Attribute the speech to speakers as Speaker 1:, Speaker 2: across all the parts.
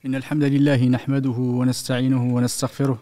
Speaker 1: إن الحمد لله نحمده ونستعينه ونستغفره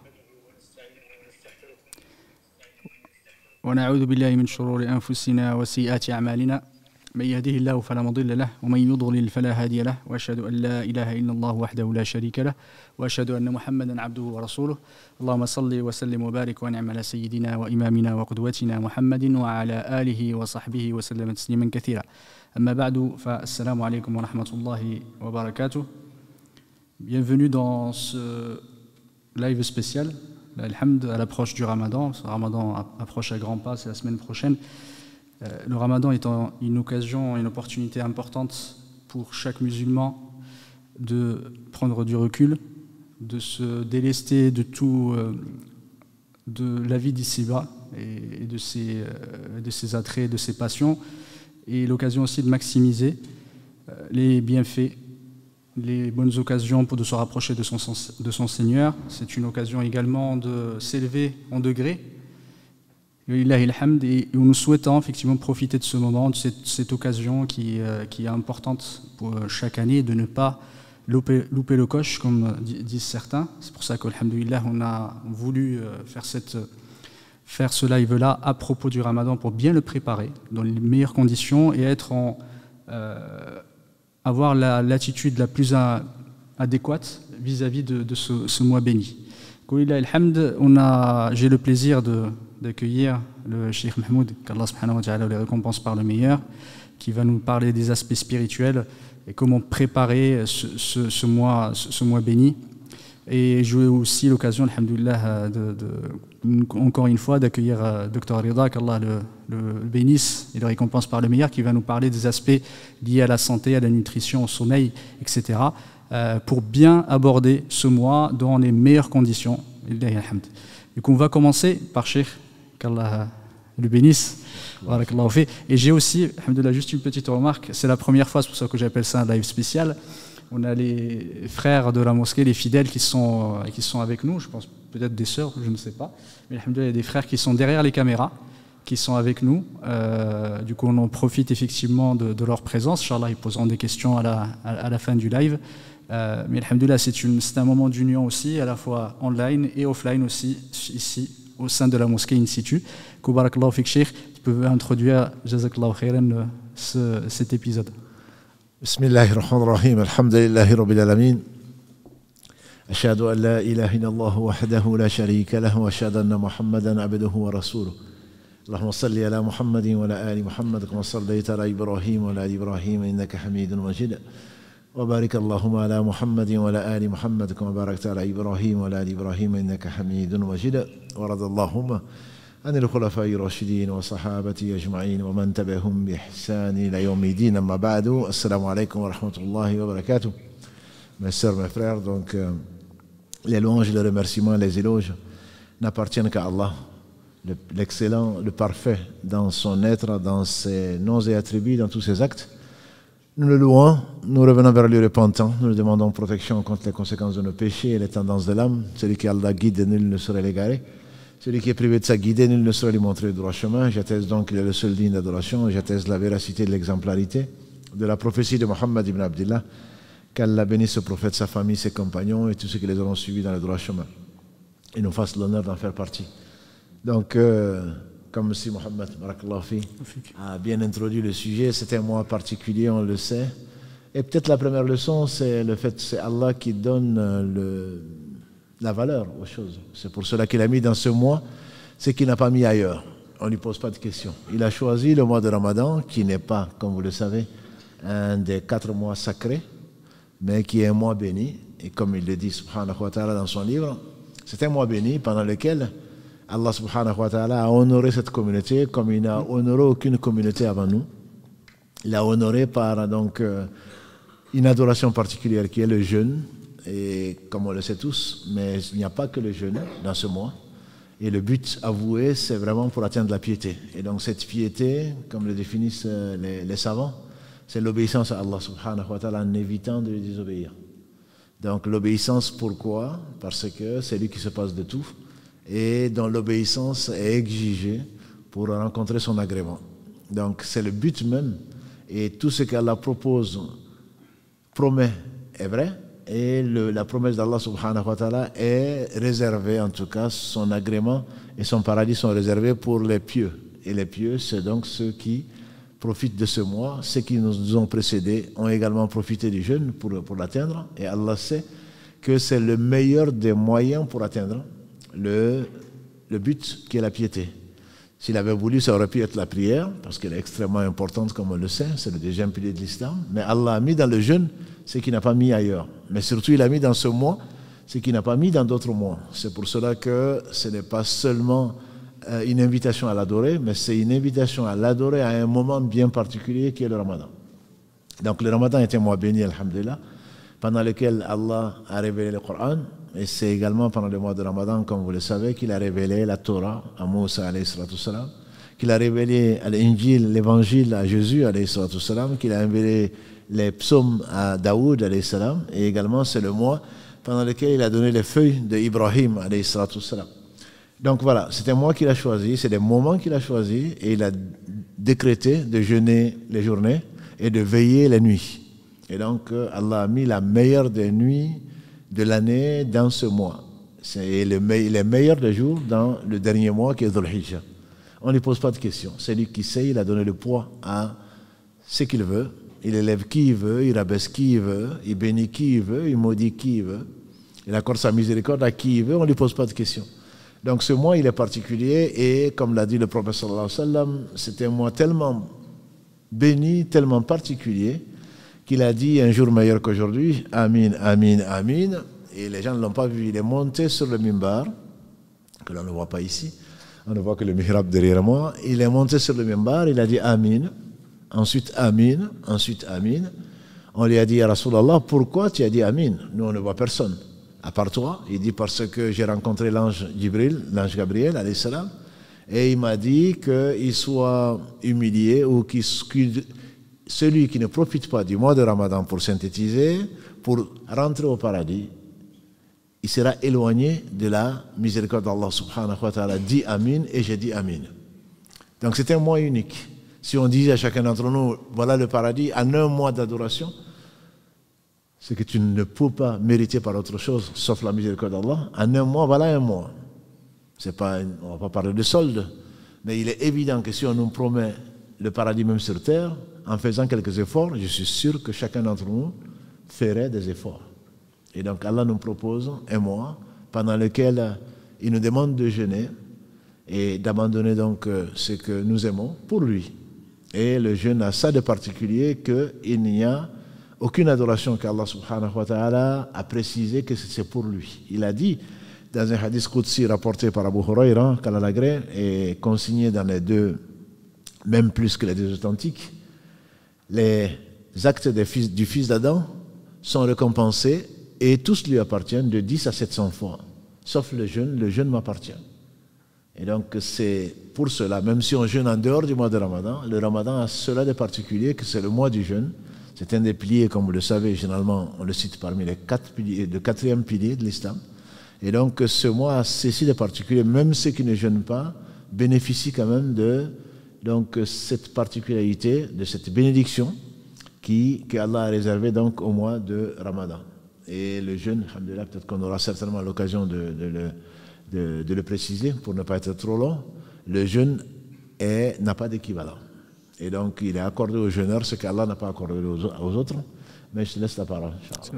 Speaker 1: ونعوذ بالله من شرور أنفسنا وسيئات أعمالنا من يهده الله فلا مضل له ومن يضلل فلا هادي له وأشهد أن لا إله إلا الله وحده لا شريك له وأشهد أن محمدا عبده ورسوله اللهم صل وسلم وبارك وانعم على سيدنا وإمامنا وقدوتنا محمد وعلى آله وصحبه وسلم تسليما كثيرا أما بعد فالسلام عليكم ورحمة الله وبركاته. Bienvenue dans ce live spécial, alhamd, à l'approche du Ramadan. Le Ramadan approche à grands pas, c'est la semaine prochaine. Le Ramadan étant une occasion, une opportunité importante pour chaque musulman de prendre du recul, de se délester de tout, de la vie d'ici-bas et de ses attraits, de ses passions, et l'occasion aussi de maximiser les bienfaits, les bonnes occasions de se rapprocher de son Seigneur. C'est une occasion également de s'élever en degré. Et nous souhaitons effectivement profiter de ce moment, de cette occasion qui est importante pour chaque année, de ne pas louper le coche, comme disent certains. C'est pour ça qu'alhamdoulilah, on a voulu faire ce live-là à propos du Ramadan pour bien le préparer dans les meilleures conditions et avoir l'attitude la plus adéquate vis-à-vis de ce mois béni. J'ai le plaisir d'accueillir le Cheikh Mahmoud, qu'Allah subhanahu wa ta'ala les récompense par le meilleur, qui va nous parler des aspects spirituels et comment préparer ce mois béni. Et j'ai aussi l'occasion, alhamdoulilah, encore une fois, d'accueillir Dr Rida, qu'Allah le bénisse et le récompense par le meilleur, qui va nous parler des aspects liés à la santé, à la nutrition, au sommeil, etc., pour bien aborder ce mois dans les meilleures conditions. Donc on va commencer par Cheikh, qu'Allah le bénisse. Et j'ai aussi, alhamdoulilah, juste une petite remarque, c'est la première fois, c'est pour ça que j'appelle ça un live spécial. On a les frères de la mosquée, les fidèles qui sont avec nous, je pense peut-être des sœurs, je ne sais pas. Mais alhamdoulilah, il y a des frères qui sont derrière les caméras, qui sont avec nous. Du coup, on en profite effectivement de leur présence. Inch'Allah, ils poseront des questions à la fin du live. Mais alhamdoulilah, c'est un moment d'union aussi, à la fois online et offline aussi, ici, au sein de la mosquée in situ. Barakallahu fik Cheikh, tu peux introduire, jazakallahu khairan, cet épisode.
Speaker 2: بسم الله الرحمن الرحيم الحمد لله رب العالمين أشهد أن لا إله إلا الله وحده لا شريك له وأشهد أن محمدا عبده ورسوله اللهم صل على محمد وعلى آل محمد كما صليت على إبراهيم وعلى آل إبراهيم إنك حميد مجيد وبارك اللهم على محمد وعلى آل محمد كما باركت على إبراهيم وعلى آل إبراهيم إنك حميد مجيد ورضى اللهم عن الخلفاء الراشدين وصحابته أجمعين ومن تبعهم بإحسان إلى يوم الدين أما بعد السلام عليكم ورحمة الله وبركاته. Mes sœurs, mes frères, donc les louanges, les remerciements, les éloges n'appartiennent qu'à Allah, l'excellent, le parfait dans son être, dans ses noms et attributs, dans tous ses actes. Nous le louons, nous revenons vers lui repentant, nous lui demandons protection contre les conséquences de nos péchés et les tendances de l'âme. Celui qui Allah guide, nul ne saurait l'égarer. Celui qui est privé de sa guidée, nul ne saurait lui montrer le droit chemin. J'atteste donc qu'il est le seul digne d'adoration. J'atteste la véracité de l'exemplarité de la prophétie de Muhammad ibn Abdillah. Qu'Allah bénisse ce prophète, sa famille, ses compagnons et tous ceux qui les auront suivis dans le droit chemin. Et nous fasse l'honneur d'en faire partie. Donc, comme si Muhammad a bien introduit le sujet, c'est un mois particulier, on le sait. Et peut-être la première leçon, c'est le fait que c'est Allah qui donne la valeur aux choses. C'est pour cela qu'il a mis dans ce mois ce qu'il n'a pas mis ailleurs. On ne lui pose pas de questions. Il a choisi le mois de Ramadan, qui n'est pas, comme vous le savez, un des 4 mois sacrés, mais qui est un mois béni. Et comme il le dit, subhanahu wa ta'ala, dans son livre, c'est un mois béni pendant lequel Allah subhanahu wa ta'ala a honoré cette communauté comme il n'a honoré aucune communauté avant nous. Il l'a honoré par donc une adoration particulière qui est le jeûne. Et comme on le sait tous, mais il n'y a pas que le jeûne dans ce mois. Et le but avoué, c'est vraiment pour atteindre la piété. Et donc cette piété, comme le définissent les savants, c'est l'obéissance à Allah subhanahu wa ta'ala en évitant de lui désobéir. Donc l'obéissance, pourquoi? Parce que c'est lui qui se passe de tout et dont l'obéissance est exigée pour rencontrer son agrément. Donc c'est le but même. Et tout ce qu'Allah propose, promet, est vrai. et la promesse d'Allah subhanahu wa ta'ala est réservée, en tout cas son agrément et son paradis sont réservés pour les pieux. Et les pieux, c'est donc ceux qui profitent de ce mois. Ceux qui nous ont précédés ont également profité du jeûne pour l'atteindre. Et Allah sait que c'est le meilleur des moyens pour atteindre le but qui est la piété. S'il avait voulu, ça aurait pu être la prière, parce qu'elle est extrêmement importante, comme on le sait, c'est le deuxième pilier de l'islam. Mais Allah a mis dans le jeûne ce qu'il n'a pas mis ailleurs. Mais surtout, il a mis dans ce mois ce qu'il n'a pas mis dans d'autres mois. C'est pour cela que ce n'est pas seulement une invitation à l'adorer, mais c'est une invitation à l'adorer à un moment bien particulier qui est le Ramadan. Donc le Ramadan est un mois béni, alhamdulillah, pendant lequel Allah a révélé le Coran. Et c'est également pendant le mois de Ramadan, comme vous le savez, qu'il a révélé la Torah à Moussa, alayhi salatu salam, qu'il a révélé l'Injil, l'évangile à Jésus, alayhi salatu salam, qu'il a révélé les psaumes à Daoud, alayhi salam, et également c'est le mois pendant lequel il a donné les feuilles d'Ibrahim, alayhi salatu salam. Donc voilà, c'est un mois qu'il a choisi, c'est des moments qu'il a choisis, et il a décrété de jeûner les journées et de veiller les nuits. Et donc Allah a mis la meilleure des nuits de l'année dans ce mois. C'est les meilleurs des jours dans le dernier mois qui est Dhul Hijjah. On ne lui pose pas de questions. C'est lui qui sait, il a donné le poids à ce qu'il veut. Il élève qui il veut, il rabaisse qui il veut, il bénit qui il veut, il maudit qui il veut. Il accorde sa miséricorde à qui il veut, on ne lui pose pas de questions. Donc ce mois, il est particulier et comme l'a dit le prophète sallallahu alayhi wa sallam, c'est un mois tellement béni, tellement particulier qu'il a dit un jour meilleur qu'aujourd'hui, Amin, Amin, Amin. Et les gens ne l'ont pas vu, il est monté sur le mimbar, que l'on ne voit pas ici, on ne voit que le mihrab derrière moi. Il est monté sur le mimbar, il a dit Amin, ensuite Amin, ensuite Amin. On lui a dit, Ya Rasulallah, pourquoi tu as dit Amin? Nous, on ne voit personne, à part toi. Il dit, parce que j'ai rencontré l'ange Jibril, l'ange Gabriel, alayhi salam, et il m'a dit qu'il soit humilié ou qu'il celui qui ne profite pas du mois de Ramadan pour synthétiser, pour rentrer au paradis, il sera éloigné de la miséricorde d'Allah subhanahu wa ta'ala. Dit Amin et j'ai dit Amin. Donc c'est un mois unique. Si on disait à chacun d'entre nous, voilà le paradis, en un mois d'adoration, c'est que tu ne peux pas mériter par autre chose, sauf la miséricorde d'Allah. En un mois, voilà un mois. C'est pas, on ne va pas parler de solde, mais il est évident que si on nous promet le paradis même sur terre, en faisant quelques efforts, je suis sûr que chacun d'entre nous ferait des efforts. Et donc Allah nous propose un mois pendant lequel il nous demande de jeûner et d'abandonner donc ce que nous aimons pour lui. Et le jeûne a ça de particulier qu'il n'y a aucune adoration qu'Allah subhanahu wa ta'ala a précisé que c'est pour lui. Il a dit dans un hadith Qudsi rapporté par Abu Huraira qu'Allah l'agrée et consigné dans les deux, même plus que les deux authentiques, les actes du fils d'Adam sont récompensés et tous lui appartiennent de 10 à 700 fois. Sauf le jeûne m'appartient. Et donc c'est pour cela, même si on jeûne en dehors du mois de Ramadan, le Ramadan a cela de particulier que c'est le mois du jeûne. C'est un des piliers, comme vous le savez, généralement on le cite parmi les 4 piliers, le 4e pilier de l'islam. Et donc ce mois a ceci de particulier, même ceux qui ne jeûnent pas bénéficient quand même de cette particularité, de cette bénédiction qu'Allah a réservée donc au mois de Ramadan. Et le jeûne, alhamdoulilah, peut-être qu'on aura certainement l'occasion de le préciser pour ne pas être trop long, le jeûne n'a pas d'équivalent. Et donc il est accordé aux jeûneurs ce qu'Allah n'a pas accordé aux autres. Mais je te laisse la parole.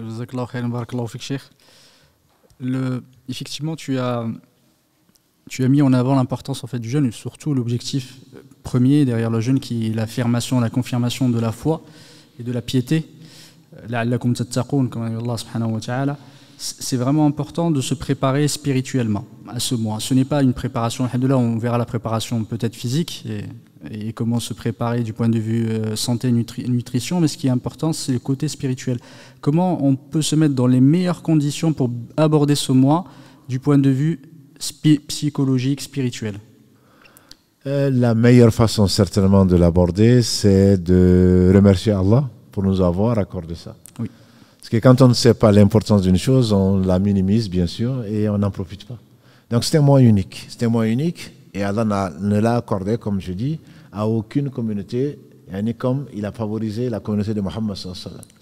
Speaker 1: Effectivement, tu as mis en avant l'importance en fait, du jeûne et surtout l'objectif premier derrière le jeûne qui est l'affirmation, la confirmation de la foi et de la piété. La'allakum tattaqoun, comme Allah subhanahu wa ta'ala. C'est vraiment important de se préparer spirituellement à ce mois. Ce n'est pas une préparation, alhamdoulilah, on verra la préparation peut-être physique et comment se préparer du point de vue santé, nutrition, mais ce qui est important, c'est le côté spirituel. Comment on peut se mettre dans les meilleures conditions pour aborder ce mois du point de vue psychologique, spirituel?
Speaker 2: La meilleure façon certainement de l'aborder, c'est de remercier Allah pour nous avoir accordé ça.
Speaker 1: Oui.
Speaker 2: Parce que quand on ne sait pas l'importance d'une chose, on la minimise bien sûr et on n'en profite pas. Donc c'est un mois unique. C'est un mois unique et Allah ne l'a accordé, comme je dis, à aucune communauté, comme il a favorisé la communauté de Muhammad sallallahu alayhi wa sallam.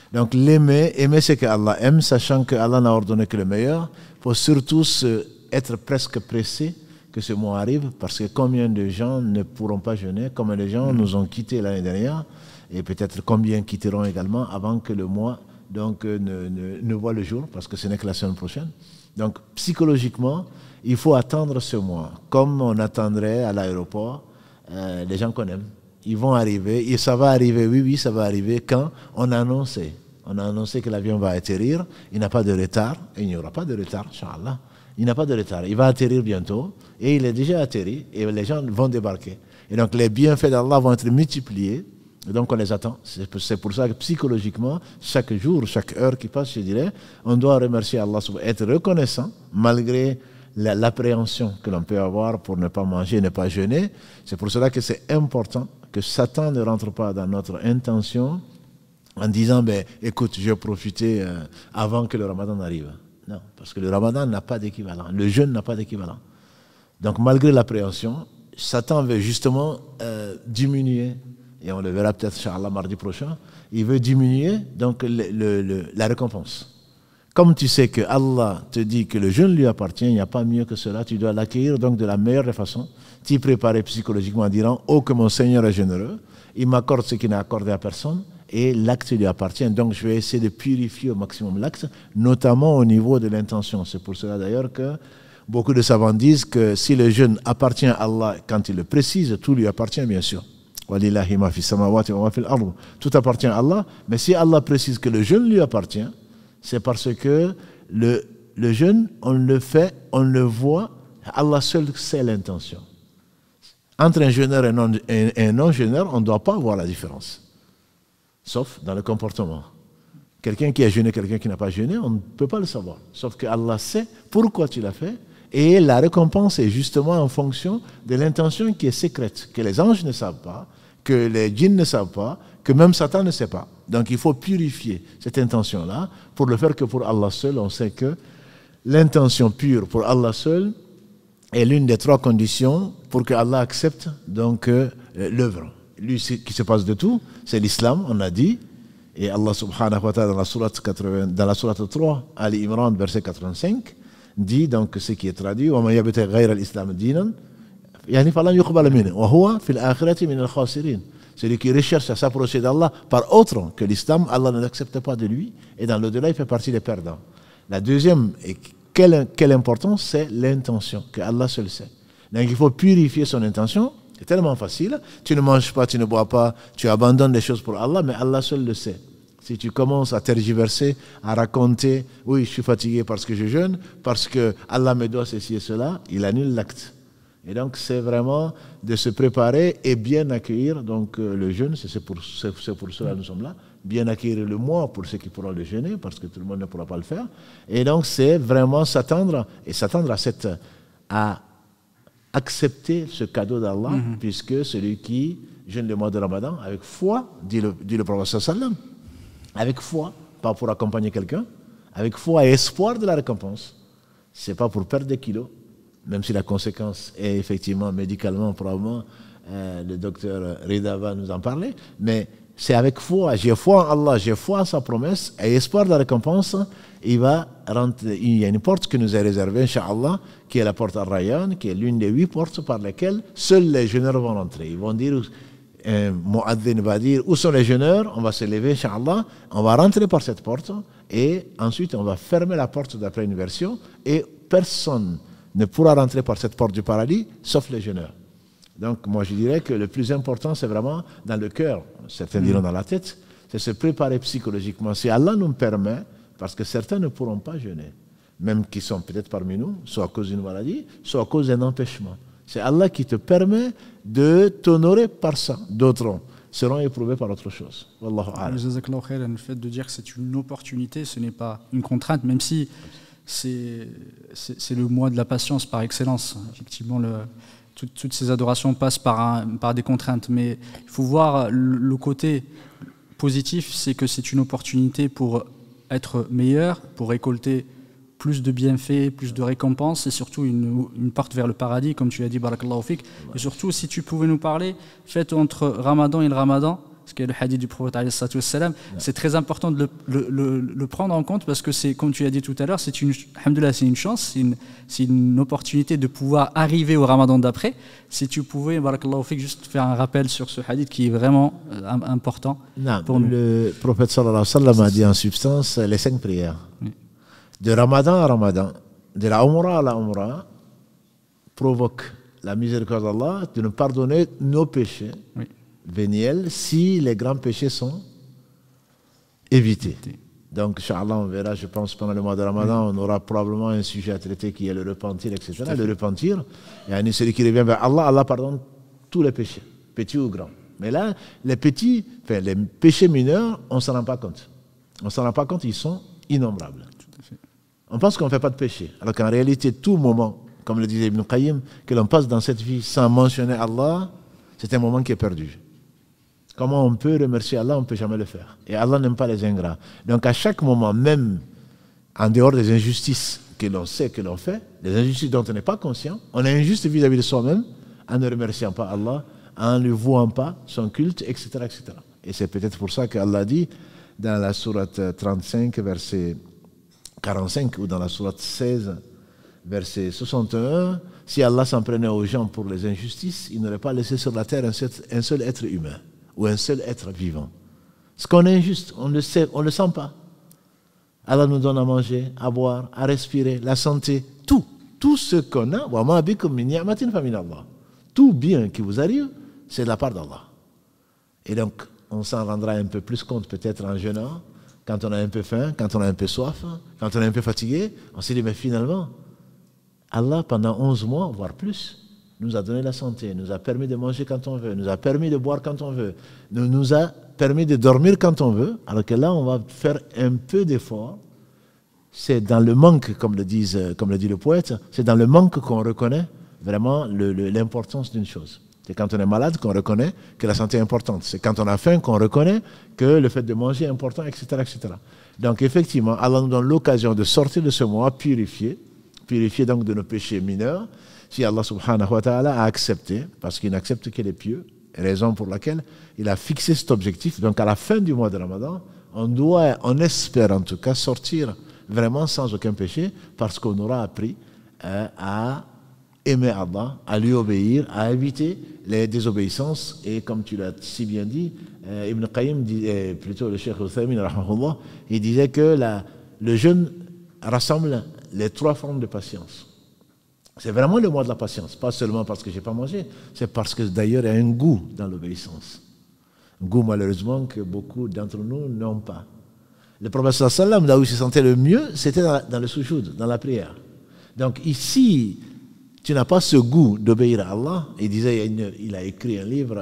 Speaker 2: Donc l'aimer, aimer ce que Allah aime, sachant que Allah n'a ordonné que le meilleur. Il faut surtout être presque pressé que ce mois arrive, parce que combien de gens ne pourront pas jeûner, combien de gens nous ont quittés l'année dernière, et peut-être combien quitteront également avant que le mois donc, ne voit le jour, parce que ce n'est que la semaine prochaine. Donc psychologiquement, il faut attendre ce mois, comme on attendrait à l'aéroport les gens qu'on aime. Ils vont arriver, et ça va arriver, oui, ça va arriver quand on a annoncé. On a annoncé que l'avion va atterrir, il n'y a pas de retard, et il n'y aura pas de retard, Inch'Allah. Il n'y a pas de retard, il va atterrir bientôt, et il est déjà atterri, et les gens vont débarquer. Et donc les bienfaits d'Allah vont être multipliés, et donc on les attend. C'est pour ça que psychologiquement, chaque jour, chaque heure qui passe, je dirais, on doit remercier Allah, être reconnaissant, malgré l'appréhension que l'on peut avoir pour ne pas manger, ne pas jeûner. C'est pour cela que c'est important que Satan ne rentre pas dans notre intention en disant écoute, je vais profiter avant que le Ramadan arrive. Non, parce que le Ramadan n'a pas d'équivalent, le jeûne n'a pas d'équivalent. Donc malgré l'appréhension, Satan veut justement diminuer, et on le verra peut-être Inch'Allah mardi prochain, il veut diminuer donc la récompense. Comme tu sais que Allah te dit que le jeûne lui appartient, il n'y a pas mieux que cela, tu dois l'accueillir donc de la meilleure des façons, t'y préparer psychologiquement en disant « Oh, que mon Seigneur est généreux, il m'accorde ce qu'il n'a accordé à personne, et l'acte lui appartient, donc je vais essayer de purifier au maximum l'acte, notamment au niveau de l'intention. » C'est pour cela d'ailleurs que beaucoup de savants disent que si le jeûne appartient à Allah, quand il le précise, tout lui appartient bien sûr. Tout appartient à Allah, mais si Allah précise que le jeûne lui appartient, c'est parce que le jeûne, on le fait, on le voit, Allah seul sait l'intention. Entre un jeûneur et un non-jeûneur, on ne doit pas voir la différence. Sauf dans le comportement. Quelqu'un qui a jeûné, quelqu'un qui n'a pas jeûné, on ne peut pas le savoir. Sauf que Allah sait pourquoi tu l'as fait, et la récompense est justement en fonction de l'intention qui est secrète, que les anges ne savent pas, que les djinns ne savent pas, que même Satan ne sait pas. Donc il faut purifier cette intention-là pour le faire que pour Allah seul. On sait que l'intention pure pour Allah seul est l'une des trois conditions pour que Allah accepte donc l'œuvre. Lui, qui se passe de tout, c'est l'islam, on a dit. Et Allah subhanahu wa ta'ala dans la sourate 3, Ali Imran, verset 85, dit donc ce qui est traduit وَمَنْ يَبْتَغِ غَيْرَ الْإِسْلَامِ دِينًا يعني فَلَنْ يُقْبَلَ مِنْهُ وَهُوَ فِي الْآخِرَةِ مِنَ الْخَاسِرِينَ. Celui qui recherche à s'approcher d'Allah par autre que l'islam, Allah ne l'accepte pas de lui, et dans l'au-delà, il fait partie des perdants. La deuxième, et quelle importance, c'est l'intention, que Allah seul sait. Donc il faut purifier son intention, c'est tellement facile. Tu ne manges pas, tu ne bois pas, tu abandonnes des choses pour Allah, mais Allah seul le sait. Si tu commences à tergiverser, à raconter, oui, je suis fatigué parce que je jeûne, parce que Allah me doit ceci et cela, il annule l'acte. Et donc c'est vraiment de se préparer et bien accueillir donc le jeûne, c'est pour cela que nous sommes là, bien accueillir le mois pour ceux qui pourront le jeûner, parce que tout le monde ne pourra pas le faire. Et donc c'est vraiment s'attendre à accepter ce cadeau d'Allah, puisque celui qui jeûne le mois de Ramadan avec foi, dit le prophète sallam, avec foi, pas pour accompagner quelqu'un, avec foi et espoir de la récompense. C'est pas pour perdre des kilos, même si la conséquence est effectivement médicalement, probablement, le docteur Rida va nous en parler, mais c'est avec foi, j'ai foi en Allah, j'ai foi en sa promesse, et espoir de la récompense, il y a une porte qui nous est réservée, Inch'Allah, qui est la porte Ar-Rayyan, qui est l'une des 8 portes par lesquelles seuls les jeûneurs vont rentrer. Ils vont dire, Mu'adhin va dire, où sont les jeûneurs? On va se lever, Inch'Allah, on va rentrer par cette porte, et ensuite on va fermer la porte d'après une version, et personne ne pourra rentrer par cette porte du paradis, sauf les jeûneurs. Donc moi je dirais que le plus important c'est vraiment dans le cœur, certains diront dans la tête, c'est se préparer psychologiquement. Si Allah nous permet, parce que certains ne pourront pas jeûner, même qui sont peut-être parmi nous, soit à cause d'une maladie, soit à cause d'un empêchement. C'est Allah qui te permet de t'honorer par ça. D'autres seront éprouvés par autre chose. Wallahu a'lam.
Speaker 1: Le fait de dire que c'est une opportunité, ce n'est pas une contrainte, même si c'est le mois de la patience par excellence. Effectivement, toutes ces adorations passent par des contraintes, mais il faut voir le côté positif, c'est que c'est une opportunité pour être meilleur, pour récolter plus de bienfaits, plus de récompenses, et surtout une porte vers le paradis, comme tu l'as dit, barakallahu fik. Et surtout, si tu pouvais nous parler, faites entre Ramadan et le Ramadan, ce qui est le hadith du prophète alayhi salatu wassalam, c'est très important de le prendre en compte parce que c'est, comme tu l'as dit tout à l'heure, c'est une chance, c'est une opportunité de pouvoir arriver au ramadan d'après. Si tu pouvais, barakallahu fik, juste faire un rappel sur ce hadith qui est vraiment important pour nous.
Speaker 2: Le prophète sallallahu alayhi wa sallam a dit en substance les 5 prières. Oui. De ramadan à ramadan, de la umrah à la umrah, provoque la miséricorde d'Allah de nous pardonner nos péchés véniels si les grands péchés sont évités. Donc, Inch'Allah, on verra, je pense, pendant le mois de Ramadan, on aura probablement un sujet à traiter qui est le repentir, etc. Le repentir, il y a celui qui revient vers Allah, Allah pardonne tous les péchés, petits ou grands. Mais là, les petits, enfin, les péchés mineurs, on ne s'en rend pas compte. On ne s'en rend pas compte, ils sont innombrables. On pense qu'on ne fait pas de péché, alors qu'en réalité, tout moment, comme le disait Ibn Qayyim, que l'on passe dans cette vie sans mentionner Allah, c'est un moment qui est perdu. Comment on peut remercier Allah? On ne peut jamais le faire. Et Allah n'aime pas les ingrats. Donc à chaque moment, même en dehors des injustices que l'on sait que l'on fait, les injustices dont on n'est pas conscient, on est injuste vis-à-vis de soi-même en ne remerciant pas Allah, en ne lui vouant pas son culte, etc. etc. Et c'est peut-être pour ça qu'Allah dit dans la sourate 35, verset 45, ou dans la sourate 16, verset 61, si Allah s'en prenait aux gens pour les injustices, il n'aurait pas laissé sur la terre un seul être humain ou un seul être vivant. Ce qu'on est injuste, on le sait, on ne le sent pas. Allah nous donne à manger, à boire, à respirer, la santé, tout. Tout ce qu'on a, tout bien qui vous arrive, c'est de la part d'Allah. Et donc, on s'en rendra un peu plus compte peut-être en jeûnant, quand on a un peu faim, quand on a un peu soif, quand on est un peu fatigué, on s'est dit, mais finalement, Allah, pendant 11 mois, voire plus, nous a donné la santé, nous a permis de manger quand on veut, nous a permis de boire quand on veut, nous a permis de dormir quand on veut, alors que là, on va faire un peu d'effort. C'est dans le manque, comme le dit le poète, c'est dans le manque qu'on reconnaît vraiment l'importance d'une chose. C'est quand on est malade qu'on reconnaît que la santé est importante. C'est quand on a faim qu'on reconnaît que le fait de manger est important, etc., etc. Donc effectivement, Allah nous donne l'occasion de sortir de ce mois purifié donc de nos péchés mineurs, si Allah subhanahu wa ta'ala a accepté, parce qu'il n'accepte que les pieux, raison pour laquelle il a fixé cet objectif. Donc à la fin du mois de Ramadan, on espère en tout cas sortir vraiment sans aucun péché, parce qu'on aura appris à aimer Allah, à lui obéir, à éviter les désobéissances. Et comme tu l'as si bien dit, Ibn Qayyim, plutôt le Cheikh Uthaymin, il disait que le jeûne rassemble les 3 formes de patience. C'est vraiment le mois de la patience, pas seulement parce que je n'ai pas mangé, c'est parce que d'ailleurs il y a un goût dans l'obéissance. Un goût malheureusement que beaucoup d'entre nous n'ont pas. Le prophète sallam, là où il se sentait le mieux, c'était dans le sujoud, dans la prière. Donc ici, tu n'as pas ce goût d'obéir à Allah. Il disait, il a écrit un livre,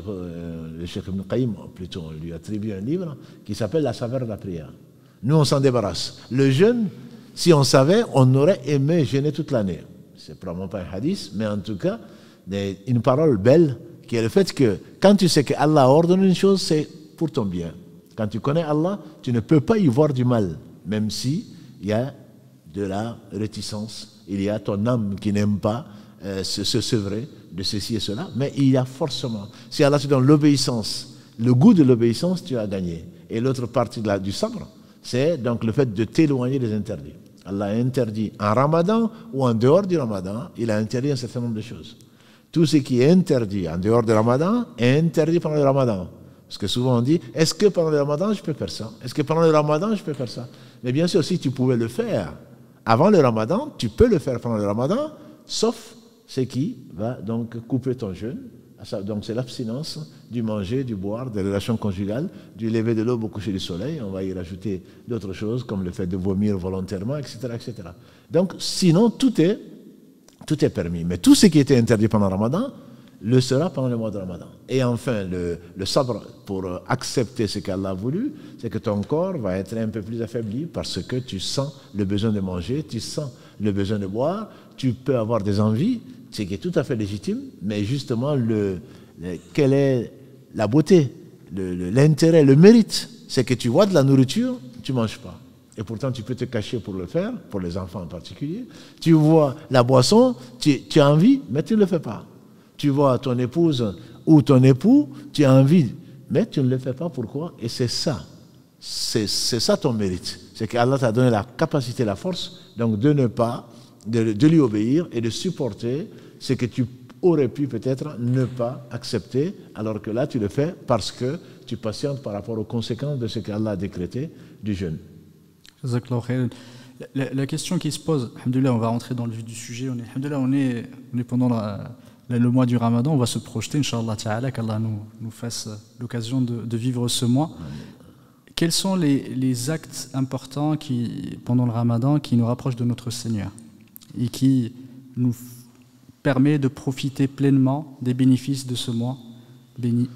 Speaker 2: le Cheikh Ibn Qayyim, plutôt on lui attribue un livre, qui s'appelle La saveur de la prière. Nous on s'en débarrasse. Le jeûne, si on savait, on aurait aimé jeûner toute l'année. C'est probablement pas un hadith, mais en tout cas, une parole belle, qui est le fait que quand tu sais que Allah a ordonné une chose, c'est pour ton bien. Quand tu connais Allah, tu ne peux pas y voir du mal, même si il y a de la réticence, il y a ton âme qui n'aime pas se sevrer de ceci et cela, mais il y a forcément, si Allah te donne l'obéissance, le goût de l'obéissance, tu as gagné. Et l'autre partie du sabre, c'est donc le fait de t'éloigner des interdits. Allah a interdit en Ramadan ou en dehors du Ramadan, il a interdit un certain nombre de choses. Tout ce qui est interdit en dehors du Ramadan est interdit pendant le Ramadan. Parce que souvent on dit, est-ce que pendant le Ramadan je peux faire ça? Est-ce que pendant le Ramadan je peux faire ça? Mais bien sûr, si tu pouvais le faire avant le Ramadan, tu peux le faire pendant le Ramadan, sauf ce qui va donc couper ton jeûne. Donc c'est l'abstinence du manger, du boire, des relations conjugales, du lever de l'aube au coucher du soleil. On va y rajouter d'autres choses comme le fait de vomir volontairement, etc., etc. Donc sinon tout est permis. Mais tout ce qui était interdit pendant le Ramadan le sera pendant le mois de Ramadan. Et enfin, le sabre pour accepter ce qu'Allah a voulu, c'est que ton corps va être un peu plus affaibli parce que tu sens le besoin de manger, tu sens le besoin de boire, tu peux avoir des envies, ce qui est tout à fait légitime, mais justement, quelle est la beauté, l'intérêt, le mérite, c'est que tu vois de la nourriture, tu ne manges pas. Et pourtant, tu peux te cacher pour le faire, pour les enfants en particulier. Tu vois la boisson, tu as envie, mais tu ne le fais pas. Tu vois ton épouse ou ton époux, tu as envie mais tu ne le fais pas. Pourquoi? Et c'est ça. C'est ça ton mérite. C'est qu'Allah t'a donné la capacité, la force, donc de ne pas, de lui obéir et de supporter ce que tu aurais pu peut-être ne pas accepter, alors que là tu le fais parce que tu patientes par rapport aux conséquences de ce qu'Allah a décrété du jeûne.
Speaker 1: La question qui se pose, alhamdoulilah, on va rentrer dans le vif du sujet, on est pendant le mois du Ramadan, on va se projeter, Inch'Allah Ta'ala, qu'Allah nous fasse l'occasion de vivre ce mois. Quels sont les actes importants pendant le Ramadan qui nous rapprochent de notre Seigneur et qui nous permet de profiter pleinement des bénéfices de ce mois béni?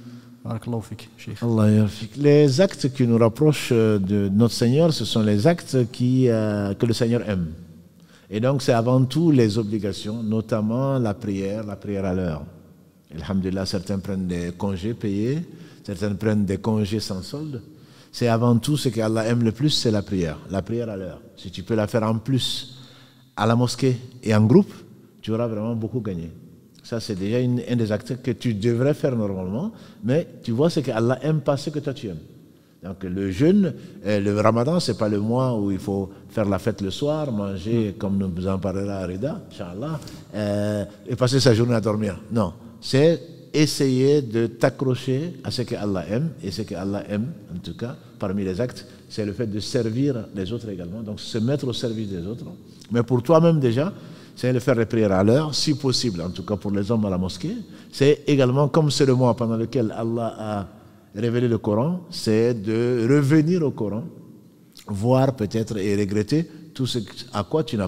Speaker 2: Les actes qui nous rapprochent de notre Seigneur, ce sont les actes que le Seigneur aime. Et donc c'est avant tout les obligations, notamment la prière à l'heure. Alhamdulillah, certains prennent des congés payés, certains prennent des congés sans solde. C'est avant tout ce qu'Allah aime le plus, c'est la prière à l'heure. Si tu peux la faire en plus à la mosquée et en groupe, tu auras vraiment beaucoup gagné. Ça, c'est déjà un des actes que tu devrais faire normalement, mais tu vois, c'est qu'Allah aime pas ce que toi tu aimes. Donc le jeûne, le Ramadan, c'est pas le mois où il faut faire la fête le soir, manger, comme nous en parlera Rida, Inch'Allah, et passer sa journée à dormir. Non, c'est essayer de t'accrocher à ce que Allah aime, et ce que Allah aime, en tout cas, parmi les actes, c'est le fait de servir les autres également, donc se mettre au service des autres. Mais pour toi-même déjà, c'est de faire les prières à l'heure, si possible, en tout cas pour les hommes à la mosquée. C'est également, comme c'est le mois pendant lequel Allah a révélé le Coran, c'est de revenir au Coran, voir peut-être et regretter tout ce à quoi tu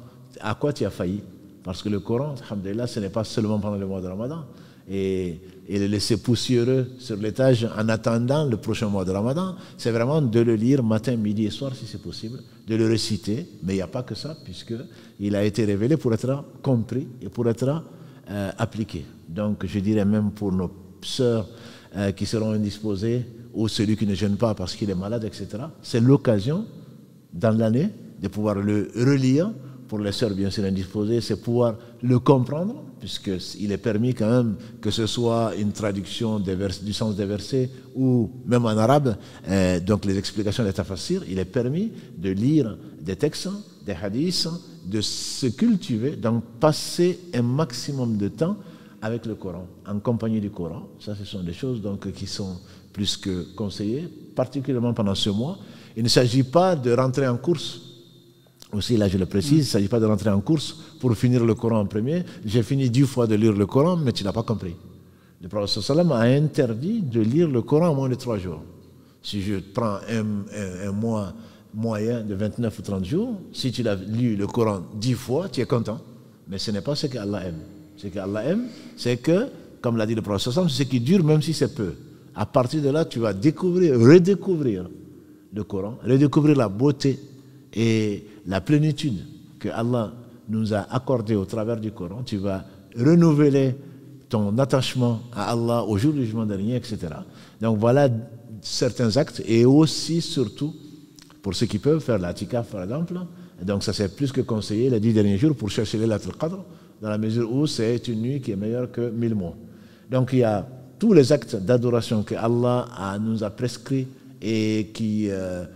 Speaker 2: as failli. Parce que le Coran, alhamdulillah, ce n'est pas seulement pendant le mois de Ramadan. Et le laisser poussiéreux sur l'étage en attendant le prochain mois de Ramadan, c'est vraiment de le lire matin, midi et soir si c'est possible, de le réciter, mais il n'y a pas que ça, puisqu'il a été révélé pour être compris et pour être appliqué. Donc je dirais même pour nos sœurs qui seront indisposées, ou celui qui ne jeûne pas parce qu'il est malade, etc., c'est l'occasion dans l'année de pouvoir le relire. Pour les sœurs bien sûr indisposées, c'est pouvoir le comprendre, puisqu'il est permis quand même que ce soit une traduction du sens des versets ou même en arabe, donc les explications des tafassirs, il est permis de lire des textes, des hadiths, de se cultiver, donc passer un maximum de temps avec le Coran, en compagnie du Coran. Ça, ce sont des choses donc, qui sont plus que conseillées, particulièrement pendant ce mois. Il ne s'agit pas de rentrer en course. Aussi, là je le précise, il ne s'agit pas de rentrer en course pour finir le Coran en premier. J'ai fini 10 fois de lire le Coran, mais tu n'as pas compris. Le prophète sallam a interdit de lire le Coran en moins de 3 jours. Si je prends un mois moyen de 29 ou 30 jours, si tu l'as lu le Coran 10 fois, tu es content. Mais ce n'est pas ce qu'Allah aime. Ce qu'Allah aime, c'est que, comme l'a dit le prophète sallam, c'est ce qui dure même si c'est peu. À partir de là, tu vas redécouvrir le Coran, redécouvrir la beauté et la plénitude que Allah nous a accordée au travers du Coran. Tu vas renouveler ton attachement à Allah au jour du jugement dernier, etc. Donc voilà certains actes, et aussi, surtout, pour ceux qui peuvent faire l'atikaf par exemple, donc ça c'est plus que conseillé les 10 derniers jours pour chercher Laylatul Qadr, dans la mesure où c'est une nuit qui est meilleure que 1000 mois. Donc il y a tous les actes d'adoration que Allah nous a prescrits et qui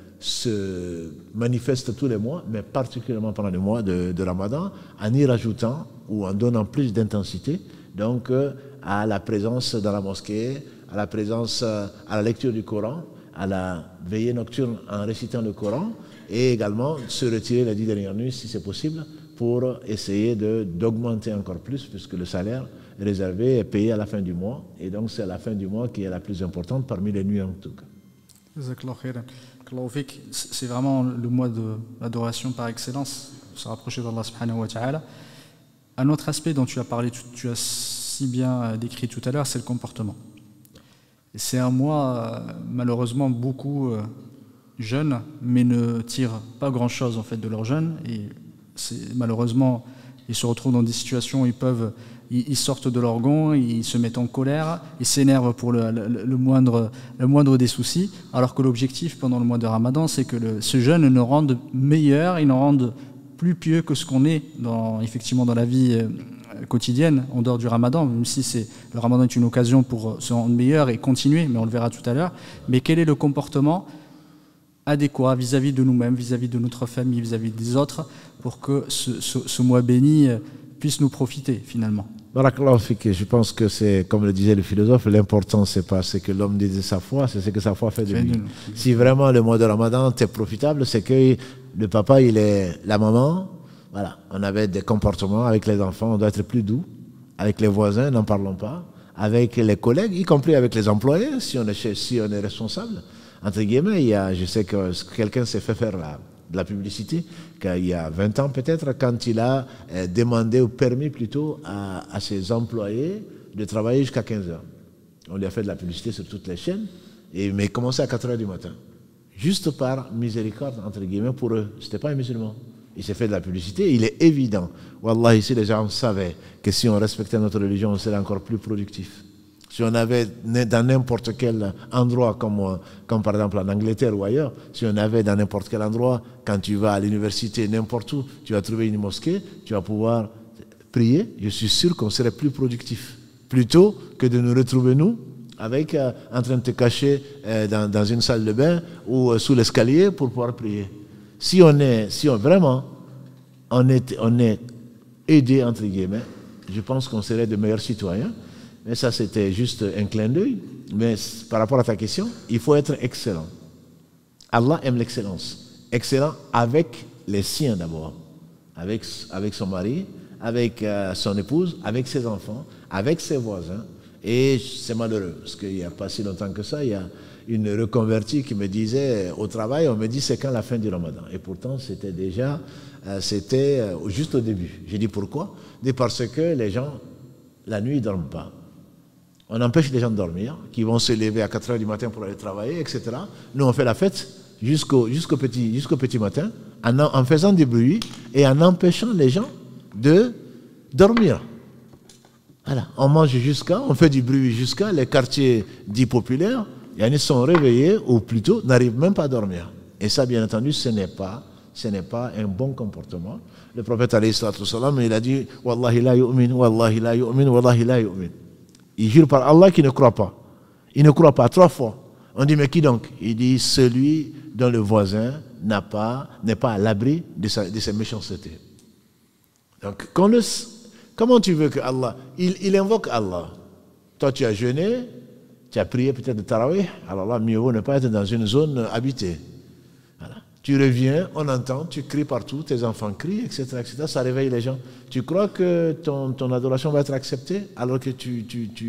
Speaker 2: se manifestent tous les mois, mais particulièrement pendant le mois de Ramadan, en y rajoutant ou en donnant plus d'intensité donc à la présence dans la mosquée, à la présence à la lecture du Coran, à la veillée nocturne en récitant le Coran, et également se retirer les 10 dernières nuits si c'est possible pour essayer d'augmenter encore plus, puisque le salaire réservé est payé à la fin du mois, et donc c'est la fin du mois qui est la plus importante parmi les nuits en tout cas.
Speaker 1: C'est vraiment le mois de l'adoration par excellence, se rapprocher d'Allah subhanahu wa ta'ala. Un autre aspect dont tu as parlé, tu as si bien décrit tout à l'heure, c'est le comportement. C'est un mois, malheureusement, beaucoup jeunes, mais ne tirent pas grand-chose en fait, de leur jeûne. Et malheureusement, ils se retrouvent dans des situations où ils sortent de leur gond, ils se mettent en colère, ils s'énervent pour le moindre des soucis, alors que l'objectif pendant le mois de Ramadan, c'est que ce jeûne nous rende meilleurs, il nous rende plus pieux que ce qu'on est effectivement dans la vie quotidienne en dehors du ramadan, même si le ramadan est une occasion pour se rendre meilleur et continuer, mais on le verra tout à l'heure. Mais quel est le comportement adéquat vis-à-vis de nous-mêmes, vis-à-vis de notre famille, vis-à-vis des autres, pour que ce mois béni puisse nous profiter finalement?
Speaker 2: Barakallahu fik, je pense que c'est, comme le disait le philosophe, l'important c'est pas ce que l'homme dit de sa foi, c'est ce que sa foi fait de lui. Si vraiment le mois de Ramadan est profitable, c'est que le papa, il est la maman, voilà, on avait des comportements avec les enfants, on doit être plus doux, avec les voisins, n'en parlons pas, avec les collègues, y compris avec les employés, si on est responsable. Entre guillemets, je sais que quelqu'un s'est fait faire de la publicité, il y a 20 ans peut-être, quand il a demandé ou permis plutôt à ses employés de travailler jusqu'à 15 heures. On lui a fait de la publicité sur toutes les chaînes, mais il commençait à 4 heures du matin. Juste par miséricorde, entre guillemets, pour eux. Ce n'était pas un musulman. Il s'est fait de la publicité. Il est évident, wallah, ici les gens savaient que si on respectait notre religion, on serait encore plus productif. Si on avait dans n'importe quel endroit, comme par exemple en Angleterre ou ailleurs, si on avait dans n'importe quel endroit, quand tu vas à l'université, n'importe où, tu vas trouver une mosquée, tu vas pouvoir prier, je suis sûr qu'on serait plus productif. Plutôt que de nous retrouver, nous, avec, en train de te cacher dans une salle de bain ou sous l'escalier pour pouvoir prier. Si on est aidé, entre guillemets, je pense qu'on serait de meilleurs citoyens. Mais ça, c'était juste un clin d'œil. Mais par rapport à ta question, il faut être excellent. Allah aime l'excellence. Excellent avec les siens d'abord. Avec son mari, avec son épouse, avec ses enfants, avec ses voisins. Et c'est malheureux, parce qu'il n'y a pas si longtemps que ça, il y a une reconvertie qui me disait, au travail, on me dit c'est quand la fin du Ramadan. Et pourtant, c'était juste au début. J'ai dit pourquoi? Parce que les gens, la nuit, ils ne dorment pas. On empêche les gens de dormir, qui vont se lever à 4 heures du matin pour aller travailler, etc. Nous, on fait la fête jusqu'au petit matin, en faisant du bruit et en empêchant les gens de dormir. Voilà. On mange on fait du bruit jusqu'à les quartiers dits populaires, ils sont réveillés, ou plutôt n'arrivent même pas à dormir. Et ça, bien entendu, ce n'est pas un bon comportement. Le prophète, alayhi salatu wassalam, il a dit « Wallahi la yu'min, wallahi la yu'min, wallahi la yu'min ». Il jure par Allah qu'il ne croit pas. Il ne croit pas 3 fois. On dit, mais qui donc? Il dit, celui dont le voisin n'est pas à l'abri de ses méchancetés. Donc, comment tu veux que Allah... Il invoque Allah. Toi, tu as jeûné, tu as prié peut-être de Tarawih. Alors là, mieux vaut ne pas être dans une zone habitée. Voilà. Tu reviens, on entend, tu cries partout, tes enfants crient, etc., etc. Ça réveille les gens. Tu crois que ton adoration va être acceptée alors que tu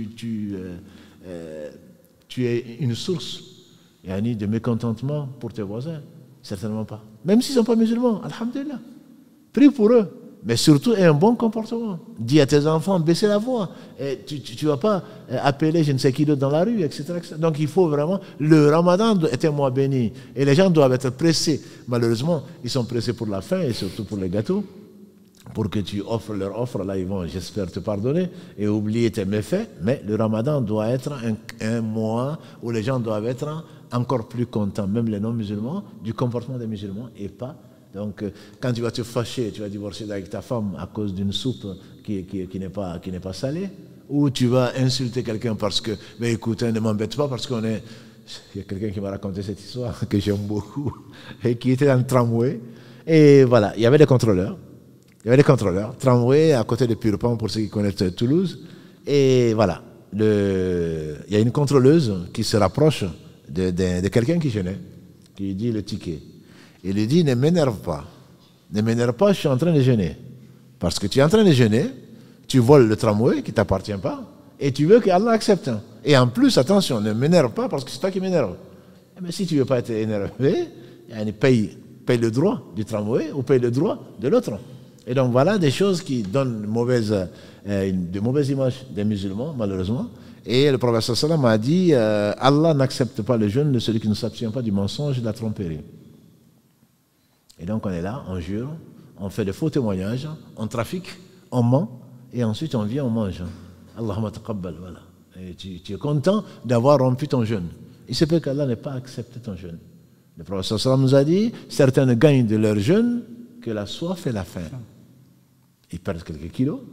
Speaker 2: es une source de mécontentement pour tes voisins? Certainement pas. Même s'ils ne sont pas musulmans, alhamdulillah. Prie pour eux. Mais surtout, un bon comportement. Dis à tes enfants, baissez la voix. Et tu ne vas pas appeler je ne sais qui d'autre dans la rue, etc., etc. Donc il faut vraiment... Le Ramadan est un mois béni. Et les gens doivent être pressés. Malheureusement, ils sont pressés pour la faim et surtout pour les gâteaux. Pour que tu offres leur offre, là ils vont, j'espère, te pardonner et oublier tes méfaits. Mais le Ramadan doit être un mois où les gens doivent être encore plus contents, même les non-musulmans, du comportement des musulmans et pas... Donc, quand tu vas te fâcher, tu vas divorcer avec ta femme à cause d'une soupe qui n'est pas salée, ou tu vas insulter quelqu'un parce que, mais écoute, ne m'embête pas parce qu'on est... Il y a quelqu'un qui m'a raconté cette histoire que j'aime beaucoup, et qui était dans le tramway, et voilà, il y avait des contrôleurs. Tramway à côté de Purpan pour ceux qui connaissent Toulouse, et voilà, il y a une contrôleuse qui se rapproche de quelqu'un qui jeûnait, qui dit le ticket. Il lui dit, ne m'énerve pas, je suis en train de jeûner. Parce que tu es en train de jeûner, tu voles le tramway qui ne t'appartient pas, et tu veux qu'Allah accepte. Et en plus, attention, ne m'énerve pas parce que c'est toi qui m'énerve. Mais si tu ne veux pas être énervé, paye le droit du tramway ou paye le droit de l'autre. Et donc voilà des choses qui donnent de mauvaises images des musulmans, malheureusement. Et le prophète sallallahu alayhi wa sallam a dit, Allah n'accepte pas le jeûne de celui qui ne s'abstient pas du mensonge et de la tromperie. Et donc on est là, on jure, on fait de faux témoignages, on trafique, on ment, et ensuite on vient, on mange. Allahumma taqabbal, voilà. Et tu es content d'avoir rompu ton jeûne. Il se peut qu'Allah n'ait pas accepté ton jeûne. Le prophète sallallahu nous a dit, certains ne gagnent de leur jeûne que la soif et la faim. Ils perdent quelques kilos,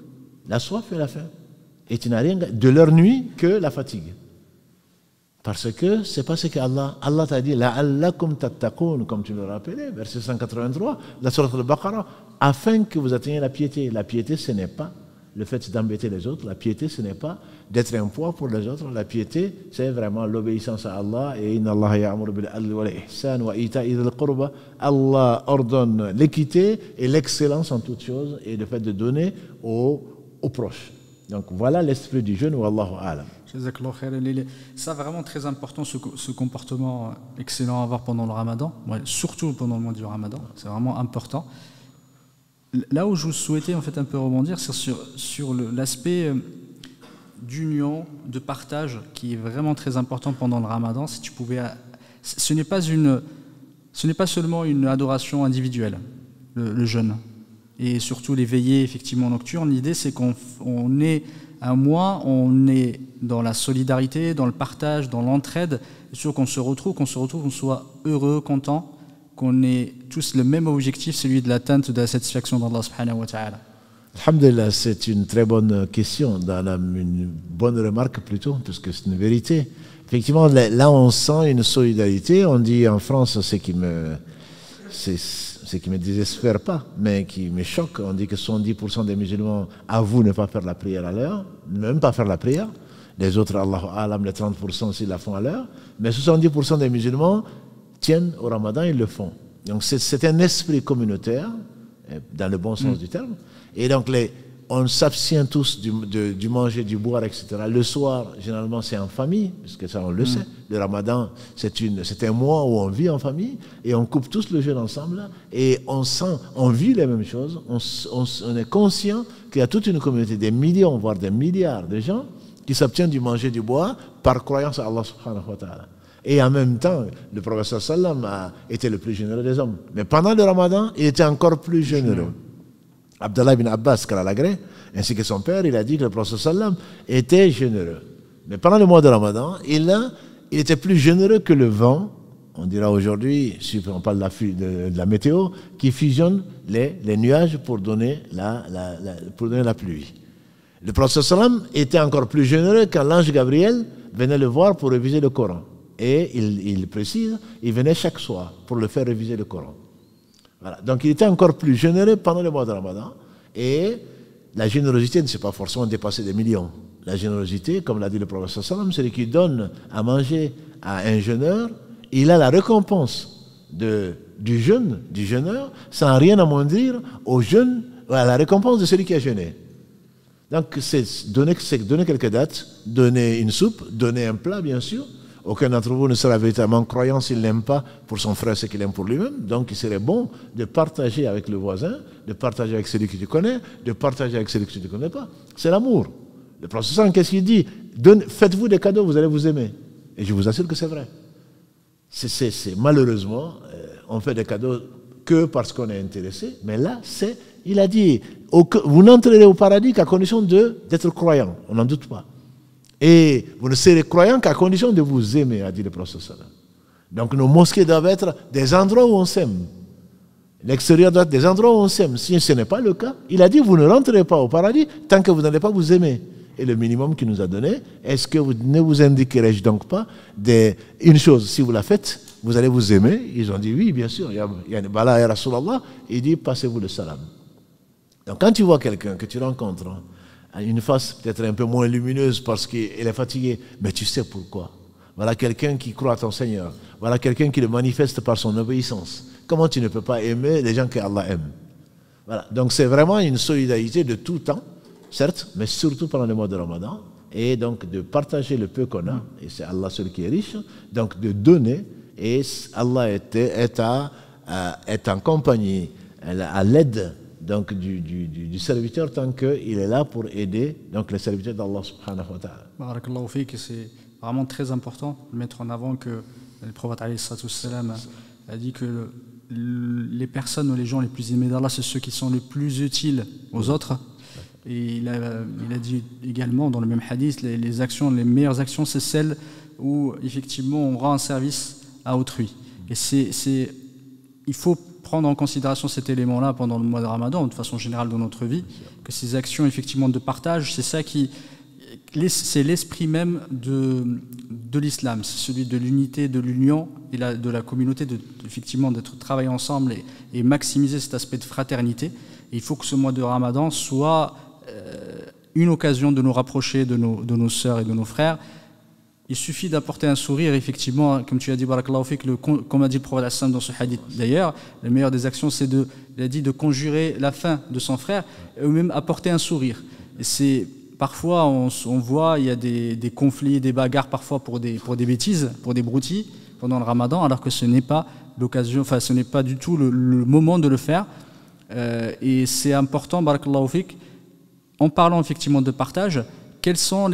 Speaker 2: la soif et la faim. Et tu n'as rien de leur nuit que la fatigue. Parce que c'est pas ce qu'Allah t'a dit, la'allakum tattaqoun, comme tu me le rappelais, verset 183, la sourate al-Baqarah, afin que vous atteigniez la piété. La piété, ce n'est pas le fait d'embêter les autres. La piété, ce n'est pas d'être un poids pour les autres. La piété, c'est vraiment l'obéissance à Allah. Et inna Allah ya'muru bil adli wal ihsan wa ita'i dhil qurba. Allah ordonne l'équité et l'excellence en toutes choses et le fait de donner aux proches. Donc voilà l'esprit du jeûne, wallahu a'lam.
Speaker 1: C'est vraiment très important ce comportement excellent à avoir pendant le ramadan, surtout pendant le mois du ramadan, c'est vraiment important. Là où je souhaitais en fait un peu rebondir, c'est sur l'aspect d'union, de partage qui est vraiment très important pendant le ramadan. Si tu pouvais, ce n'est pas seulement une adoration individuelle, le jeûne. Et surtout les veillées effectivement nocturnes, l'idée c'est qu'on est un mois, on est dans la solidarité, dans le partage, dans l'entraide, et sûr qu'on se retrouve, qu'on soit heureux, content, qu'on ait tous le même objectif, celui de l'atteinte de la satisfaction d'Allah subhanahu wa ta'ala.
Speaker 2: Alhamdulillah, c'est une très bonne question, une bonne remarque plutôt, parce que c'est une vérité. Effectivement, là on sent une solidarité, on dit en France ce qui me désespère pas, mais qui me choque. On dit que 70% des musulmans avouent ne pas faire la prière à l'heure, même pas faire la prière. Les autres, Allahu A'lam, les 30% s'ils la font à l'heure. Mais 70% des musulmans tiennent au ramadan, ils le font. Donc c'est un esprit communautaire, dans le bon sens du terme. Et donc on s'abstient tous du manger, du boire, etc. Le soir, généralement, c'est en famille, parce que ça, on le sait. Le ramadan, c'est un mois où on vit en famille, et on coupe tous le jeûne ensemble, et on vit les mêmes choses. On est conscient qu'il y a toute une communauté, des millions, voire des milliards de gens qui s'abstiennent du manger, du boire, par croyance à Allah subhanahu wa ta'ala. Et en même temps, le prophète sallam a été le plus généreux des hommes. Mais pendant le ramadan, il était encore plus généreux. Abdallah ibn Abbas, Kalalagré, ainsi que son père, il a dit que le prophète sallam était généreux. Mais pendant le mois de Ramadan, il était plus généreux que le vent, on dira aujourd'hui, si on parle de la météo, qui fusionne les nuages pour donner la pluie. Le prophète sallam était encore plus généreux quand l'ange Gabriel venait le voir pour réviser le Coran. Et il précise, il venait chaque soir pour le faire réviser le Coran. Voilà. Donc il était encore plus généreux pendant le mois de Ramadan. Et la générosité ne s'est pas forcément dépassée des millions. La générosité, comme l'a dit le prophète sallam, c'est qui donne à manger à un jeûneur, il a la récompense du jeûneur, sans rien amoindrir à la récompense de celui qui a jeûné. Donc c'est donner quelques dates, donner une soupe, donner un plat bien sûr. Aucun d'entre vous ne sera véritablement croyant s'il n'aime pas pour son frère ce qu'il aime pour lui-même. Donc il serait bon de partager avec le voisin, de partager avec celui que tu connais, de partager avec celui que tu ne connais pas. C'est l'amour. Le prophète, qu'est-ce qu'il dit? Faites-vous des cadeaux, vous allez vous aimer. Et je vous assure que c'est vrai. Malheureusement, on fait des cadeaux que parce qu'on est intéressé. Mais là, il a dit, vous n'entrerez au paradis qu'à condition d'être croyant. On n'en doute pas. Et vous ne serez croyant qu'à condition de vous aimer, a dit le prophète. Donc nos mosquées doivent être des endroits où on s'aime. L'extérieur doit être des endroits où on s'aime. Si ce n'est pas le cas, il a dit, vous ne rentrez pas au paradis tant que vous n'allez pas vous aimer. Et le minimum qu'il nous a donné, est-ce que vous ne vous indiquerai-je donc pas une chose, si vous la faites, vous allez vous aimer? Ils ont dit oui, bien sûr. Bala ya Rasulallah, il dit, passez-vous le salam. Donc quand tu vois quelqu'un que tu rencontres, une face peut-être un peu moins lumineuse parce qu'il est fatigué, mais tu sais pourquoi. Voilà quelqu'un qui croit à ton Seigneur. Voilà quelqu'un qui le manifeste par son obéissance. Comment tu ne peux pas aimer les gens que Allah aime? Voilà. Donc c'est vraiment une solidarité de tout temps, certes, mais surtout pendant le mois de Ramadan. Et donc de partager le peu qu'on a, et c'est Allah seul qui est riche, donc de donner, et Allah est en compagnie, à l'aide donc du serviteur tant qu'il est là pour aider donc les serviteurs d'Allah subhanahu wa ta'ala.
Speaker 1: Barakallahu fik, c'est vraiment très important de mettre en avant que le prophète alayhi salam a dit que les personnes ou les gens les plus aimés d'Allah, c'est ceux qui sont les plus utiles aux autres. Et il a dit également dans le même hadith, les meilleures actions, c'est celles où effectivement on rend un service à autrui. Et il faut prendre en considération cet élément-là pendant le mois de Ramadan, de façon générale dans notre vie, que ces actions effectivement de partage, c'est ça qui, c'est l'esprit même de l'islam, c'est celui de l'unité, de l'union et de la communauté, effectivement d'être travailler ensemble et maximiser cet aspect de fraternité. Et il faut que ce mois de Ramadan soit une occasion de nous rapprocher de nos sœurs et de nos frères. Il suffit d'apporter un sourire, effectivement, comme tu as dit, barakallahu fik, comme a dit le prophète dans ce hadith d'ailleurs, la meilleure des actions, c'est de conjurer la faim de son frère, et même apporter un sourire. Et c'est, parfois, on voit, il y a des conflits, des bagarres, parfois pour des bêtises, pour des broutilles, pendant le Ramadan, alors que ce n'est pas l'occasion, enfin, ce n'est pas du tout le moment de le faire. Et c'est important, barakallahu fik, en parlant effectivement de partage, quels sont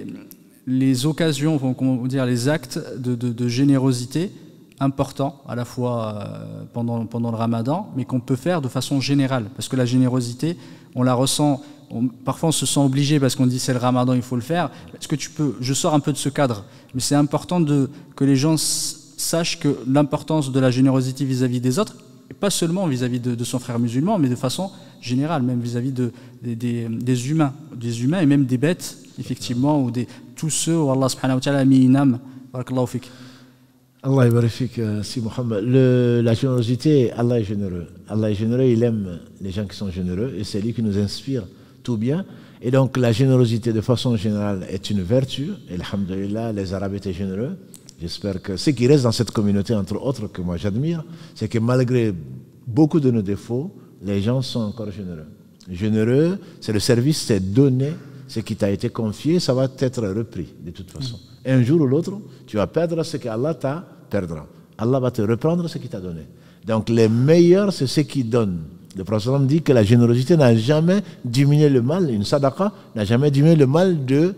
Speaker 1: les occasions, comment dire, les actes de générosité importants à la fois pendant le Ramadan, mais qu'on peut faire de façon générale, parce que la générosité, on la ressent, parfois on se sent obligé parce qu'on dit c'est le Ramadan, il faut le faire. Est-ce que tu peux, je sors un peu de ce cadre, mais c'est important que les gens sachent que l'importance de la générosité vis-à-vis des autres, et pas seulement vis-à-vis de son frère musulman, mais de façon générale, même vis-à-vis des humains et même des bêtes, effectivement, ou tous ceux où Allah subhanahu wa ta'ala a mis une âme. Barakallahu fik.
Speaker 2: Allah yabarifik, si Mohammed. La générosité, Allah est généreux. Allah est généreux, il aime les gens qui sont généreux et c'est lui qui nous inspire tout bien. Et donc la générosité de façon générale est une vertu. Et alhamdulillah, les Arabes étaient généreux. J'espère que ce qui reste dans cette communauté, entre autres, que moi j'admire, c'est que malgré beaucoup de nos défauts, les gens sont encore généreux. Généreux, c'est le service, c'est donner ce qui t'a été confié, ça va être repris de toute façon. Un jour ou l'autre, tu vas perdre ce qu'Allah t'a perdra. Allah va te reprendre ce qu'il t'a donné. Donc les meilleurs, c'est ceux qui donnent. Le prophète dit que la générosité n'a jamais diminué le mal, une sadaqa n'a jamais diminué le mal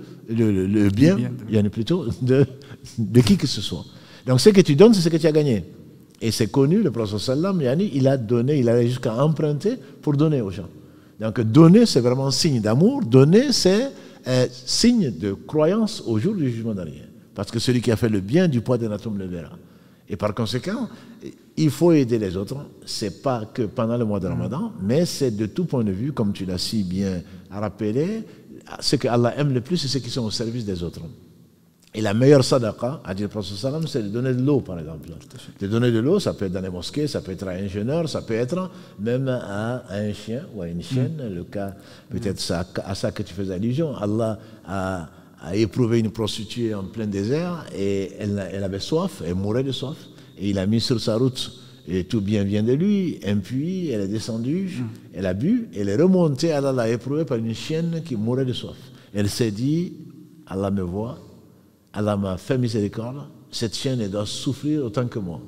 Speaker 2: le bien, il y en a plutôt de qui que ce soit. Donc ce que tu donnes, c'est ce que tu as gagné. Et c'est connu, le prophète sallam, il a donné, il allait jusqu'à emprunter pour donner aux gens. Donc donner, c'est vraiment signe d'amour. Donner, c'est signe de croyance au jour du jugement dernier. Parce que celui qui a fait le bien, du poids d'un atome le verra. Et par conséquent, il faut aider les autres. Ce n'est pas que pendant le mois de Ramadan, mais c'est de tout point de vue, comme tu l'as si bien rappelé, ce que Allah aime le plus, c'est ceux qui sont au service des autres. Et la meilleure sadaqa, a dit le prophète sallam, c'est de donner de l'eau, par exemple. De donner de l'eau, ça peut être dans les mosquées, ça peut être à un jeûneur, ça peut être même à un chien ou à une chienne. Le cas, peut-être à ça que tu faisais allusion. Allah a éprouvé une prostituée en plein désert et elle avait soif, elle mourait de soif. Et il a mis sur sa route, et tout bien vient de lui, un puits, elle est descendue, elle a bu, elle est remontée, Allah l'a éprouvée par une chienne qui mourait de soif. Elle s'est dit, Allah me voit, Allah m'a fait miséricorde, cette chienne elle doit souffrir autant que moi.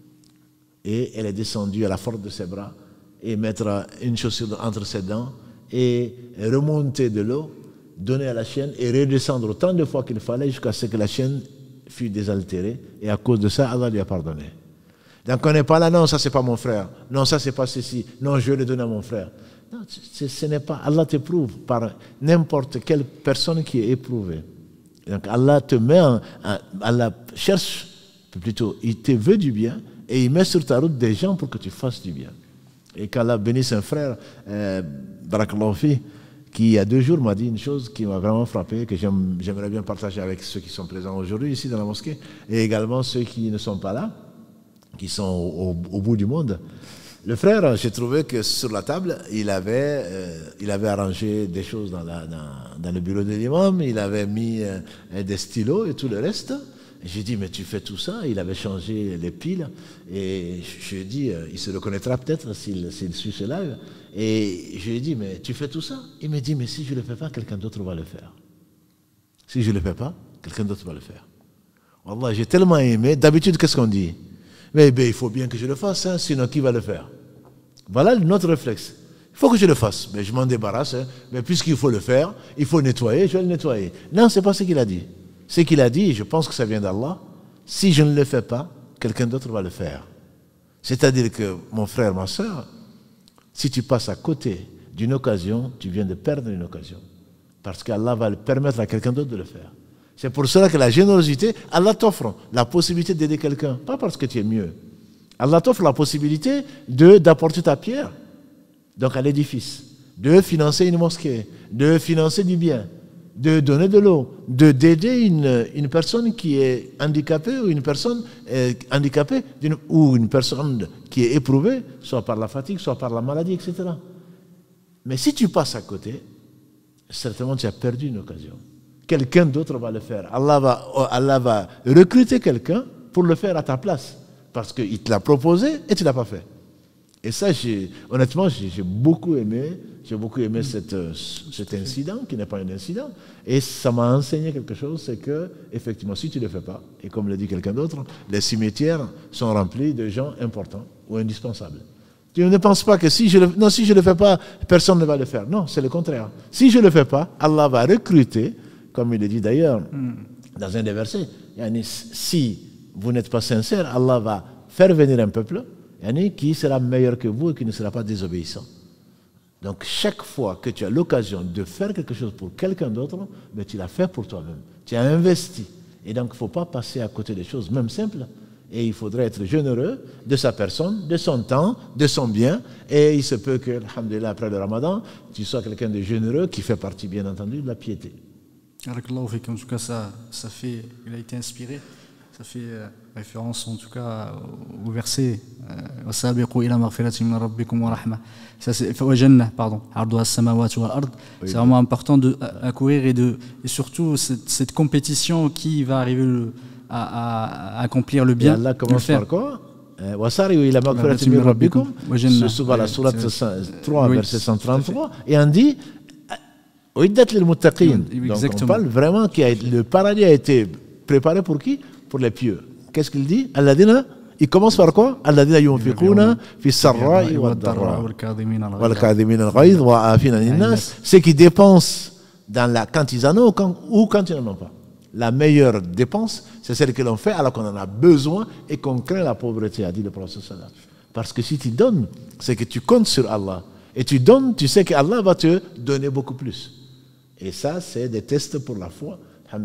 Speaker 2: Et elle est descendue à la force de ses bras et mettre une chaussure entre ses dents et remonter de l'eau, donner à la chienne et redescendre autant de fois qu'il fallait jusqu'à ce que la chienne fut désaltérée. Et à cause de ça, Allah lui a pardonné. Donc on n'est pas là, non, ça c'est pas mon frère, non, ça c'est pas ceci, non, je vais le donner à mon frère. Non, ce n'est pas, Allah t'éprouve par n'importe quelle personne qui est éprouvée. Donc Allah te met Allah cherche, plutôt, il te veut du bien et il met sur ta route des gens pour que tu fasses du bien. Et qu'Allah bénisse un frère, Barakallahu fi, qui il y a 2 jours m'a dit une chose qui m'a vraiment frappé, que j'aimerais bien partager avec ceux qui sont présents aujourd'hui ici dans la mosquée, et également ceux qui ne sont pas là, qui sont au bout du monde. Le frère, j'ai trouvé que sur la table, il avait arrangé des choses dans le bureau de l'imam, il avait mis des stylos et tout le reste. Et j'ai dit, mais tu fais tout ça? Il avait changé les piles. Et je lui ai dit, il se reconnaîtra peut-être s'il suit ce live. Et je lui ai dit, mais tu fais tout ça? Il me dit, mais si je ne le fais pas, quelqu'un d'autre va le faire. Si je ne le fais pas, quelqu'un d'autre va le faire. Wallah, j'ai tellement aimé. D'habitude, qu'est-ce qu'on dit? Mais il faut bien que je le fasse, hein, sinon qui va le faire? Voilà notre réflexe. Il faut que je le fasse. Mais je m'en débarrasse. Hein. Mais puisqu'il faut le faire, il faut nettoyer, je vais le nettoyer. Non, ce n'est pas ce qu'il a dit. Ce qu'il a dit, je pense que ça vient d'Allah, si je ne le fais pas, quelqu'un d'autre va le faire. C'est-à-dire que, mon frère, ma soeur, si tu passes à côté d'une occasion, tu viens de perdre une occasion. Parce qu'Allah va le permettre à quelqu'un d'autre de le faire. C'est pour cela que la générosité, Allah t'offre la possibilité d'aider quelqu'un. Pas parce que tu es mieux. Allah t'offre la possibilité d'apporter ta pierre donc à l'édifice, de financer une mosquée, de financer du bien, de donner de l'eau, d'aider une personne qui est handicapée ou une personne handicapée ou une personne qui est éprouvée, soit par la fatigue, soit par la maladie, etc. Mais si tu passes à côté, certainement tu as perdu une occasion. Quelqu'un d'autre va le faire. Allah va recruter quelqu'un pour le faire à ta place. Parce qu'il te l'a proposé et tu ne l'as pas fait. Et ça, honnêtement, j'ai beaucoup aimé cet incident, qui n'est pas un incident. Et ça m'a enseigné quelque chose, c'est que, effectivement, si tu ne le fais pas, et comme le dit quelqu'un d'autre, les cimetières sont remplis de gens importants ou indispensables. Tu ne penses pas que si je le fais pas, personne ne va le faire. Non, c'est le contraire. Si je ne le fais pas, Allah va recruter, comme il le dit d'ailleurs dans un des versets, si vous n'êtes pas sincère, Allah va faire venir un peuple qui sera meilleur que vous et qui ne sera pas désobéissant. Donc chaque fois que tu as l'occasion de faire quelque chose pour quelqu'un d'autre, mais tu l'as fait pour toi-même. Tu as investi. Et donc il ne faut pas passer à côté des choses, même simples. Et il faudrait être généreux de sa personne, de son temps, de son bien. Et il se peut que, alhamdoulilah, après le ramadan, tu sois quelqu'un de généreux qui fait partie, bien entendu, de la piété.
Speaker 1: En tout cas, il a été inspiré. Ça fait référence en tout cas au verset c'est vraiment important d'accourir et surtout cette compétition qui va arriver à accomplir le bien.
Speaker 2: Et Allah commence par quoi? Souvent la sourate 3 verset 133 et on dit donc on parle vraiment que le paradis a été préparé pour qui? Pour les pieux. Qu'est-ce qu'il dit? Il commence par quoi? Alladhina yunfiquna fi sarra'i wad darra wal kadhimina al-ghayz wa afina an-nas, ceux qui dépensent quand ils en ont ou quand ils n'en ont pas. La meilleure dépense, c'est celle que l'on fait alors qu'on en a besoin et qu'on craint la pauvreté, a dit le prophète sallallahu alayhi wa sallam. Parce que si tu donnes, c'est que tu comptes sur Allah. Et tu donnes, tu sais qu'Allah va te donner beaucoup plus. Et ça, c'est des tests pour la foi.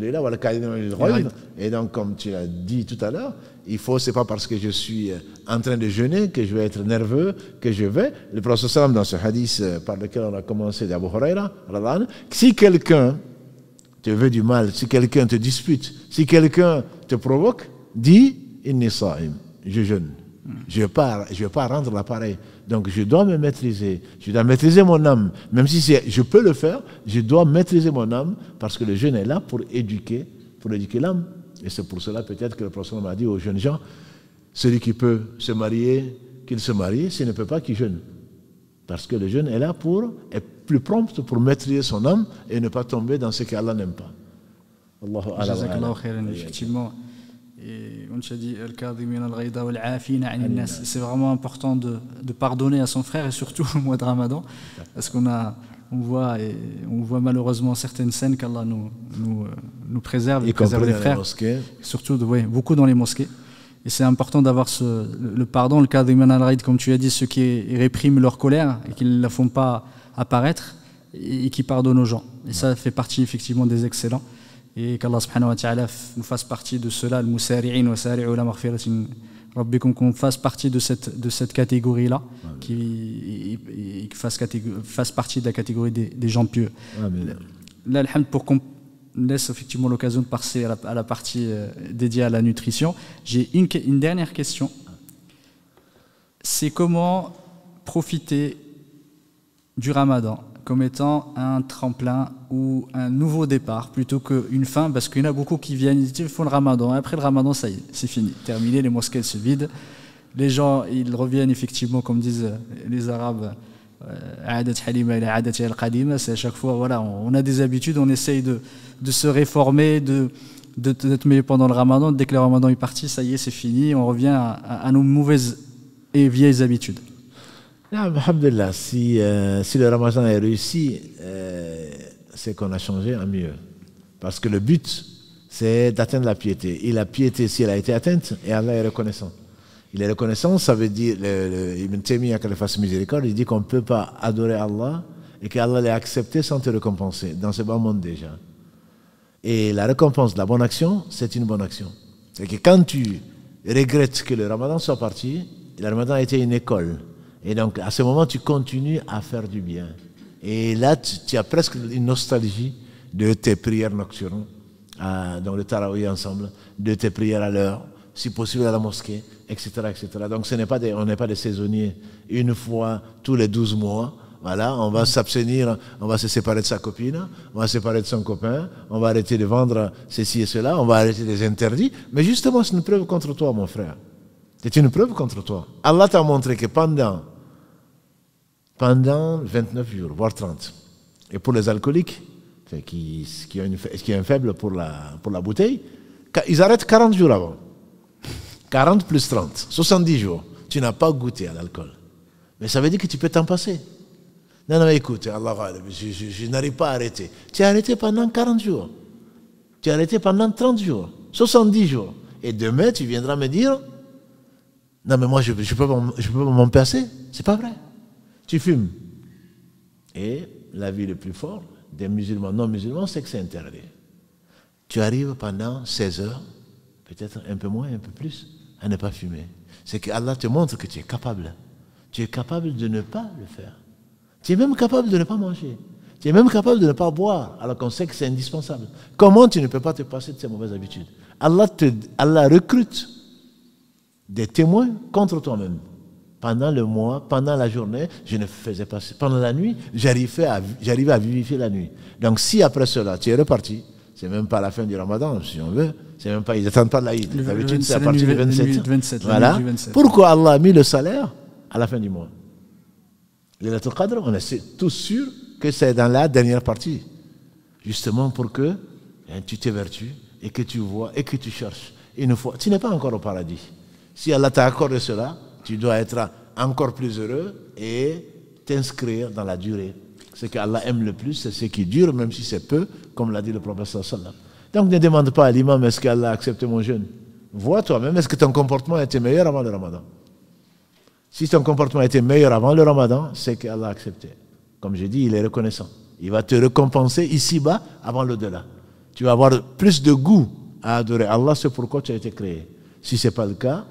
Speaker 2: Et donc, comme tu l'as dit tout à l'heure, c'est pas parce que je suis en train de jeûner que je vais être nerveux, que je vais. Le prophète sallam, dans ce hadith par lequel on a commencé d'Abu Huraira, si quelqu'un te veut du mal, si quelqu'un te dispute, si quelqu'un te provoque, dis inni sa'im, je jeûne. Je ne vais pas rendre l'appareil. Donc je dois me maîtriser. Je dois maîtriser mon âme. Même si je peux le faire, je dois maîtriser mon âme parce que le jeûne est là pour éduquer l'âme. Et c'est pour cela peut-être que le prophète m'a dit aux jeunes gens, celui qui peut se marier, qu'il se marie, s'il ne peut pas, qu'il jeûne. Parce que le jeûne est là est plus prompt pour maîtriser son âme et ne pas tomber dans ce qu'Allah n'aime pas.
Speaker 1: Jazakallahu khairan, effectivement. Et on te dit c'est vraiment important de pardonner à son frère et surtout au mois de Ramadan parce qu'on voit malheureusement certaines scènes qu'Allah nous préserve et préserve les frères, surtout beaucoup dans les mosquées. Et c'est important d'avoir le pardon, le kadhimin al-ghayd, comme tu as dit, ceux qui répriment leur colère et qui ne la font pas apparaître et qui pardonnent aux gens. Et ça fait partie effectivement des excellents. Et qu'Allah subhanahu wa ta'ala nous fasse partie de cela, al-musari'in wa sari'u la maghfiratin rabbikum, qu'on fasse partie de cette catégorie-là, qui fasse partie de la catégorie des gens pieux. Là, pour qu'on laisse effectivement l'occasion de passer à la partie dédiée à la nutrition, j'ai une dernière question. C'est comment profiter du Ramadan comme étant un tremplin ou un nouveau départ plutôt qu'une fin, parce qu'il y en a beaucoup qui viennent, ils font le Ramadan, après le Ramadan, ça y est, c'est fini, terminé, les mosquées se vident, les gens, ils reviennent effectivement, comme disent les Arabes, c'est à chaque fois, voilà, on a des habitudes, on essaye de se réformer, d'être meilleur pendant le Ramadan, dès que le Ramadan est parti, ça y est, c'est fini, on revient à nos mauvaises et vieilles habitudes.
Speaker 2: Alhamdulillah, si le Ramadan est réussi, c'est qu'on a changé en mieux. Parce que le but, c'est d'atteindre la piété. Et la piété, si elle a été atteinte, et Allah est reconnaissant. Il est reconnaissant, ça veut dire, Ibn Taymiyyah, qu'elle fasse miséricorde, il dit qu'on ne peut pas adorer Allah et qu'Allah l'ait accepté sans te récompenser, dans ce bas monde déjà. Et la récompense de la bonne action, c'est une bonne action. C'est que quand tu regrettes que le Ramadan soit parti, Le ramadan a été une école. Et donc, à ce moment, tu continues à faire du bien. Et là, tu as presque une nostalgie de tes prières nocturnes, donc le tarawih ensemble, de tes prières à l'heure, si possible à la mosquée, etc. etc. Donc, on n'est pas des saisonniers. Une fois tous les 12 mois, voilà, on va s'abstenir, on va se séparer de sa copine, on va se séparer de son copain, on va arrêter de vendre ceci et cela, on va arrêter des interdits. Mais justement, c'est une preuve contre toi, mon frère. C'est une preuve contre toi. Allah t'a montré que pendant 29 jours, voire 30, et pour les alcooliques, qui ont un faible pour la bouteille, ils arrêtent 40 jours avant. 40 plus 30, 70 jours. Tu n'as pas goûté à l'alcool. Mais ça veut dire que tu peux t'en passer. Non, écoute, Allah, je n'arrive pas à arrêter. Tu as arrêté pendant 40 jours. Tu as arrêté pendant 30 jours, 70 jours. Et demain, tu viendras me dire, non, mais moi, je peux m'en passer. C'est pas vrai. Tu fumes. Et la vie le plus fort des musulmans, non-musulmans, c'est que c'est interdit. Tu arrives pendant 16 heures, peut-être un peu moins, un peu plus, à ne pas fumer. C'est que Allah te montre que tu es capable. Tu es capable de ne pas le faire. Tu es même capable de ne pas manger. Tu es même capable de ne pas boire, alors qu'on sait que c'est indispensable. Comment tu ne peux pas te passer de ces mauvaises habitudes? Allah recrute des témoins contre toi-même. Pendant le mois, pendant la journée, je ne faisais pas. Pendant la nuit, j'arrivais à vivifier la nuit. Donc si après cela, tu es reparti, c'est même pas la fin du Ramadan, si on veut, c'est même pas, ils n'attendent pas l'Aïd. D'habitude, c'est à partir du 27. Voilà. Pourquoi Allah a mis le salaire à la fin du mois? Laylatul Qadr, on est tous sûrs que c'est dans la dernière partie. Justement pour que tu t'évertues et que tu vois et que tu cherches. Une fois, tu n'es pas encore au paradis. Si Allah t'a accordé cela, tu dois être encore plus heureux et t'inscrire dans la durée. Ce qu'Allah aime le plus, c'est ce qui dure, même si c'est peu, comme l'a dit le prophète sallallahu alayhi wa sallam. Donc ne demande pas à l'imam, est-ce qu'Allah a accepté mon jeûne? Vois toi-même, est-ce que ton comportement était meilleur avant le Ramadan? Si ton comportement était meilleur avant le Ramadan, c'est qu'Allah a accepté. Comme j'ai dit, il est reconnaissant. Il va te récompenser ici-bas avant l'au-delà. Tu vas avoir plus de goût à adorer Allah, c'est pourquoi tu as été créé. Si ce n'est pas le cas,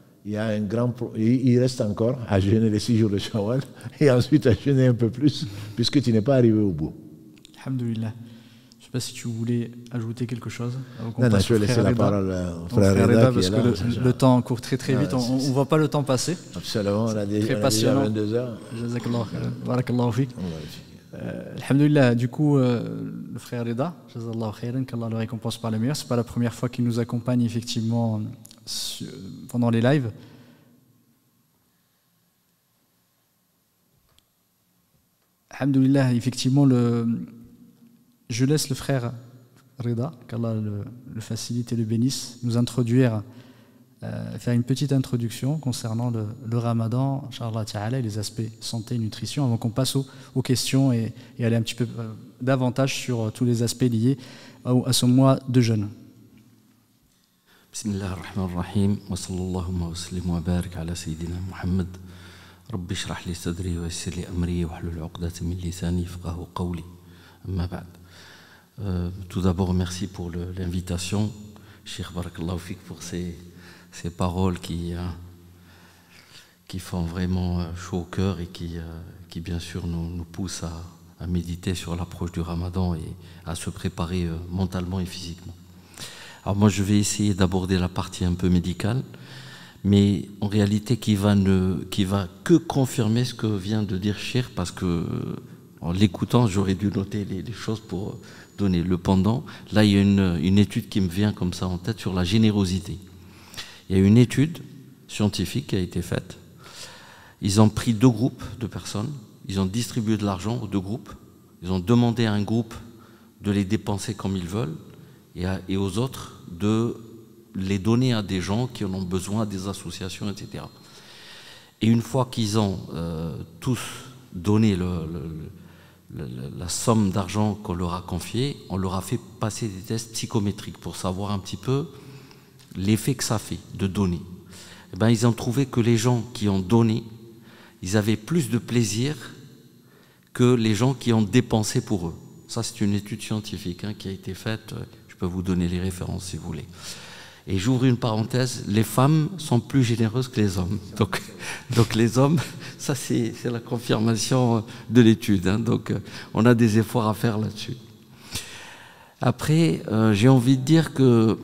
Speaker 2: il reste encore à jeûner les 6 jours de Shawwal et ensuite à jeûner un peu plus, puisque tu n'es pas arrivé au bout.
Speaker 1: Alhamdulillah. Je ne sais pas si tu voulais ajouter quelque chose.
Speaker 2: Non, je vais laisser la parole au frère Reda,
Speaker 1: parce que le temps court très très vite, on ne voit pas le temps passer.
Speaker 2: Absolument, on a déjà 22 heures.
Speaker 1: Jazakallah khairan. Barakallahu fik. Alhamdulillah, du coup, le frère Reda, Jazakallahu khairan, qu'Allah le récompense par le meilleur. Ce n'est pas la première fois qu'il nous accompagne effectivement pendant les lives. Alhamdulillah, effectivement, je laisse le frère Reda, qu'Allah le facilite et le bénisse, nous introduire, faire une petite introduction concernant le Ramadan, Inch'Allah Ta'ala, et les aspects santé et nutrition, avant qu'on passe aux questions et aller un petit peu davantage sur tous les aspects liés à ce mois de jeûne.
Speaker 3: Bismillah ar-Rahman ar-Rahim, wa sallallahu wa sallim wa barik ala Sayyidina Muhammad. Rabbi shrah li sadri wa yassir li amri wa hlul 'uqdatan min lisani yafqahu qawli. Amma ba'd. Tout d'abord, merci pour l'invitation, Cheikh Barakallahu Fik, pour ces paroles qui font vraiment chaud au cœur et qui bien sûr nous poussent à méditer sur l'approche du Ramadan et à se préparer mentalement et physiquement. Alors moi, je vais essayer d'aborder la partie un peu médicale, mais en réalité qui va que confirmer ce que vient de dire Cheikh, parce que en l'écoutant, j'aurais dû noter les choses pour donner le pendant. Là, il y a une étude qui me vient comme ça en tête sur la générosité. Il y a une étude scientifique qui a été faite. Ils ont pris 2 groupes de personnes, ils ont distribué de l'argent aux 2 groupes, ils ont demandé à un groupe de les dépenser comme ils veulent et aux autres de les donner à des gens qui en ont besoin, à des associations, etc. Et une fois qu'ils ont tous donné la somme d'argent qu'on leur a confiée, on leur a fait passer des tests psychométriques pour savoir un petit peu l'effet que ça fait de donner. Et ben, ils ont trouvé que les gens qui ont donné, ils avaient plus de plaisir que les gens qui ont dépensé pour eux. Ça, c'est une étude scientifique qui a été faite. Je peux vous donner les références si vous voulez. Et j'ouvre une parenthèse, les femmes sont plus généreuses que les hommes. Donc les hommes, ça c'est la confirmation de l'étude. Hein. Donc on a des efforts à faire là-dessus. Après, j'ai envie de dire que,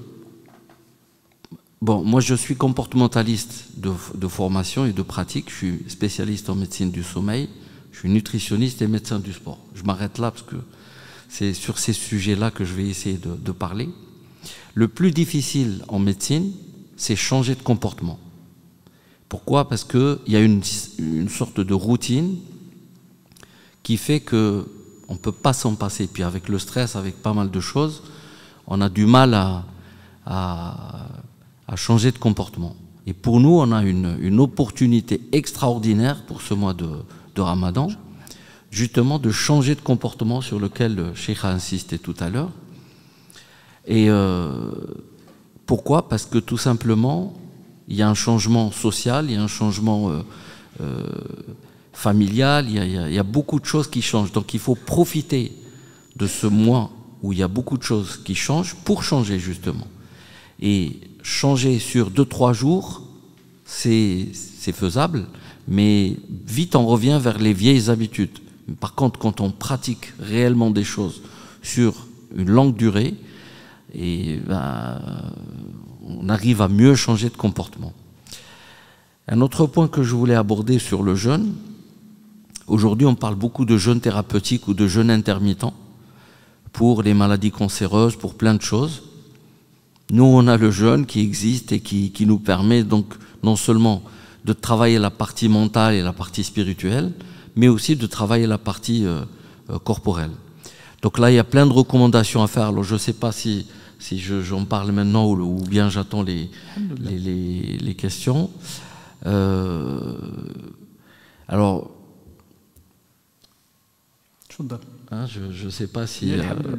Speaker 3: bon, moi je suis comportementaliste de formation et de pratique. Je suis spécialiste en médecine du sommeil. Je suis nutritionniste et médecin du sport. Je m'arrête là parce que c'est sur ces sujets-là que je vais essayer de parler. Le plus difficile en médecine, c'est changer de comportement. Pourquoi? Parce qu'il y a une sorte de routine qui fait qu'on ne peut pas s'en passer. Puis avec le stress, avec pas mal de choses, on a du mal à changer de comportement. Et pour nous, on a une opportunité extraordinaire pour ce mois de Ramadan, justement de changer de comportement sur lequel le Cheikh a insisté tout à l'heure. Et pourquoi? Parce que tout simplement, il y a un changement social, il y a un changement familial, il y a beaucoup de choses qui changent. Donc il faut profiter de ce mois où il y a beaucoup de choses qui changent pour changer justement. Et changer sur 2-3 jours, c'est faisable, mais vite on revient vers les vieilles habitudes. Par contre, quand on pratique réellement des choses sur une longue durée, et on arrive à mieux changer de comportement. Un autre point que je voulais aborder sur le jeûne, aujourd'hui on parle beaucoup de jeûne thérapeutique ou de jeûne intermittent pour les maladies cancéreuses, pour plein de choses. Nous on a le jeûne qui existe et qui nous permet donc non seulement de travailler la partie mentale et la partie spirituelle, mais aussi de travailler la partie corporelle. Donc là, il y a plein de recommandations à faire. Alors, je ne sais pas si j'en parle maintenant ou bien j'attends les questions. Alors, hein, je ne sais pas si...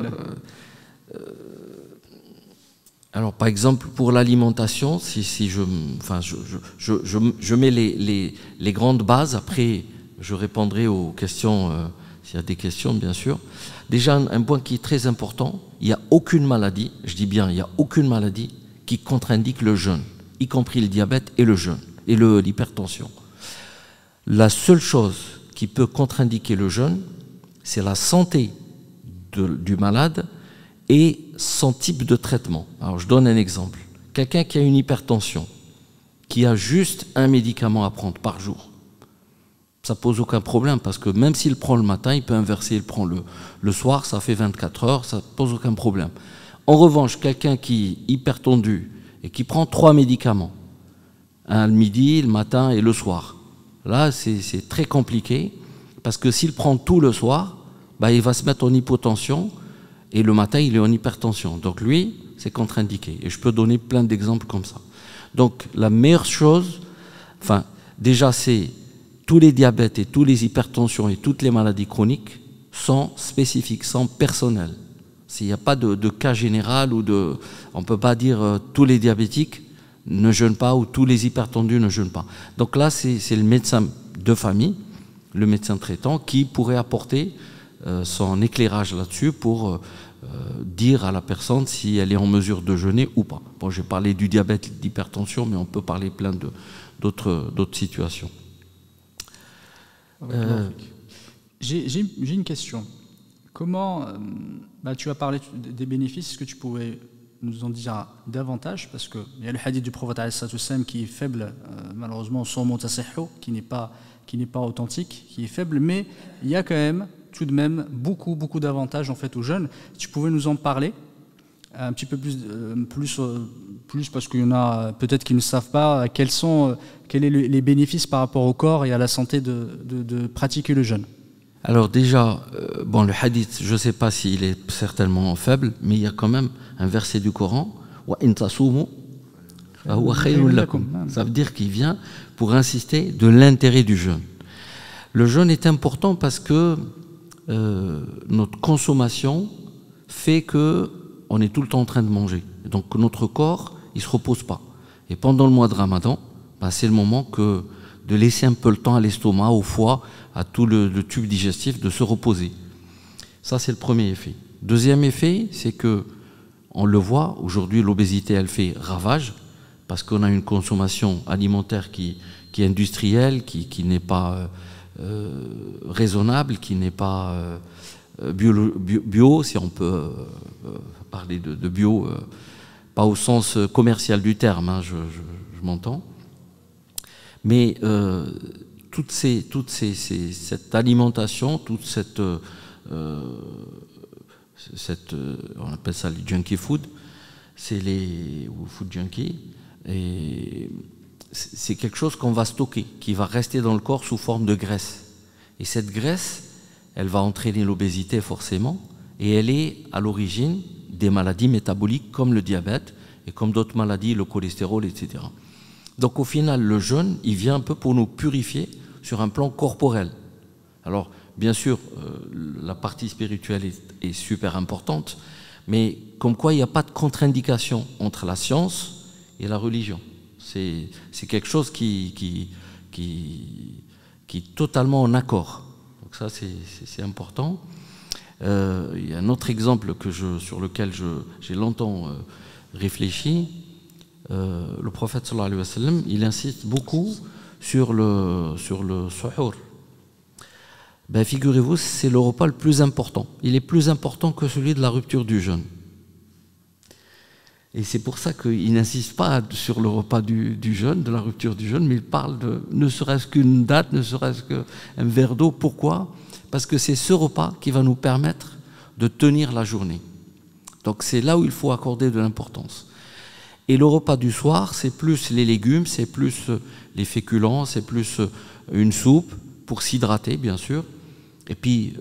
Speaker 3: alors, par exemple, pour l'alimentation, si je mets les grandes bases, après je répondrai aux questions, s'il y a des questions, bien sûr. Déjà, un point qui est très important, il n'y a aucune maladie, je dis bien, il n'y a aucune maladie qui contre-indique le jeûne, y compris le diabète et le jeûne, et l'hypertension. La seule chose qui peut contre-indiquer le jeûne, c'est la santé du malade et son type de traitement. Alors, je donne un exemple. Quelqu'un qui a une hypertension, qui a juste un médicament à prendre par jour, ça pose aucun problème parce que même s'il prend le matin, il peut inverser, il prend le soir, ça fait 24 heures, ça pose aucun problème. En revanche, quelqu'un qui est hypertendu et qui prend 3 médicaments, un le midi, le matin et le soir, là c'est très compliqué parce que s'il prend tout le soir, il va se mettre en hypotension et le matin il est en hypertension. Donc lui, c'est contre-indiqué. Et je peux donner plein d'exemples comme ça. Donc la meilleure chose, déjà c'est tous les diabètes et toutes les hypertensions et toutes les maladies chroniques sont spécifiques, sont personnelles. S'il n'y a pas de cas général ou on ne peut pas dire tous les diabétiques ne jeûnent pas ou tous les hypertendus ne jeûnent pas. Donc là, c'est le médecin de famille, le médecin traitant, qui pourrait apporter son éclairage là-dessus pour dire à la personne si elle est en mesure de jeûner ou pas. Bon, j'ai parlé du diabète, de l'hypertension, mais on peut parler plein d'autres situations.
Speaker 1: J'ai une question. Comment, tu as parlé des bénéfices, est-ce que tu pourrais nous en dire davantage? Parce qu'il y a le hadith du prophète qui est faible, malheureusement, son mutasihhu, qui n'est pas authentique, qui est faible, mais il y a quand même, tout de même, beaucoup d'avantages en fait aux jeunes. Tu pouvais nous en parler un petit peu plus parce qu'il y en a peut-être qui ne savent pas quels sont les bénéfices par rapport au corps et à la santé de pratiquer le jeûne.
Speaker 3: Alors déjà, le hadith, je ne sais pas s'il est certainement faible, mais il y a quand même un verset du Coran, wa in tasumu fa huwa khayrun lakum. Ça veut dire qu'il vient pour insister de l'intérêt du jeûne. Le jeûne est important parce que notre consommation fait qu'on est tout le temps en train de manger. Donc notre corps, il ne se repose pas. Et pendant le mois de Ramadan, c'est le moment de laisser un peu le temps à l'estomac, au foie, à tout le tube digestif de se reposer. Ça, c'est le premier effet. Deuxième effet, c'est que on le voit, aujourd'hui l'obésité elle fait ravage parce qu'on a une consommation alimentaire qui est industrielle, qui n'est pas raisonnable, qui n'est pas bio, si on peut parler de bio, pas au sens commercial du terme, hein, je m'entends. Mais cette alimentation, toute cette on appelle ça les junkie food, c'est les food junkie, et c'est quelque chose qu'on va stocker, qui va rester dans le corps sous forme de graisse. Et cette graisse, elle va entraîner l'obésité forcément, et elle est à l'origine des maladies métaboliques comme le diabète et comme d'autres maladies, le cholestérol, etc. Donc au final, le jeûne, il vient un peu pour nous purifier sur un plan corporel. Alors, bien sûr, la partie spirituelle est super importante, mais comme quoi il n'y a pas de contre-indication entre la science et la religion. C'est quelque chose qui est totalement en accord. Donc ça, c'est important. Il y a un autre exemple sur lequel j'ai longtemps réfléchi. Le prophète sallallahu alayhi wa sallam, il insiste beaucoup sur le suhour. Ben, figurez-vous, c'est le repas le plus important. Il est plus important que celui de la rupture du jeûne. Et c'est pour ça qu'il n'insiste pas sur le repas du jeûne, de la rupture du jeûne, mais il parle de ne serait-ce qu'une date, ne serait-ce qu'un verre d'eau. Pourquoi? Parce que c'est ce repas qui va nous permettre de tenir la journée. Donc c'est là où il faut accorder de l'importance. Et le repas du soir, c'est plus les légumes, c'est plus les féculents, c'est plus une soupe pour s'hydrater, bien sûr. Et puis,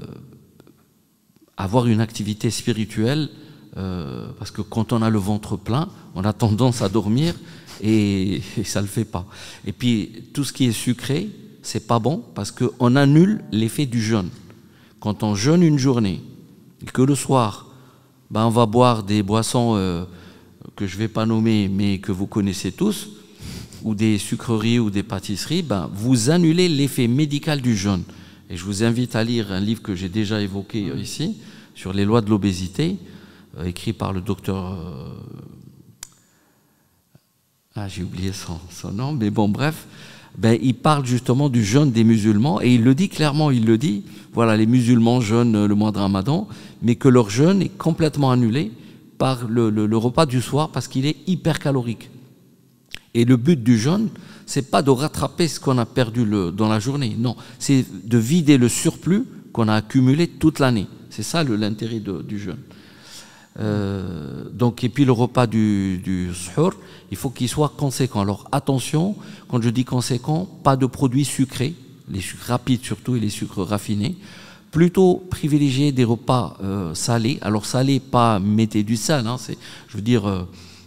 Speaker 3: avoir une activité spirituelle, parce que quand on a le ventre plein, on a tendance à dormir et ça ne le fait pas. Et puis, tout ce qui est sucré, c'est pas bon parce qu'on annule l'effet du jeûne. Quand on jeûne une journée et que le soir, ben, on va boire des boissons que je ne vais pas nommer, mais que vous connaissez tous, ou des sucreries ou des pâtisseries, ben, vous annulez l'effet médical du jeûne. Et je vous invite à lire un livre que j'ai déjà évoqué ici, sur les lois de l'obésité, écrit par le docteur... j'ai oublié son nom, mais bon, bref. Ben, il parle justement du jeûne des musulmans, et il le dit clairement, il le dit, voilà, les musulmans jeûnent le mois de Ramadan, mais que leur jeûne est complètement annulé par le repas du soir, parce qu'il est hyper calorique. Et le but du jeûne, c'est pas de rattraper ce qu'on a perdu dans la journée, non, c'est de vider le surplus qu'on a accumulé toute l'année. C'est ça l'intérêt du jeûne. Donc, et puis le repas du suhour, il faut qu'il soit conséquent. Alors attention, quand je dis conséquent, pas de produits sucrés, les sucres rapides surtout et les sucres raffinés. Plutôt privilégier des repas salés. Alors salés, pas mettez du sel, hein, je veux dire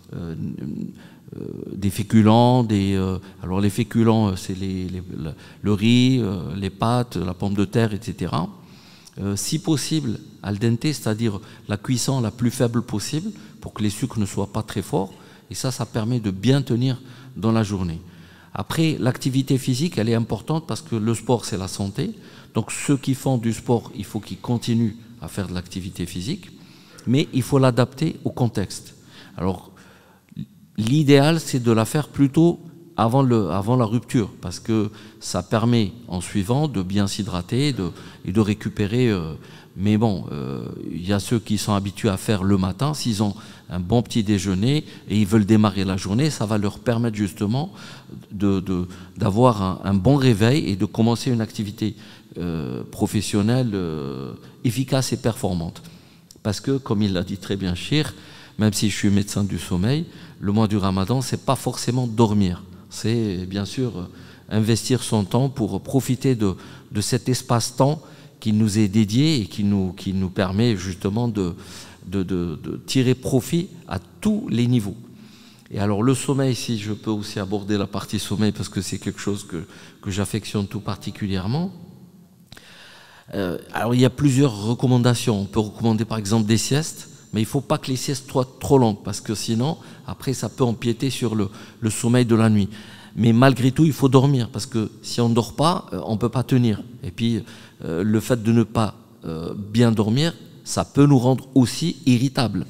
Speaker 3: des féculents, alors les féculents c'est le riz, les pâtes, la pomme de terre, etc. Si possible, al dente, c'est-à-dire la cuisson la plus faible possible pour que les sucres ne soient pas très forts, et ça permet de bien tenir dans la journée. Après, l'activité physique, elle est importante parce que le sport, c'est la santé. Donc ceux qui font du sport, il faut qu'ils continuent à faire de l'activité physique, mais il faut l'adapter au contexte. Alors, l'idéal, c'est de la faire plutôt avant la rupture, parce que ça permet, en suivant, de bien s'hydrater et de récupérer. Mais bon, il y a ceux qui sont habitués à faire le matin, s'ils ont un bon petit déjeuner et ils veulent démarrer la journée, ça va leur permettre justement d'avoir un bon réveil et de commencer une activité professionnelle efficace et performante. Parce que, comme il l'a dit très bien Chir, même si je suis médecin du sommeil, le mois du Ramadan, c'est pas forcément dormir. C'est bien sûr investir son temps pour profiter de cet espace-temps qui nous est dédié et qui nous permet justement de tirer profit à tous les niveaux. Et alors le sommeil, si je peux aussi aborder la partie sommeil, parce que c'est quelque chose que j'affectionne tout particulièrement. Alors il y a plusieurs recommandations. On peut recommander par exemple des siestes, mais il ne faut pas que les siestes soient trop longues, parce que sinon, après, ça peut empiéter sur le sommeil de la nuit. Mais malgré tout, il faut dormir, parce que si on ne dort pas, on ne peut pas tenir. Et puis, le fait de ne pas bien dormir, ça peut nous rendre aussi irritables.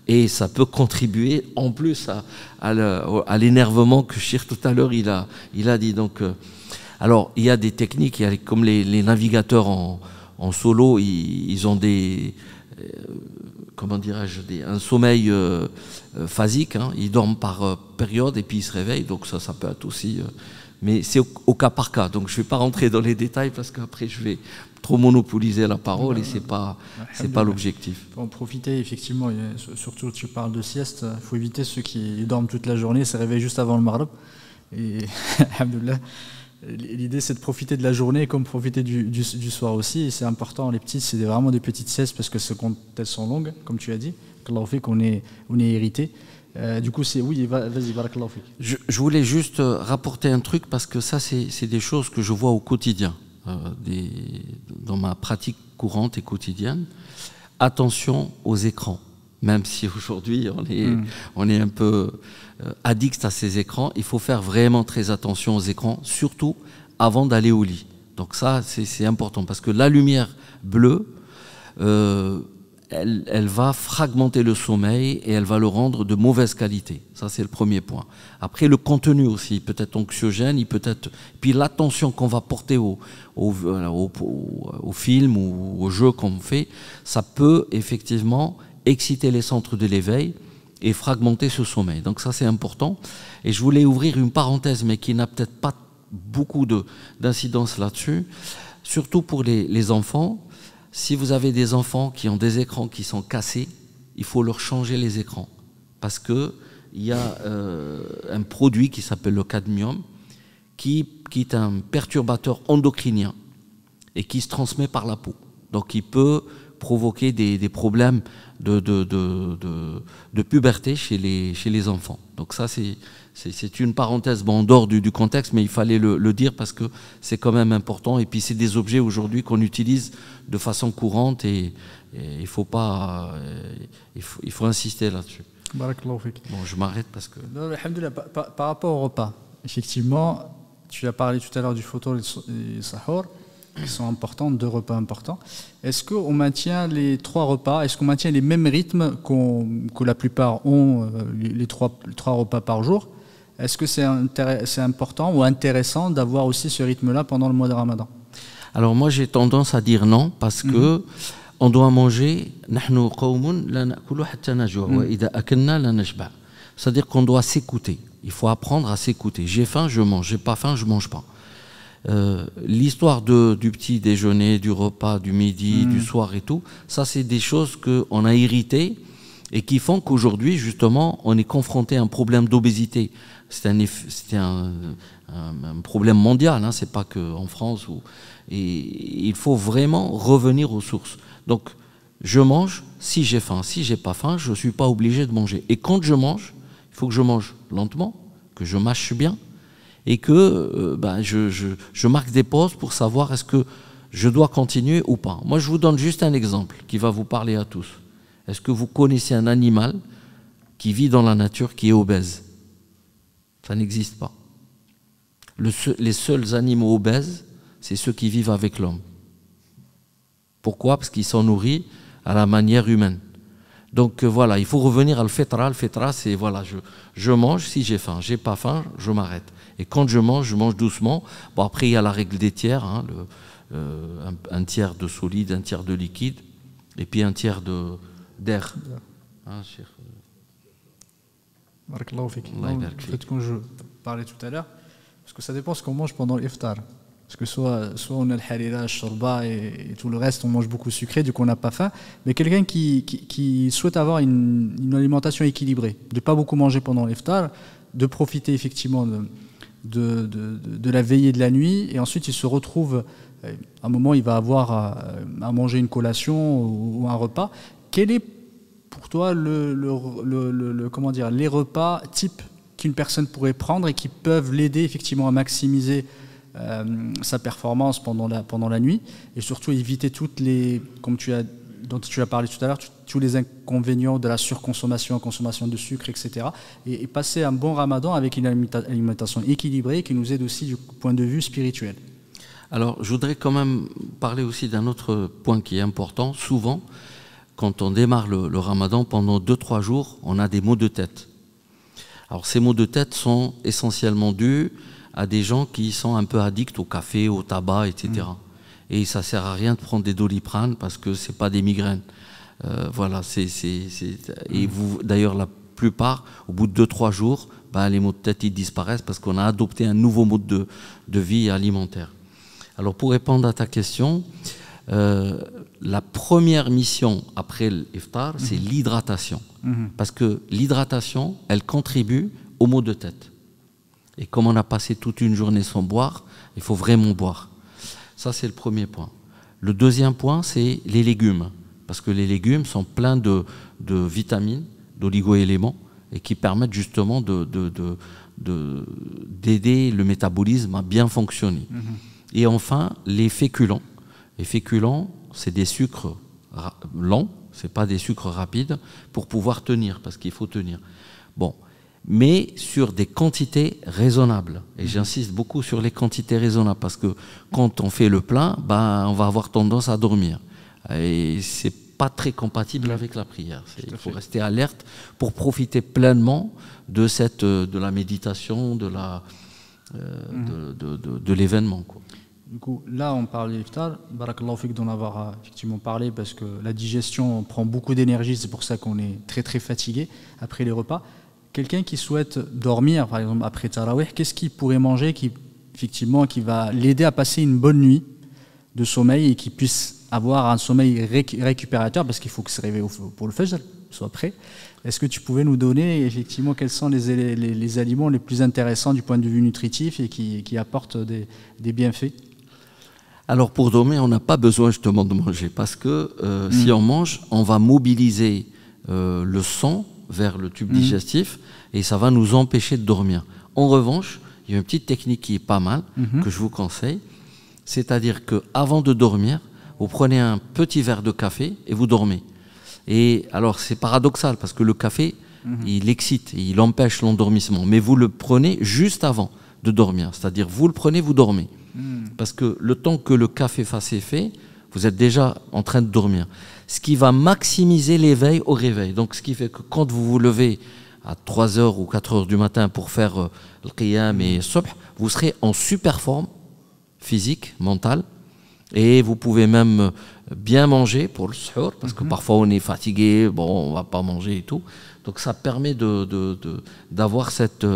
Speaker 3: Et ça peut contribuer en plus à l'énervement que Chir tout à l'heure il a dit. Donc, alors il y a des techniques, comme les navigateurs en solo, ils ont des comment dirais-je, un sommeil phasique, hein. Ils dorment par période et puis ils se réveillent, donc ça peut être aussi... mais c'est au cas par cas, donc je ne vais pas rentrer dans les détails parce qu'après je vais trop monopoliser la parole et c'est pas l'objectif.
Speaker 1: Pour en profiter, effectivement, surtout tu parles de sieste, il faut éviter ceux qui dorment toute la journée, se réveillent juste avant le maghrib. Et alhamdoulilah, l'idée c'est de profiter de la journée comme profiter du soir aussi, et c'est important, les petites, c'est vraiment des petites siestes parce que quand elles sont longues, comme tu as dit, qu'Allah fait qu'on est hérité. Du coup, oui, vas-y, barakallahu fik.
Speaker 3: Je voulais juste rapporter un truc parce que ça, c'est des choses que je vois au quotidien, dans ma pratique courante et quotidienne. Attention aux écrans, même si aujourd'hui on est un peu addict à ces écrans, il faut faire vraiment très attention aux écrans, surtout avant d'aller au lit. Donc ça, c'est important parce que la lumière bleue, elle va fragmenter le sommeil et elle va le rendre de mauvaise qualité. Ça, c'est le premier point. Après, le contenu aussi, peut-être anxiogène, puis l'attention qu'on va porter au film ou au jeu qu'on fait, ça peut effectivement exciter les centres de l'éveil et fragmenter ce sommeil. Donc ça, c'est important. Et je voulais ouvrir une parenthèse, mais qui n'a peut-être pas beaucoup d'incidence là-dessus, surtout pour les enfants. Si vous avez des enfants qui ont des écrans qui sont cassés, il faut leur changer les écrans. Parce qu'il y a un produit qui s'appelle le cadmium, qui est un perturbateur endocrinien et qui se transmet par la peau. Donc il peut provoquer des problèmes de puberté chez les enfants. Donc ça, c'est une parenthèse en dehors du contexte, mais il fallait le dire parce que c'est quand même important. Et puis c'est des objets aujourd'hui qu'on utilise de façon courante et il faut insister là-dessus.
Speaker 1: Barakallahu fik.
Speaker 3: Bon, je m'arrête parce que...
Speaker 1: Non, alhamdoulilah, par rapport au repas, effectivement, tu as parlé tout à l'heure du fautor et du sahur, qui sont importants, 2 repas importants. Est-ce qu'on maintient les 3 repas, est-ce qu'on maintient les mêmes rythmes que la plupart ont, les 3 repas par jour? Est-ce que c'est important ou intéressant d'avoir aussi ce rythme-là pendant le mois de Ramadan?
Speaker 3: Alors moi j'ai tendance à dire non, parce que on doit manger, c'est-à-dire qu'on doit s'écouter. Il faut apprendre à s'écouter. J'ai faim, je mange. J'ai pas faim, je mange pas. L'histoire du petit déjeuner, du repas, du midi, du soir et tout, ça c'est des choses qu'on a héritées et qui font qu'aujourd'hui justement on est confronté à un problème d'obésité. C'est un problème mondial, hein, c'est pas qu'en France. Et il faut vraiment revenir aux sources. Donc je mange si j'ai faim. Si j'ai pas faim, je suis pas obligé de manger. Et quand je mange, il faut que je mange lentement, que je mâche bien, et que je marque des pauses pour savoir est-ce que je dois continuer ou pas. Moi, je vous donne juste un exemple qui va vous parler à tous. Est-ce que vous connaissez un animal qui vit dans la nature qui est obèse? Ça n'existe pas. Les seuls animaux obèses, c'est ceux qui vivent avec l'homme. Pourquoi? Parce qu'ils sont nourris à la manière humaine. Donc voilà, il faut revenir à le fitra. Le fitra, c'est voilà, je mange si j'ai faim. J'ai pas faim, je m'arrête. Et quand je mange doucement. Bon, après, il y a la règle des tiers, hein, un tiers de solide, un tiers de liquide, et puis un tiers d'air. Hein,
Speaker 1: Barakallahu fik. Peut-être que je parlais tout à l'heure, parce que ça dépend ce qu'on mange pendant l'iftar. Parce que soit on a le harira, le shorba et tout le reste, on mange beaucoup sucré, du coup on n'a pas faim. Mais quelqu'un qui souhaite avoir une alimentation équilibrée, de ne pas beaucoup manger pendant l'iftar, de profiter effectivement de la veillée de la nuit, et ensuite il se retrouve, à un moment il va avoir à manger une collation ou un repas. Quel est pour toi comment dire, les repas types qu'une personne pourrait prendre et qui peuvent l'aider effectivement à maximiser sa performance pendant la nuit, et surtout éviter toutes les, dont tu as parlé tout à l'heure, tous les inconvénients de la surconsommation, consommation de sucre, etc. Et passer un bon ramadan avec une alimentation équilibrée qui nous aide aussi du point de vue spirituel.
Speaker 3: Alors je voudrais quand même parler aussi d'un autre point qui est important. Souvent, quand on démarre le ramadan, pendant 2-3 jours, on a des maux de tête. Alors ces maux de tête sont essentiellement dus à des gens qui sont un peu addicts au café, au tabac, etc. Et ça ne sert à rien de prendre des Doliprane parce que ce n'est pas des migraines. Voilà, et vous, d'ailleurs, la plupart, au bout de 2-3 jours, les maux de tête ils disparaissent parce qu'on a adopté un nouveau mode de vie alimentaire. Alors pour répondre à ta question, la première mission après l'iftar, c'est l'hydratation. Parce que l'hydratation, elle contribue aux maux de tête. Et comme on a passé toute une journée sans boire, il faut vraiment boire. Ça, c'est le premier point. Le deuxième point, c'est les légumes. Parce que les légumes sont pleins de vitamines, d'oligo-éléments, et qui permettent justement d'aider le métabolisme à bien fonctionner. Et enfin, les féculents. Les féculents, c'est des sucres lents, ce n'est pas des sucres rapides, pour pouvoir tenir, parce qu'il faut tenir. Bon, mais sur des quantités raisonnables. Et j'insiste beaucoup sur les quantités raisonnables, parce que quand on fait le plein, on va avoir tendance à dormir. Et ce n'est pas très compatible avec la prière. Il faut rester alerte pour profiter pleinement de la méditation, de l'événement.
Speaker 1: Du coup, là, on parle de l'iftar. Barakallahu fik d'en avoir effectivement parlé parce que la digestion prend beaucoup d'énergie. C'est pour ça qu'on est très très fatigué après les repas. Quelqu'un qui souhaite dormir, par exemple après Tarawih, qu'est-ce qu'il pourrait manger qui va l'aider à passer une bonne nuit de sommeil et qui puisse avoir un sommeil récupérateur parce qu'il faut que se réveille pour le Fajr, soit prêt. Est-ce que tu pouvais nous donner effectivement quels sont les aliments les plus intéressants du point de vue nutritif et qui apportent des bienfaits?
Speaker 3: Alors pour dormir, on n'a pas besoin justement de manger parce que si on mange, on va mobiliser le sang vers le tube digestif et ça va nous empêcher de dormir. En revanche, il y a une petite technique qui est pas mal, que je vous conseille, c'est-à-dire qu'avant de dormir, vous prenez un petit verre de café et vous dormez. Et alors c'est paradoxal parce que le café, il excite, il empêche l'endormissement, mais vous le prenez juste avant de dormir, c'est-à-dire vous le prenez, vous dormez. Parce que le temps que le café fasse effet, vous êtes déjà en train de dormir. Ce qui va maximiser l'éveil au réveil. Donc ce qui fait que quand vous vous levez à 3h ou 4h du matin pour faire le qiyam et le subh, vous serez en super forme physique, mentale, et vous pouvez même bien manger pour le suhour, parce que parfois on est fatigué, bon, on ne va pas manger et tout. Donc ça permet d'avoir cette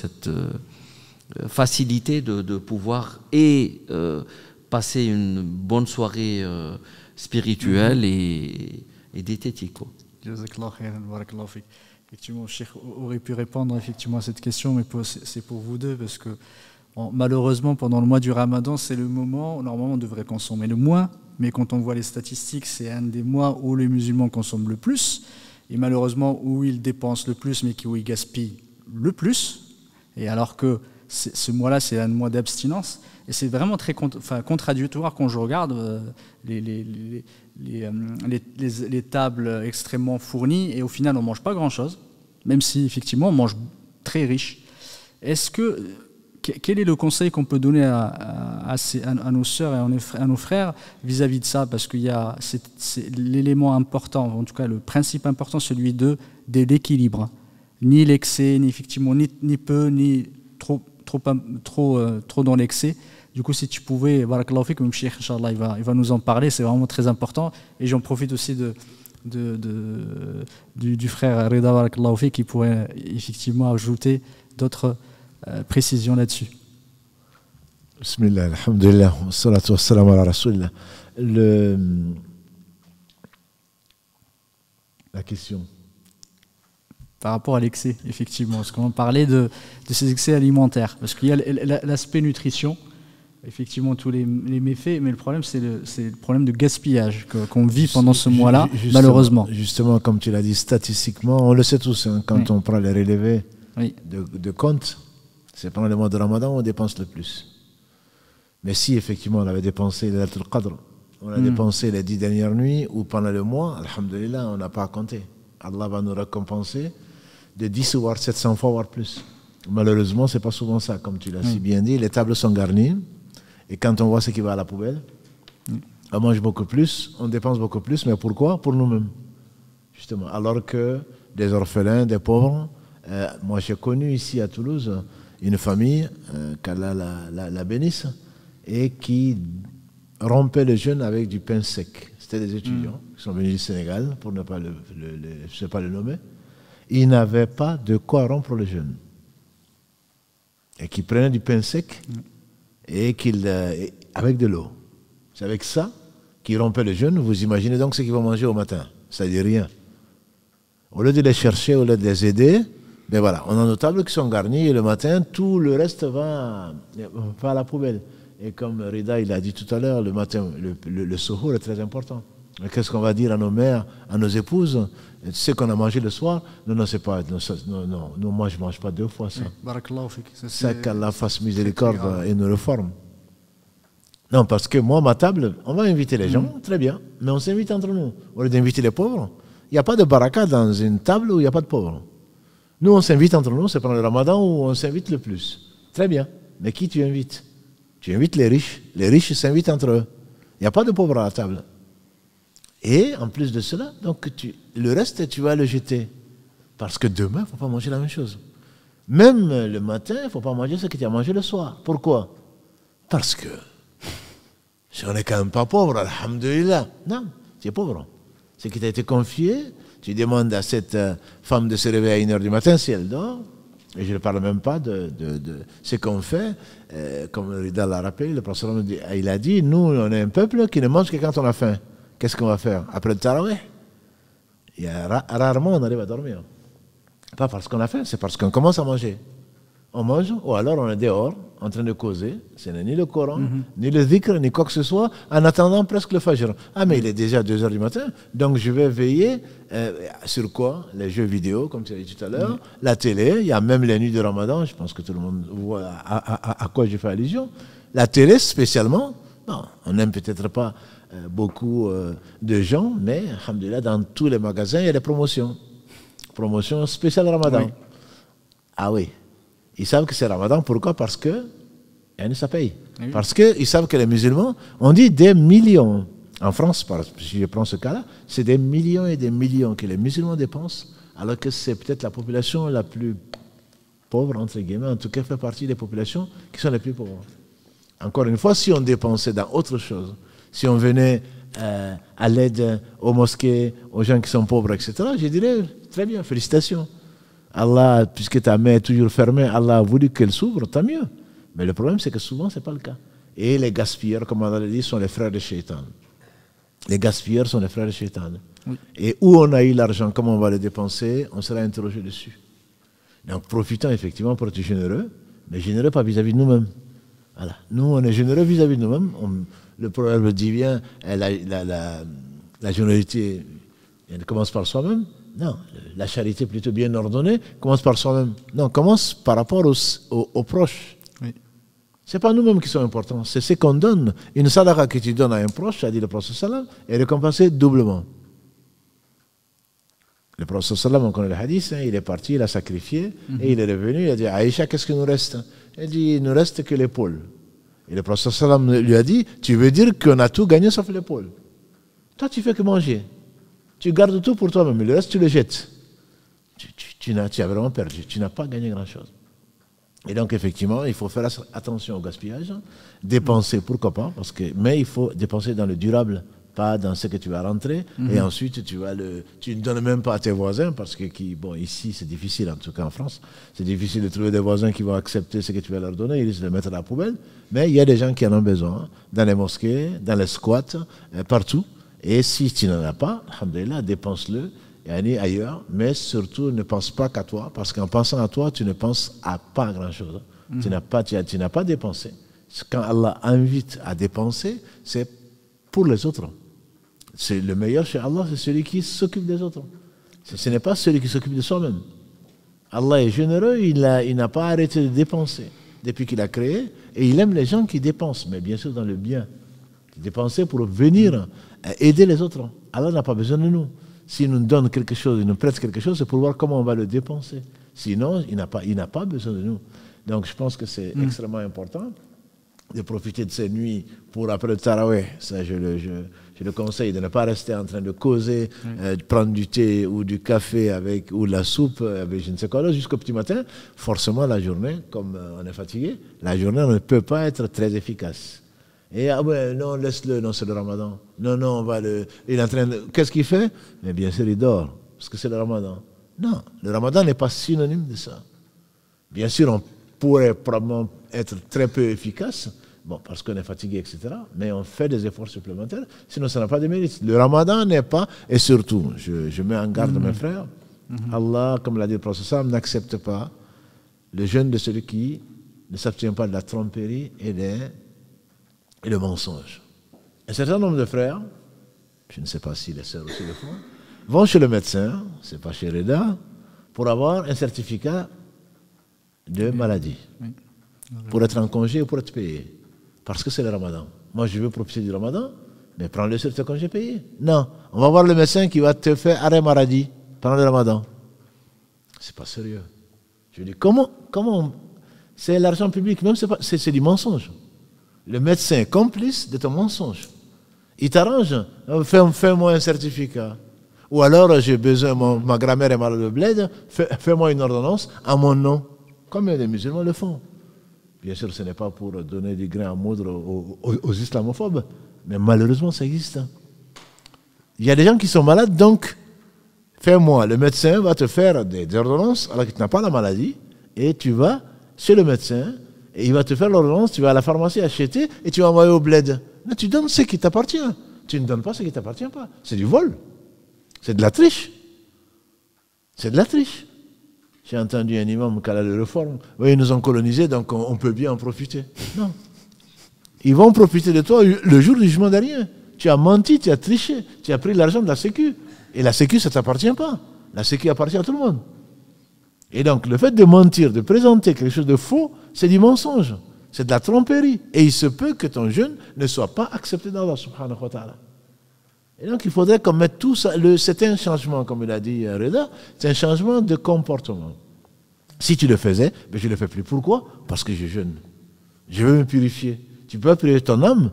Speaker 3: facilité de pouvoir passer une bonne soirée spirituelle et diététique.
Speaker 1: Effectivement, le Cheikh aurait pu répondre effectivement à cette question, mais c'est pour vous deux, parce que malheureusement, pendant le mois du Ramadan, c'est le moment où normalement on devrait consommer le moins, mais quand on voit les statistiques, c'est un des mois où les musulmans consomment le plus, et malheureusement où ils dépensent le plus, mais où ils gaspillent le plus, et alors que ce mois-là, c'est un mois d'abstinence, et c'est vraiment très contradictoire quand je regarde les tables extrêmement fournies, et au final, on ne mange pas grand-chose, même si effectivement, on mange très riche. Quel est le conseil qu'on peut donner à nos sœurs et à nos frères vis-à-vis de ça? Parce qu'il y a l'élément important, en tout cas le principe important, celui de l'équilibre. Ni l'excès, ni effectivement ni peu, ni trop dans l'excès. Du coup, si tu pouvais, barakallahu fik, comme Cheikh, Inch'Allah, il va nous en parler, c'est vraiment très important. Et j'en profite aussi du frère Reda, barakallahu fik, qui pourrait effectivement ajouter d'autres précision là-dessus.
Speaker 2: Bismillah, alhamdulillah, salatu wassalam ala rasulillah. La question.
Speaker 1: Par rapport à l'excès, effectivement, parce qu'on parlait de ces excès alimentaires, parce qu'il y a l'aspect nutrition, effectivement tous les méfaits, mais le problème c'est le problème de gaspillage qu'on vit pendant ce mois-là, malheureusement.
Speaker 2: Justement, comme tu l'as dit, statistiquement, on le sait tous, hein, quand on prend les relevés de compte, c'est pendant le mois de Ramadan où on dépense le plus. Mais si effectivement on avait dépensé l'Laylatul Qadr, on a dépensé les 10 dernières nuits, ou pendant le mois, alhamdulillah, on n'a pas à compter. Allah va nous récompenser de 10 voire 700 fois, voire plus. Malheureusement, ce n'est pas souvent ça, comme tu l'as si bien dit. Les tables sont garnies, et quand on voit ce qui va à la poubelle, on mange beaucoup plus, on dépense beaucoup plus, mais pourquoi? Pour nous-mêmes. justement. Alors que des orphelins, des pauvres, moi j'ai connu ici à Toulouse une famille, qu'Allah la bénisse, et qui rompait le jeûne avec du pain sec. C'était des étudiants qui sont venus du Sénégal, pour ne pas je sais pas le nommer. Ils n'avaient pas de quoi rompre le jeûne. Et qui prenaient du pain sec et avec de l'eau. C'est avec ça qu'ils rompaient le jeûne. Vous imaginez donc ce qu'ils vont manger au matin. Ça ne dit rien. Au lieu de les chercher, au lieu de les aider, ben voilà, on a nos tables qui sont garnies et le matin, tout le reste va à la poubelle. Et comme Rida il a dit tout à l'heure, le matin, le suhour est très important. Qu'est-ce qu'on va dire à nos mères, à nos épouses? Ce qu'on a mangé le soir, non, c'est pas, non, moi je ne mange pas 2 fois ça.
Speaker 1: Barakallahu fik.
Speaker 2: C'est qu'Allah fasse miséricorde et nous reforme. Non, parce que moi, ma table, on va inviter les gens, très bien, mais on s'invite entre nous. Au lieu d'inviter les pauvres, il n'y a pas de baraka dans une table où il n'y a pas de pauvres. Nous, on s'invite entre nous, c'est pendant le ramadan où on s'invite le plus. Très bien, mais qui tu invites? Tu invites les riches s'invitent entre eux. Il n'y a pas de pauvres à la table. Et en plus de cela, donc le reste, tu vas le jeter. Parce que demain, il ne faut pas manger la même chose. Même le matin, il ne faut pas manger ce que tu as mangé le soir. Pourquoi? Parce que si on n'est quand même pas pauvre, alhamdoulilah. Non, tu es pauvre. Ce qui t'a été confié, tu demandes à cette femme de se réveiller à 1h du matin si elle dort. Et je ne parle même pas de ce qu'on fait. Comme Rida l'a rappelé, le professeur il a dit, nous, on est un peuple qui ne mange que quand on a faim. Qu'est-ce qu'on va faire après le tarawih? Rarement on arrive à dormir. Pas parce qu'on a faim, c'est parce qu'on commence à manger. On mange, ou alors on est dehors, en train de causer. Ce n'est ni le Coran, ni le dhikr, ni quoi que ce soit, en attendant presque le fajr. Ah, mais il est déjà 2h du matin, donc je vais veiller sur quoi? Les jeux vidéo, comme tu as dit tout à l'heure, la télé, il y a même les nuits de Ramadan, je pense que tout le monde voit à quoi je fais allusion. La télé, spécialement, bon, on n'aime peut-être pas beaucoup de gens, mais, alhamdoulilah, dans tous les magasins, il y a des promotions. Promotion spéciale Ramadan. Oui. Ah oui. Ils savent que c'est Ramadan. Pourquoi? Parce que ça paye. Oui. Parce qu'ils savent que les musulmans, on dit des millions. En France, si je prends ce cas-là, c'est des millions et des millions que les musulmans dépensent, alors que c'est peut-être la population la plus pauvre, entre guillemets, en tout cas fait partie des populations qui sont les plus pauvres. Encore une fois, si on dépensait dans autre chose, si on venait à l'aide aux mosquées, aux gens qui sont pauvres, etc., je dirais, très bien, félicitations. Allah, puisque ta main est toujours fermée, Allah a voulu qu'elle s'ouvre, tant mieux. Mais le problème, c'est que souvent, ce n'est pas le cas. Et les gaspilleurs, comme on l'a dit, sont les frères de Shaitan. Les gaspilleurs sont les frères de Shaitan. Oui. Et où on a eu l'argent, comment on va le dépenser, on sera interrogé dessus. Donc, profitons effectivement pour être généreux, mais généreux pas vis-à-vis de nous-mêmes. Voilà. Nous, on est généreux vis-à-vis de nous-mêmes. Le proverbe dit bien, la générosité, elle commence par soi-même. Non, la charité plutôt bien ordonnée commence par soi-même. Non, commence par rapport aux proches. Oui. Ce n'est pas nous-mêmes qui sommes importants, c'est ce qu'on donne. Une sadaqa que tu donnes à un proche, a dit le prophète sallam, est récompensée doublement. Le prophète sallam, on connaît le hadith, hein, il est parti, il a sacrifié, et il est revenu, il a dit, Aïcha, qu'est-ce qu'il nous reste? Il dit, il ne reste que l'épaule. Et le prophète sallam lui a dit, tu veux dire qu'on a tout gagné sauf l'épaule. Toi, tu fais que manger. Tu gardes tout pour toi-même, mais le reste, tu le jettes. Tu as vraiment perdu. Tu n'as pas gagné grand-chose. Et donc, effectivement, il faut faire attention au gaspillage. Dépenser, pourquoi pas, mais il faut dépenser dans le durable, pas dans ce que tu vas rentrer. Et ensuite, tu ne donnes même pas à tes voisins, parce que, ici, c'est difficile, en tout cas en France. C'est difficile de trouver des voisins qui vont accepter ce que tu vas leur donner. Ils risquent de le mettre à la poubelle. Mais il y a des gens qui en ont besoin, dans les mosquées, dans les squats, partout. Et si tu n'en as pas, alhamdoulilah, dépense-le ailleurs, mais surtout ne pense pas qu'à toi, parce qu'en pensant à toi, tu ne penses à pas grand-chose. Tu n'as pas dépensé. Quand Allah invite à dépenser, c'est pour les autres. C'est le meilleur chez Allah, c'est celui qui s'occupe des autres. Ce n'est pas celui qui s'occupe de soi-même. Allah est généreux, il n'a pas arrêté de dépenser depuis qu'il a créé, et il aime les gens qui dépensent, mais bien sûr dans le bien. Dépenser pour venir aider les autres. Allah n'a pas besoin de nous. S'il nous donne quelque chose, il nous prête quelque chose, c'est pour voir comment on va le dépenser. Sinon, il n'a pas besoin de nous. Donc je pense que c'est extrêmement important. de profiter de ces nuits pour après le tarawih. Ça, je le conseille de ne pas rester en train de causer, de prendre du thé ou du café avec, ou de la soupe avec je ne sais quoi jusqu'au petit matin. Forcément, la journée, comme on est fatigué, la journée on ne peut pas être très efficace. Et ah ouais, non, laisse-le, non, c'est le ramadan. Non, on va le. Il est en train de. Qu'est-ce qu'il fait? Mais bien sûr, il dort, parce que c'est le ramadan. Non, le ramadan n'est pas synonyme de ça. Bien sûr, on pourrait probablement être très peu efficace, bon, parce qu'on est fatigué, etc. Mais on fait des efforts supplémentaires, sinon ça n'a pas de mérite. Le ramadan n'est pas, et surtout, je mets en garde mes frères, Allah, comme l'a dit le prophète, n'accepte pas le jeûne de celui qui ne s'abstient pas de la tromperie et le mensonge. Un certain nombre de frères, je ne sais pas si les sœurs aussi le font, vont chez le médecin, c'est pas chez Reda, pour avoir un certificat de maladie, pour être en congé ou pour être payé, parce que c'est le ramadan. Moi, je veux profiter du ramadan, mais prends-le sur tes congés payés. Non, on va voir le médecin qui va te faire arrêt maladie pendant le ramadan. C'est pas sérieux. Je dis, comment c'est l'argent public, même c'est du mensonge. Le médecin est complice de ton mensonge. Il t'arrange, fais-moi un certificat. Ou alors, j'ai besoin, ma grand-mère est malade de bled, fais-moi une ordonnance à mon nom. Combien de musulmans le font? Bien sûr, ce n'est pas pour donner du grain à moudre aux islamophobes, mais malheureusement, ça existe. Il y a des gens qui sont malades, donc, fais-moi, le médecin va te faire des ordonnances alors que tu n'as pas la maladie, et tu vas chez le médecin, et il va te faire l'ordonnance, tu vas à la pharmacie acheter, et tu vas envoyer au bled. Mais tu donnes ce qui t'appartient. Tu ne donnes pas ce qui ne t'appartient pas. C'est du vol. C'est de la triche. C'est de la triche. J'ai entendu un imam qui a la réforme. Oui, ils nous ont colonisés, donc on peut bien en profiter. Non. Ils vont profiter de toi le jour du jugement dernier. Tu as menti, tu as triché, tu as pris l'argent de la Sécu. Et la Sécu, ça ne t'appartient pas. La Sécu appartient à tout le monde. Et donc, le fait de mentir, de présenter quelque chose de faux, c'est du mensonge. C'est de la tromperie. Et il se peut que ton jeûne ne soit pas accepté d'Allah subhanahu wa ta'ala. Et donc, il faudrait qu'on mette tout ça. C'est un changement, comme il a dit Reda, c'est un changement de comportement. Si tu le faisais, ben je ne le fais plus. Pourquoi? Parce que je jeûne. Je veux me purifier. Tu peux purifier ton âme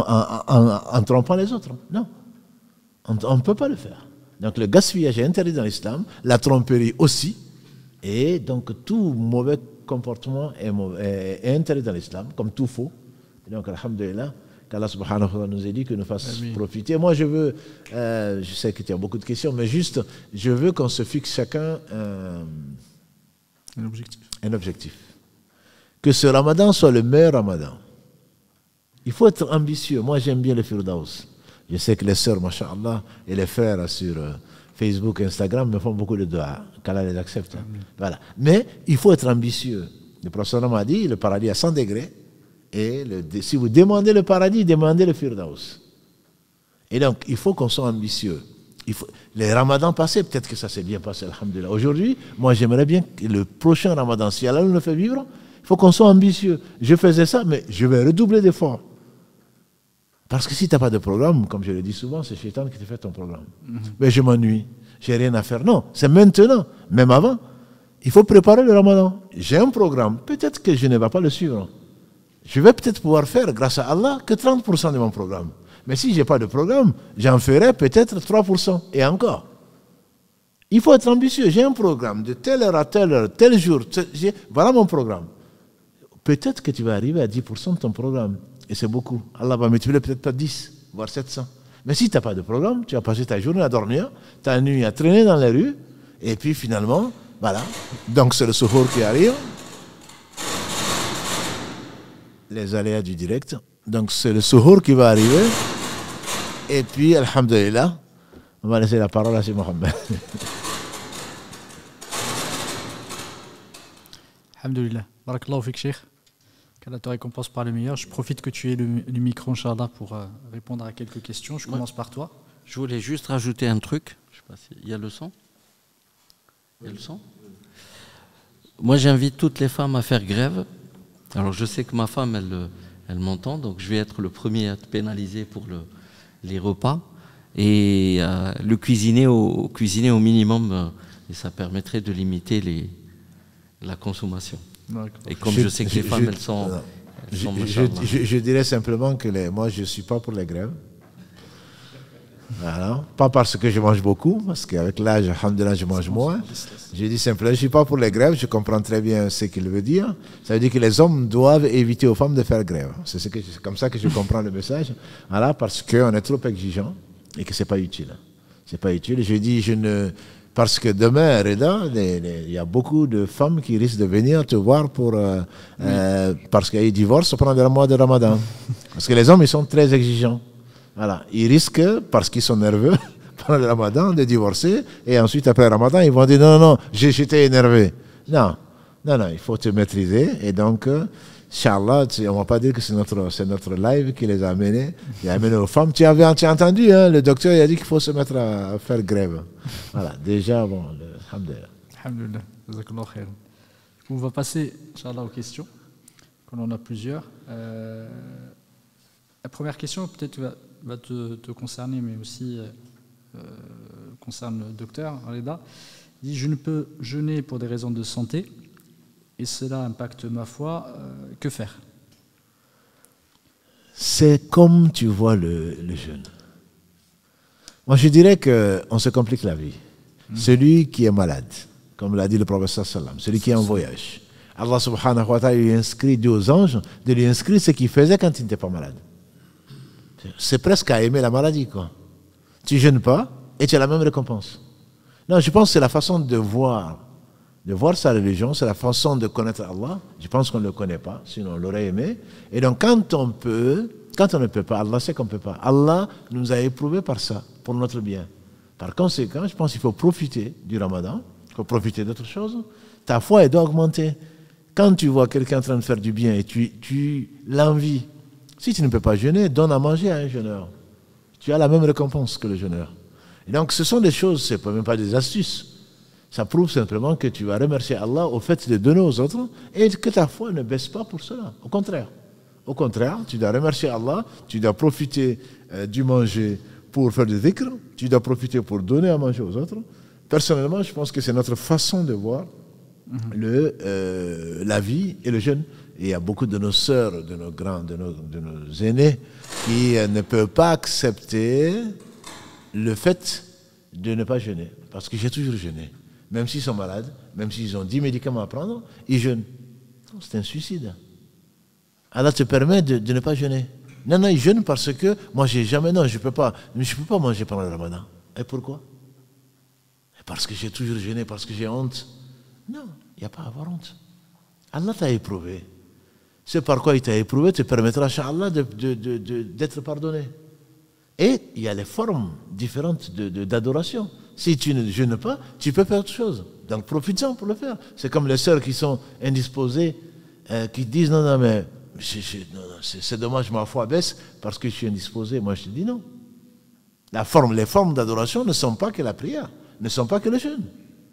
Speaker 2: en trompant les autres. Non. On ne peut pas le faire. Donc, le gaspillage est interdit dans l'islam, la tromperie aussi. Et donc, tout mauvais comportement est interdit dans l'islam, comme tout faux. Et donc, alhamdulillah, qu'Allah subhanahu wa ta'ala nous ait dit que nous fasse profiter. Moi, je veux, je sais que tu as beaucoup de questions, mais juste, je veux qu'on se fixe chacun un objectif. Que ce ramadan soit le meilleur ramadan. Il faut être ambitieux. Moi, j'aime bien le Firdaus. Je sais que les sœurs, masha'Allah, et les frères sur Facebook, Instagram me font beaucoup de dua, qu'Allah les accepte. Voilà. Mais il faut être ambitieux. Le prophète m'a dit, le paradis à 100 degrés, et si vous demandez le paradis, demandez le Firdaus. Et donc, il faut qu'on soit ambitieux. Les ramadans passés, peut-être que ça s'est bien passé, alhamdulillah. Aujourd'hui, moi j'aimerais bien que le prochain ramadan, si Allah nous le fait vivre, il faut qu'on soit ambitieux. Je faisais ça, mais je vais redoubler d'efforts. Parce que si tu n'as pas de programme, comme je le dis souvent, c'est Shaitan qui te fait ton programme. Mais je m'ennuie, j'ai rien à faire. Non, c'est maintenant, même avant. Il faut préparer le ramadan. J'ai un programme, peut-être que je ne vais pas le suivre. Je vais peut-être pouvoir faire, grâce à Allah, que 30% de mon programme. Mais si je n'ai pas de programme, j'en ferai peut-être 3%. Et encore. Il faut être ambitieux. J'ai un programme de telle heure à telle heure, tel jour. Voilà mon programme. Peut-être que tu vas arriver à 10% de ton programme. Et c'est beaucoup. Allah va multiplier peut-être par 10, voire 700. Mais si tu n'as pas de programme, tu vas passer ta journée à dormir, ta nuit à traîner dans les rues, et puis finalement, voilà. Donc c'est le souhour qui arrive. Les aléas du direct. Donc c'est le souhour qui va arriver. Et puis, alhamdulillah, on va laisser la parole à Cheikh Mohamed.
Speaker 1: Alhamdulillah. Barakallahu fik, Cheikh. Qu'Allah te récompense par le meilleur. Je profite que tu aies le micro, Inch'Allah, pour répondre à quelques questions. Je commence par toi.
Speaker 3: Je voulais juste rajouter un truc. Je sais pas s'il y a le son. Il y a le son. Moi, j'invite toutes les femmes à faire grève. Alors, je sais que ma femme, elle m'entend, donc je vais être le premier à te pénaliser pour les repas. Et le cuisiner au minimum, et ça permettrait de limiter la consommation. Et comme je sais que les femmes,
Speaker 2: Je dirais simplement que moi, je ne suis pas pour les grèves. Voilà. Pas parce que je mange beaucoup, parce qu'avec l'âge, alhamdoulilah, je mange moins. Je dis simplement, je ne suis pas pour les grèves, je comprends très bien ce qu'il veut dire. Ça veut dire que les hommes doivent éviter aux femmes de faire grève. C'est comme ça que je comprends le message. Voilà, parce qu'on est trop exigeant et que ce n'est pas utile. C'est pas utile. Je dis, parce que demain, Reda, il y a beaucoup de femmes qui risquent de venir te voir parce qu'il y a eu divorce pendant le mois de Ramadan. Parce que les hommes, ils sont très exigeants. Voilà. Ils risquent, parce qu'ils sont nerveux, pendant le Ramadan, de divorcer. Et ensuite, après le Ramadan, ils vont dire non, j'étais énervé. Non, il faut te maîtriser. Et donc, Inch'Allah, on ne va pas dire que c'est notre live qui les a amenés. Il a amené aux femmes. Tu as entendu, hein, le docteur il a dit qu'il faut se mettre à faire grève. Voilà, déjà, bon, alhamdoulilah.
Speaker 1: Alhamdoulilah, jazakallah khair. On va passer, Inch'Allah, aux questions, qu'on en a plusieurs. La première question, peut-être, va te concerner, mais aussi concerne le docteur Reda. Il dit, je ne peux jeûner pour des raisons de santé, et cela impacte ma foi, que faire?
Speaker 2: C'est comme tu vois le jeûne. Moi, je dirais qu'on se complique la vie. Celui qui est malade, comme l'a dit le prophète sallam, celui qui est en voyage, Allah subhanahu wa ta'ala lui inscrit, dit aux anges de lui inscrire ce qu'il faisait quand il n'était pas malade. C'est presque à aimer la maladie, quoi. Tu ne jeûnes pas et tu as la même récompense. Non, je pense que c'est la façon de voir sa religion, c'est la façon de connaître Allah. Je pense qu'on ne le connaît pas, sinon on l'aurait aimé. Et donc quand on ne peut pas, Allah sait qu'on ne peut pas. Allah nous a éprouvés par ça, pour notre bien. Par conséquent, je pense qu'il faut profiter du Ramadan, il faut profiter d'autres choses. Ta foi, elle doit augmenter. Quand tu vois quelqu'un en train de faire du bien et tu l'envies, si tu ne peux pas jeûner, donne à manger à un jeûneur. Tu as la même récompense que le jeûneur. Et donc ce sont des choses, ce n'est même pas des astuces. Ça prouve simplement que tu vas remercier Allah au fait de donner aux autres et que ta foi ne baisse pas pour cela. Au contraire, tu dois remercier Allah, tu dois profiter du manger pour faire du dhikr, tu dois profiter pour donner à manger aux autres. Personnellement, je pense que c'est notre façon de voir la vie et le jeûne. Et il y a beaucoup de nos sœurs, de nos aînés qui ne peuvent pas accepter le fait de ne pas jeûner. Parce que j'ai toujours jeûné. Même s'ils sont malades, même s'ils ont 10 médicaments à prendre, ils jeûnent. C'est un suicide. Allah te permet de ne pas jeûner. Non, ils jeûnent parce que moi, je ne peux pas manger pendant le Ramadan. Et pourquoi? Parce que j'ai toujours jeûné, parce que j'ai honte. Non, il n'y a pas à avoir honte. Allah t'a éprouvé. C'est par quoi il t'a éprouvé te permettra, Inch'Allah, d'être pardonné. Et il y a les formes différentes d'adoration. Si tu ne jeûnes pas, tu peux faire autre chose. Donc profites-en pour le faire. C'est comme les sœurs qui sont indisposées, qui disent non, mais c'est dommage, ma foi baisse parce que je suis indisposé. Moi, je te dis non. Les formes d'adoration ne sont pas que la prière, ne sont pas que le jeûne.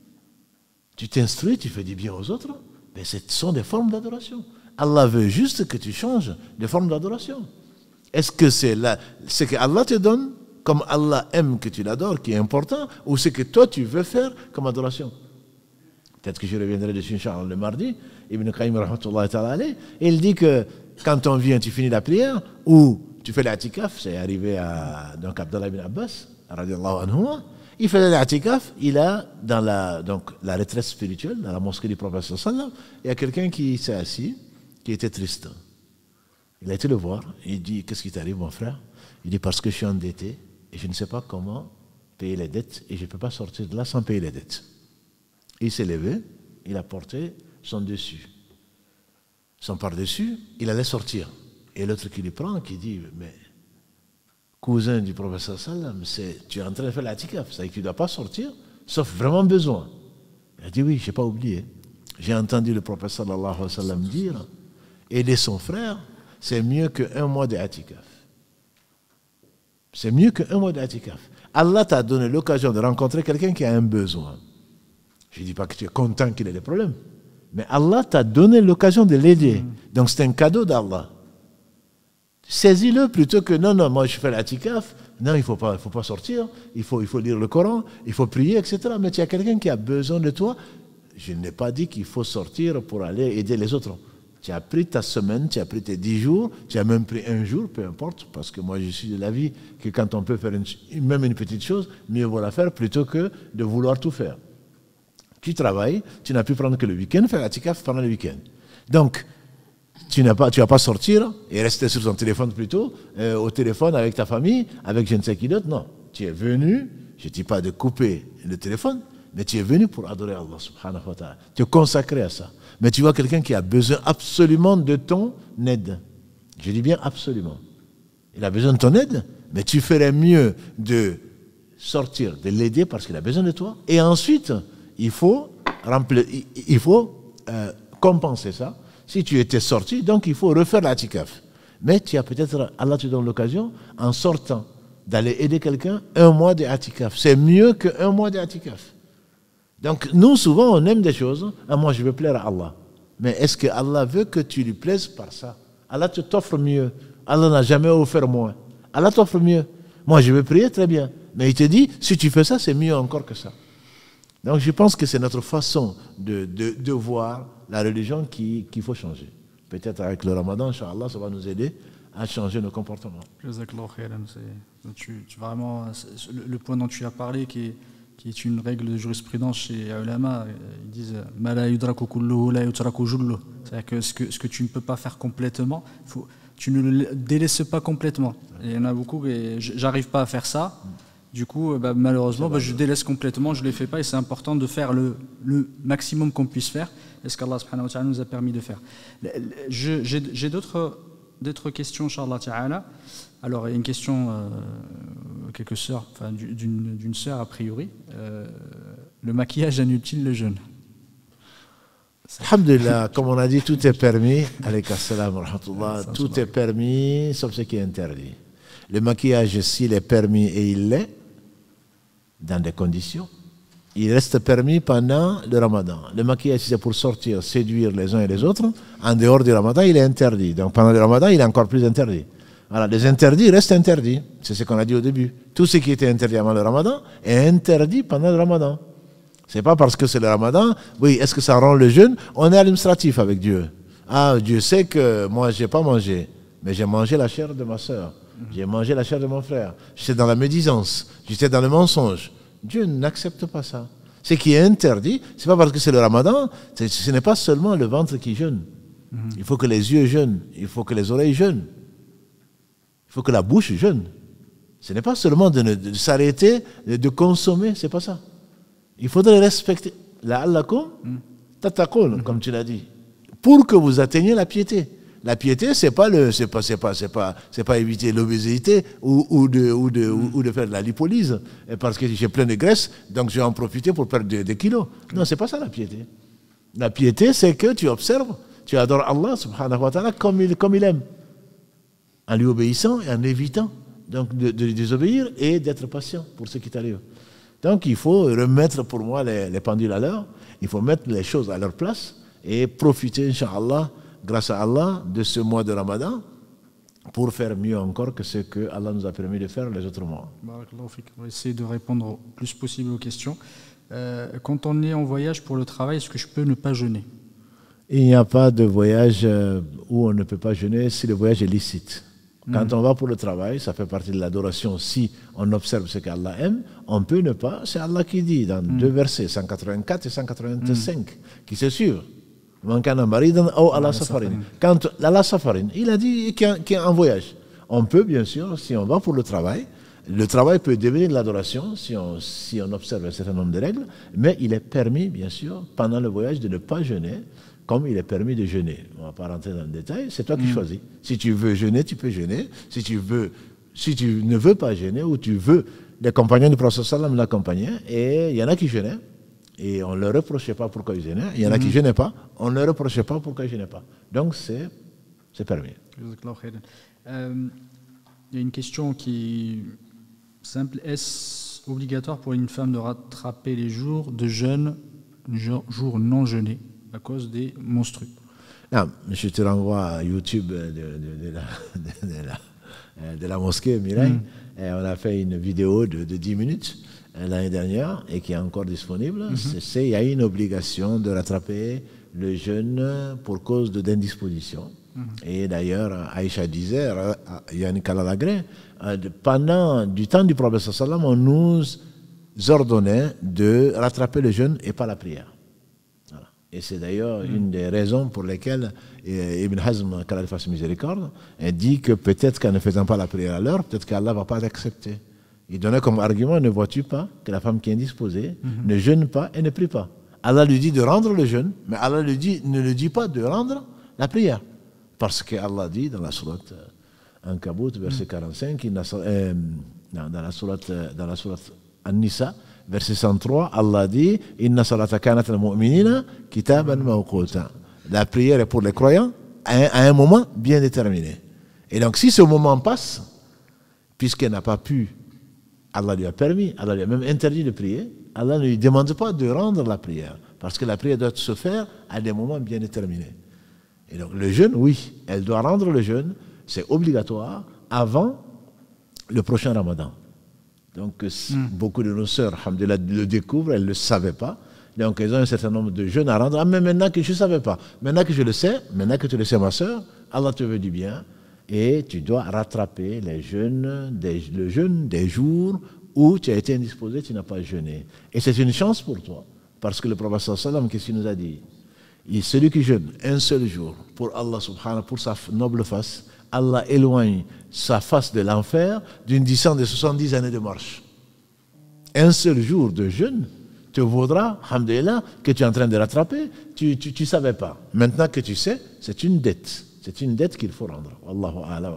Speaker 2: Tu t'instruis, tu fais du bien aux autres, mais ce sont des formes d'adoration. Allah veut juste que tu changes de forme d'adoration. Est-ce que c'est ce que Allah te donne, comme Allah aime que tu l'adores, qui est important, ou ce que toi tu veux faire comme adoration? Peut-être que je reviendrai dessus, Inch'Allah, le mardi. Ibn Qayyim, rahmatullahi ta'ala alayh, il dit que quand on vient, tu finis la prière, ou tu fais l'atikaf, c'est arrivé à donc Abdallah ibn Abbas, radiallahu anhu, il fait l'atikaf, il a dans la retraite spirituelle, dans la mosquée du prophète sallallahu, il y a quelqu'un qui s'est assis, qui était triste. Il a été le voir, il dit, qu'est-ce qui t'arrive mon frère? Il dit, parce que je suis endetté et je ne sais pas comment payer les dettes et je ne peux pas sortir de là sans payer les dettes. Il s'est levé, il a porté son dessus. Son par-dessus, il allait sortir. Et l'autre qui lui prend, qui dit, mais cousin du professeur Sallam, tu es en train de faire l'atikaf, c'est-à-dire que tu ne dois pas sortir, sauf vraiment besoin. Il a dit, oui, je n'ai pas oublié. J'ai entendu le professeur sallallahu alayhi wa sallam dire, aider son frère, c'est mieux qu'un mois d'atikaf. C'est mieux qu'un mois d'atikaf. Allah t'a donné l'occasion de rencontrer quelqu'un qui a un besoin. Je ne dis pas que tu es content qu'il ait des problèmes, mais Allah t'a donné l'occasion de l'aider. Donc c'est un cadeau d'Allah. Saisis-le plutôt que non, moi je fais l'atikaf, non, il ne faut pas sortir, il faut lire le Coran, il faut prier, etc. Mais tu as quelqu'un qui a besoin de toi. Je n'ai pas dit qu'il faut sortir pour aller aider les autres. Tu as pris ta semaine, tu as pris tes 10 jours, tu as même pris un jour, peu importe, parce que moi je suis de l'avis que quand on peut faire même une petite chose, mieux vaut la faire plutôt que de vouloir tout faire. Tu travailles, tu n'as pu prendre que le week-end, faire l'atikaf pendant le week-end. Donc, tu vas pas sortir et rester sur ton téléphone plutôt, au téléphone avec ta famille, avec je ne sais qui d'autre, non. Tu es venu, je ne dis pas de couper le téléphone, mais tu es venu pour adorer Allah subhanahu wa ta'ala. Tu es consacré à ça. Mais tu vois quelqu'un qui a besoin absolument de ton aide. Je dis bien absolument. Il a besoin de ton aide, mais tu ferais mieux de sortir, de l'aider parce qu'il a besoin de toi. Et ensuite, il faut compenser ça. Si tu étais sorti, donc il faut refaire l'atikaf. Mais tu as peut-être, Allah te donne l'occasion, en sortant, d'aller aider quelqu'un, 1 mois de atikaf. C'est mieux que 1 mois de atikaf. Donc, nous, souvent, on aime des choses. Ah, moi, je veux plaire à Allah. Mais est-ce que Allah veut que tu lui plaises par ça? Allah t'offre mieux. Allah n'a jamais offert moins. Allah t'offre mieux. Moi, je veux prier, très bien. Mais il te dit, si tu fais ça, c'est mieux encore que ça. Donc, je pense que c'est notre façon de voir la religion qu'il faut changer. Peut-être avec le Ramadan, Inch'Allah, ça va nous aider à changer nos comportements.
Speaker 1: Vraiment, le point dont tu as parlé, qui est une règle de jurisprudence chez Ulama, ils disent Mala yudraku kulluhu la yutraku julluh. C'est-à-dire que ce que tu ne peux pas faire complètement, tu ne le délaisses pas complètement. Et il y en a beaucoup, et j'arrive pas à faire ça, du coup, malheureusement, je délaisse complètement, je ne les fais pas, et c'est important de faire le maximum qu'on puisse faire, et ce qu'Allah subhanahu wa ta'ala nous a permis de faire. J'ai d'autres questions, Inch'Allah ta'ala. Alors, il y a une question, quelques sœurs, enfin, d'une sœur a priori. Le maquillage annule-t-il le jeûne?
Speaker 2: Alhamdulillah, comme on a dit, tout est permis. Alayka salam wa rahmatullah. Tout est permis, sauf ce qui est interdit. Le maquillage, s'il est permis et il l'est, dans des conditions, il reste permis pendant le Ramadan. Le maquillage, si c'est pour sortir, séduire les uns et les autres, en dehors du Ramadan, il est interdit. Donc pendant le Ramadan, il est encore plus interdit. Voilà, les interdits restent interdits. C'est ce qu'on a dit au début. Tout ce qui était interdit avant le Ramadan est interdit pendant le Ramadan. Ce n'est pas parce que c'est le Ramadan, oui, est-ce que ça rend le jeûne? On est administratif avec Dieu. Ah, Dieu sait que moi, je n'ai pas mangé, mais j'ai mangé la chair de ma soeur. J'ai mangé la chair de mon frère. J'étais dans la médisance, j'étais dans le mensonge. Dieu n'accepte pas ça. Ce qui est interdit, ce n'est pas parce que c'est le Ramadan, ce n'est pas seulement le ventre qui jeûne. Il faut que les yeux jeûnent, il faut que les oreilles jeûnent. Il faut que la bouche jeûne. Ce n'est pas seulement de s'arrêter, de consommer, c'est pas ça. Il faudrait respecter. La'allakum tattaqun, comme tu l'as dit. Pour que vous atteigniez la piété. La piété, c'est pas éviter l'obésité ou de faire de la lipolyse. Parce que j'ai plein de graisse, donc je vais en profiter pour perdre des kilos. Non, c'est pas ça la piété. La piété, c'est que tu observes, tu adores Allah subhanahu wa ta'ala comme il aime. En lui obéissant et en évitant donc de désobéir et d'être patient pour ce qui t'arrive. Donc il faut remettre pour moi les pendules à l'heure, il faut mettre les choses à leur place et profiter, Inch'Allah, grâce à Allah, de ce mois de Ramadan pour faire mieux encore que ce que Allah nous a permis de faire les autres mois.
Speaker 1: On va essayer de répondre le plus possible aux questions. Quand on est en voyage pour le travail, est-ce que je peux ne pas jeûner?
Speaker 2: Il n'y a pas de voyage où on ne peut pas jeûner si le voyage est licite. Quand on va pour le travail, ça fait partie de l'adoration. Si on observe ce qu'Allah aime, on peut ne pas. C'est Allah qui dit dans 2 versets, 184 et 185, qui se suivent. Quand Allah Safarin, il a dit qu'il est en voyage. On peut, bien sûr, si on va pour le travail peut devenir de l'adoration si on observe un certain nombre de règles, mais il est permis, bien sûr, pendant le voyage de ne pas jeûner, comme il est permis de jeûner. On ne va pas rentrer dans le détail, c'est toi qui choisis. Si tu veux jeûner, tu peux jeûner. Si tu ne veux pas jeûner, ou tu veux, les compagnons du prophète sallam l'accompagnaient, et il y en a qui jeûnaient, et on ne leur reprochait pas pourquoi ils jeûnaient. Il y en a qui ne jeûnaient pas, on ne leur reprochait pas pourquoi ils ne jeûnaient pas. Donc c'est permis.
Speaker 1: Il y a une question qui est simple. Est-ce obligatoire pour une femme de rattraper les jours de jeûne, jours non jeûnés, à cause des menstrues?
Speaker 2: Non, je te renvoie à YouTube de la mosquée Mireille. On a fait une vidéo de 10 minutes l'année dernière et qui est encore disponible. Il y a une obligation de rattraper le jeûne pour cause d'indisposition. Et d'ailleurs, Aïcha disait, Yannick Alalagré, pendant du temps du prophète sallam, on nous ordonnait de rattraper le jeûne et pas la prière. Voilà. Et c'est d'ailleurs une des raisons pour lesquelles Ibn Hazm, qu'Allah fasse miséricorde, dit que peut-être qu'en ne faisant pas la prière à l'heure, peut-être qu'Allah ne va pas l'accepter. Il donnait comme argument, ne vois-tu pas que la femme qui est indisposée ne jeûne pas et ne prie pas. Allah lui dit de rendre le jeûne, mais Allah ne lui dit pas de rendre la prière. Parce qu'Allah dit dans la sourate Ankabut, verset 45, dans la sourate An-Nisa, verset 103, Allah dit Inna salata kanat al-mu'minina kitaban mawquta. La prière est pour les croyants à un moment bien déterminé. Et donc, si ce moment passe, puisqu'elle n'a pas pu, Allah lui a permis, Allah lui a même interdit de prier, Allah ne lui demande pas de rendre la prière, parce que la prière doit se faire à des moments bien déterminés. Et donc, le jeûne, oui, elle doit rendre le jeûne, c'est obligatoire, avant le prochain Ramadan. Donc, beaucoup de nos sœurs, alhamdoulilah, le découvrent, elles ne le savaient pas. Donc, elles ont un certain nombre de jeûnes à rendre. Ah, mais maintenant que je ne savais pas, maintenant que je le sais, maintenant que tu le sais, ma sœur, Allah te veut du bien. Et tu dois rattraper le jeûne des jours où tu as été indisposé, tu n'as pas jeûné. Et c'est une chance pour toi. Parce que le prophète sallallahu alayhi wa sallam, qu'est-ce qu'il nous a dit? Celui qui jeûne un seul jour pour Allah subhanahu, pour sa noble face, Allah éloigne sa face de l'enfer d'une distance de 70 années de marche. Un seul jour de jeûne te vaudra, alhamdulillah, que tu es en train de rattraper, tu ne savais pas. Maintenant que tu sais, c'est une dette. C'est une dette qu'il faut rendre. Wallahu a'lam.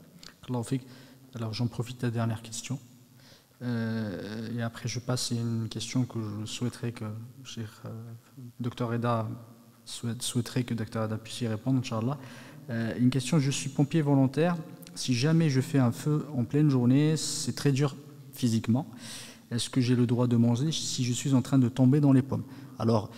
Speaker 1: Alors j'en profite de la dernière question. Et après je passe à une question que je souhaiterais que Dr Reda souhaiterait que Dr Reda puisse y répondre, Inch'Allah. Une question, je suis pompier volontaire. Si jamais je fais un feu en pleine journée, c'est très dur physiquement. Est-ce que j'ai le droit de manger si je suis en train de tomber dans les pommes? Alors,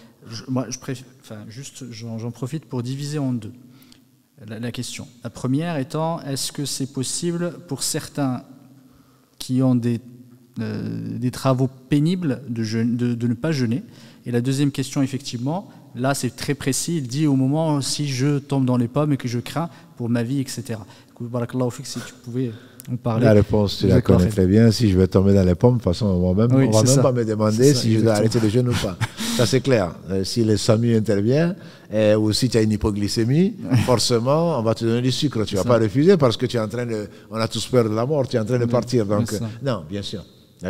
Speaker 1: j'en profite pour diviser en deux la question. La première étant, est-ce que c'est possible pour certains qui ont des travaux pénibles de ne pas jeûner? Et la deuxième question, effectivement, là c'est très précis, il dit au moment si je tombe dans les pommes et que je crains pour ma vie, etc. Barakallahu fik, si tu pouvais en parler.
Speaker 2: La réponse, tu la connais très bien. Si je vais tomber dans les pommes, de toute façon, on ne va même pas me demander si je dois arrêter le jeûne ou pas. Ça, c'est clair. Si le SAMU intervient, ou si tu as une hypoglycémie, forcément, on va te donner du sucre. Tu ne vas pas refuser parce que tu es en train de... On a tous peur de la mort, tu es en train de partir. Donc, non, bien sûr.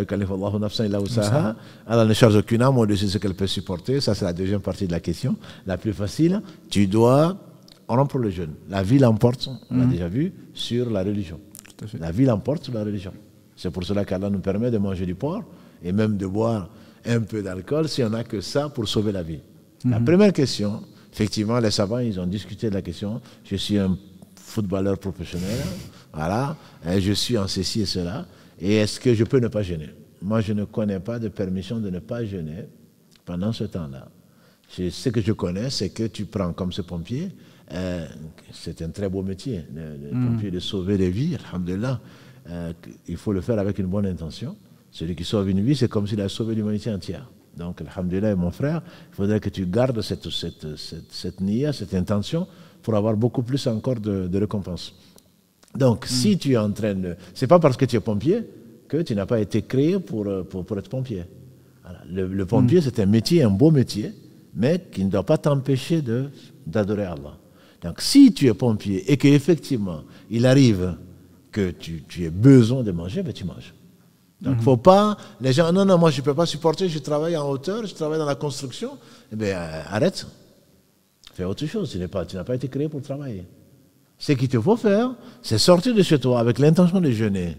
Speaker 2: Allah ne charge aucune âme au-dessus de ce qu'elle peut supporter. Ça, c'est la deuxième partie de la question. La plus facile, tu dois rompre le jeûne. La vie l'emporte, on l'a déjà vu, sur la religion. La vie l'emporte sur la religion. C'est pour cela qu'Allah nous permet de manger du porc et même de boire un peu d'alcool si on n'a que ça pour sauver la vie. La première question, effectivement, les savants, ils ont discuté de la question. Je suis un footballeur professionnel, voilà, et je suis en ceci et cela. Et est-ce que je peux ne pas jeûner? Moi, je ne connais pas de permission de ne pas jeûner pendant ce temps-là. Ce que je connais, c'est que tu prends comme ce pompier, c'est un très beau métier, le pompier de sauver des vies, alhamdulillah. Il faut le faire avec une bonne intention. Celui qui sauve une vie, c'est comme s'il a sauvé l'humanité entière. Donc, alhamdulillah, mon frère, il faudrait que tu gardes cette niya, cette intention, pour avoir beaucoup plus encore de récompenses. Donc, si tu es en train de... C'est pas parce que tu es pompier que tu n'as pas été créé pour être pompier. Voilà. Le pompier, c'est un métier, un beau métier, mais qui ne doit pas t'empêcher d'adorer Allah. Donc, si tu es pompier et qu'effectivement, il arrive que tu aies besoin de manger, ben tu manges. Donc, il ne faut pas... Les gens, non, moi, je ne peux pas supporter, je travaille en hauteur, je travaille dans la construction. Eh bien, arrête. Fais autre chose. Tu n'as pas été créé pour travailler. Ce qu'il te faut faire, c'est sortir de chez toi avec l'intention de jeûner.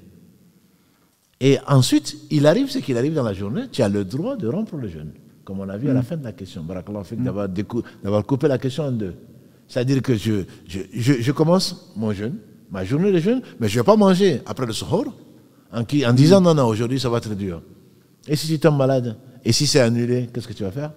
Speaker 2: Et ensuite, il arrive ce qu'il arrive dans la journée, tu as le droit de rompre le jeûne. Comme on a vu à la fin de la question. Barakallahu fik, d'avoir coupé la question en deux. C'est-à-dire que je commence mon jeûne, ma journée de jeûne, mais je ne vais pas manger après le suhour en disant non, aujourd'hui ça va être dur. Et si tu tombes malade? Et si c'est annulé, qu'est-ce que tu vas faire?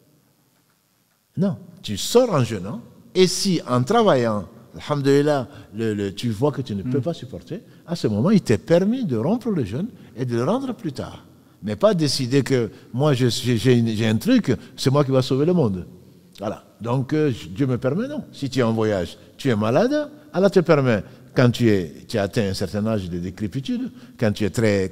Speaker 2: Non, tu sors en jeûnant. Et si en travaillant, alhamdulillah, tu vois que tu ne peux pas supporter, à ce moment, il t'est permis de rompre le jeûne et de le rendre plus tard. Mais pas décider que moi j'ai un truc, c'est moi qui va sauver le monde. Voilà. Donc, Dieu me permet, non. Si tu es en voyage, tu es malade, Allah te permet, quand tu as atteint un certain âge de décrépitude, quand tu es très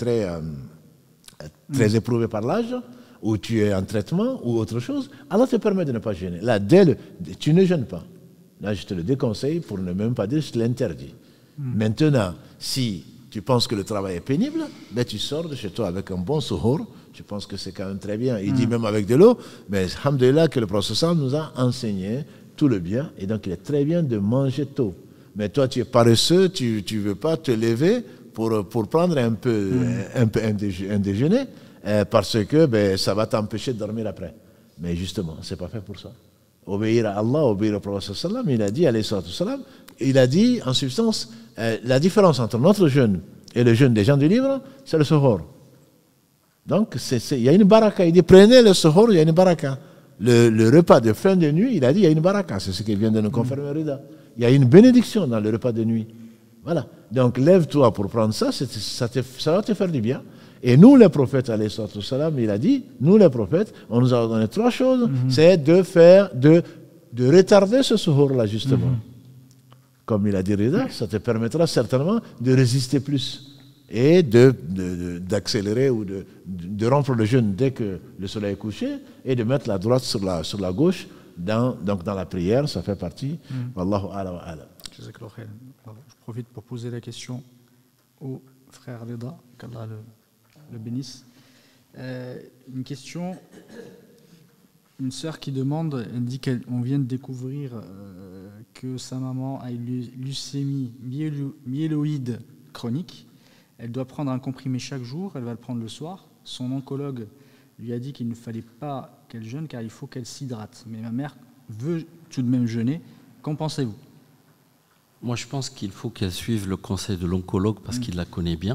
Speaker 2: éprouvé par l'âge, ou tu es en traitement, ou autre chose, Allah te permet de ne pas jeûner. Là, tu ne jeûnes pas. Là, je te le déconseille pour ne même pas dire je te l'interdis. Maintenant, si tu penses que le travail est pénible, ben tu sors de chez toi avec un bon suhour. Je pense que c'est quand même très bien. Il dit même avec de l'eau, mais alhamdoulilah que le prophète nous a enseigné tout le bien. Et donc, il est très bien de manger tôt. Mais toi, tu es paresseux, tu ne veux pas te lever pour prendre un déjeuner parce que ben, ça va t'empêcher de dormir après. Mais justement, ce n'est pas fait pour ça. Obéir à Allah, obéir au prophète sallam, il a dit en substance, la différence entre notre jeûne et le jeûne des gens du livre, c'est le suhour. Donc, il y a une baraka. Il dit, prenez le suhour, il y a une baraka. Le repas de fin de nuit, il a dit, il y a une baraka. C'est ce qu'il vient de nous confirmer Rida. Il y a une bénédiction dans le repas de nuit. Voilà. Donc, lève-toi pour prendre ça, ça va te faire du bien. Et nous, les prophètes, il a dit, nous, les prophètes, on nous a donné 3 choses. C'est de retarder ce suhour-là, justement. Comme il a dit Rida, ça te permettra certainement de résister plus et d'accélérer ou de rompre le jeûne dès que le soleil est couché et de mettre la droite sur la gauche donc dans la prière, ça fait partie. Wallahu a'lam wa a'lam.
Speaker 1: Je profite pour poser la question au frère Rida, qu'Allah le bénisse. Une question, une sœur qui demande, elle dit qu'on vient de découvrir que sa maman a une leucémie myéloïde chronique. Elle doit prendre un comprimé chaque jour, elle va le prendre le soir. Son oncologue lui a dit qu'il ne fallait pas qu'elle jeûne car il faut qu'elle s'hydrate. Mais ma mère veut tout de même jeûner. Qu'en pensez-vous?
Speaker 3: Moi, je pense qu'il faut qu'elle suive le conseil de l'oncologue parce qu'il la connaît bien.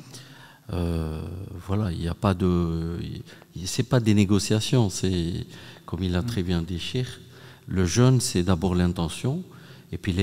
Speaker 3: Voilà, il n'y a pas de... C'est pas des négociations, c'est, comme il a très bien dit, Cheikh, le jeûne, c'est d'abord l'intention, et puis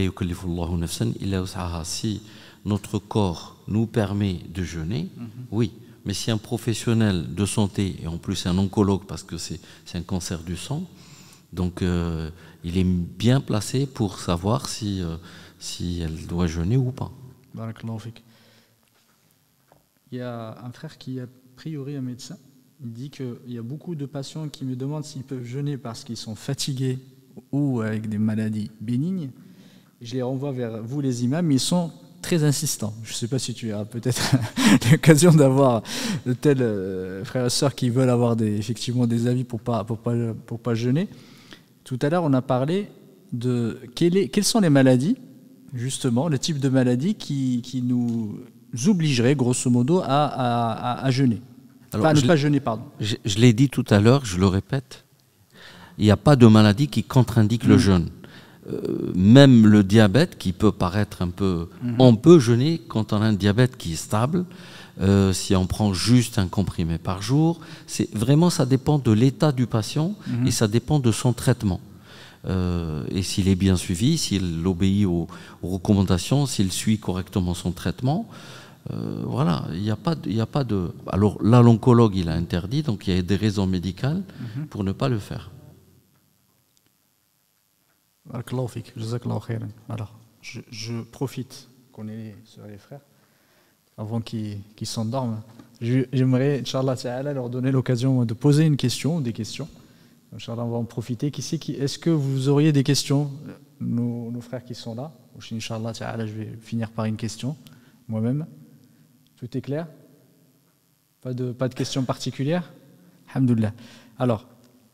Speaker 3: si notre corps nous permet de jeûner, oui, mais si un professionnel de santé, et en plus un oncologue, parce que c'est un cancer du sang, donc il est bien placé pour savoir si elle doit jeûner ou pas.
Speaker 1: Barakallahu fik. Il y a un frère qui est a priori un médecin. Il dit qu'il y a beaucoup de patients qui me demandent s'ils peuvent jeûner parce qu'ils sont fatigués ou avec des maladies bénignes. Je les renvoie vers vous les imams, mais ils sont très insistants. Je ne sais pas si tu as peut-être l'occasion d'avoir de tels frères et sœurs qui veulent avoir effectivement des avis pour pas jeûner. Tout à l'heure, on a parlé de quelles sont les maladies, justement, le type de maladies qui nous obligerait grosso modo à jeûner. Alors, ne pas jeûner, pardon.
Speaker 3: Je l'ai dit tout à l'heure, je le répète, il n'y a pas de maladie qui contre-indique le jeûne. Même le diabète qui peut paraître un peu... On peut jeûner quand on a un diabète qui est stable, si on prend juste un comprimé par jour. Vraiment, ça dépend de l'état du patient et ça dépend de son traitement. Et s'il est bien suivi, s'il obéit aux recommandations, s'il suit correctement son traitement, voilà, il n'y a pas de... Alors là, l'oncologue, il a interdit, donc il y a des raisons médicales pour ne pas le faire.
Speaker 1: Alors, je profite qu'on est sur les frères, avant qu'ils s'endorment. J'aimerais, Inch'Allah Ta'ala, leur donner l'occasion de poser une question ou des questions. Inch'Allah, on va en profiter. Est-ce que vous auriez des questions, nos frères qui sont là? Inch'Allah Ta'ala, je vais finir par une question, moi-même. Tout est clair? Pas de questions particulières? Alhamdoulilah. Alors,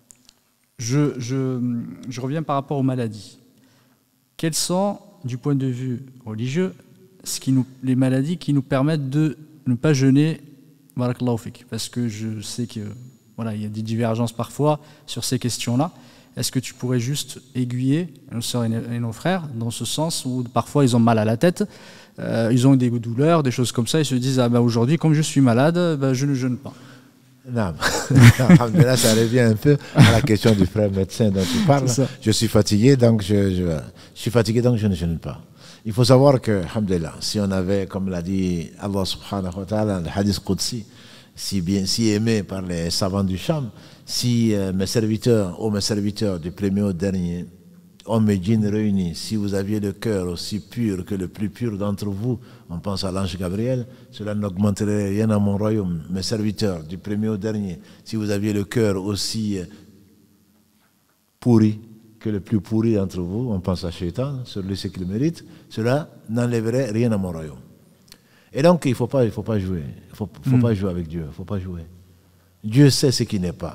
Speaker 1: je reviens par rapport aux maladies. Quelles sont, du point de vue religieux, les maladies qui nous permettent de ne pas jeûner, barakallahu fik, parce que je sais que voilà, il y a des divergences parfois sur ces questions-là. Est-ce que tu pourrais juste aiguiller nos sœurs et nos frères dans ce sens où parfois ils ont mal à la tête, ils ont des douleurs, des choses comme ça, ils se disent aujourd'hui comme je suis malade, je ne jeûne pas.
Speaker 2: Non, là ça revient un peu à la question du frère médecin dont tu parles. Je suis fatigué, donc je ne jeûne pas. Il faut savoir que, alhamdulillah, si on avait, comme l'a dit Allah subhanahu wa ta'ala, le hadith Qudsi, si aimé par les savants du Cham, si mes serviteurs du premier au dernier, hommes et djinns réunis, si vous aviez le cœur aussi pur que le plus pur d'entre vous, on pense à l'ange Gabriel, cela n'augmenterait rien à mon royaume. Mes serviteurs du premier au dernier, si vous aviez le cœur aussi pourri que le plus pourri d'entre vous, on pense à Shaitan, celui ce qu'il mérite, cela n'enlèverait rien à mon royaume. Et donc, il ne faut pas jouer. Il faut pas jouer avec Dieu. Il ne faut pas jouer. Dieu sait ce qui n'est pas.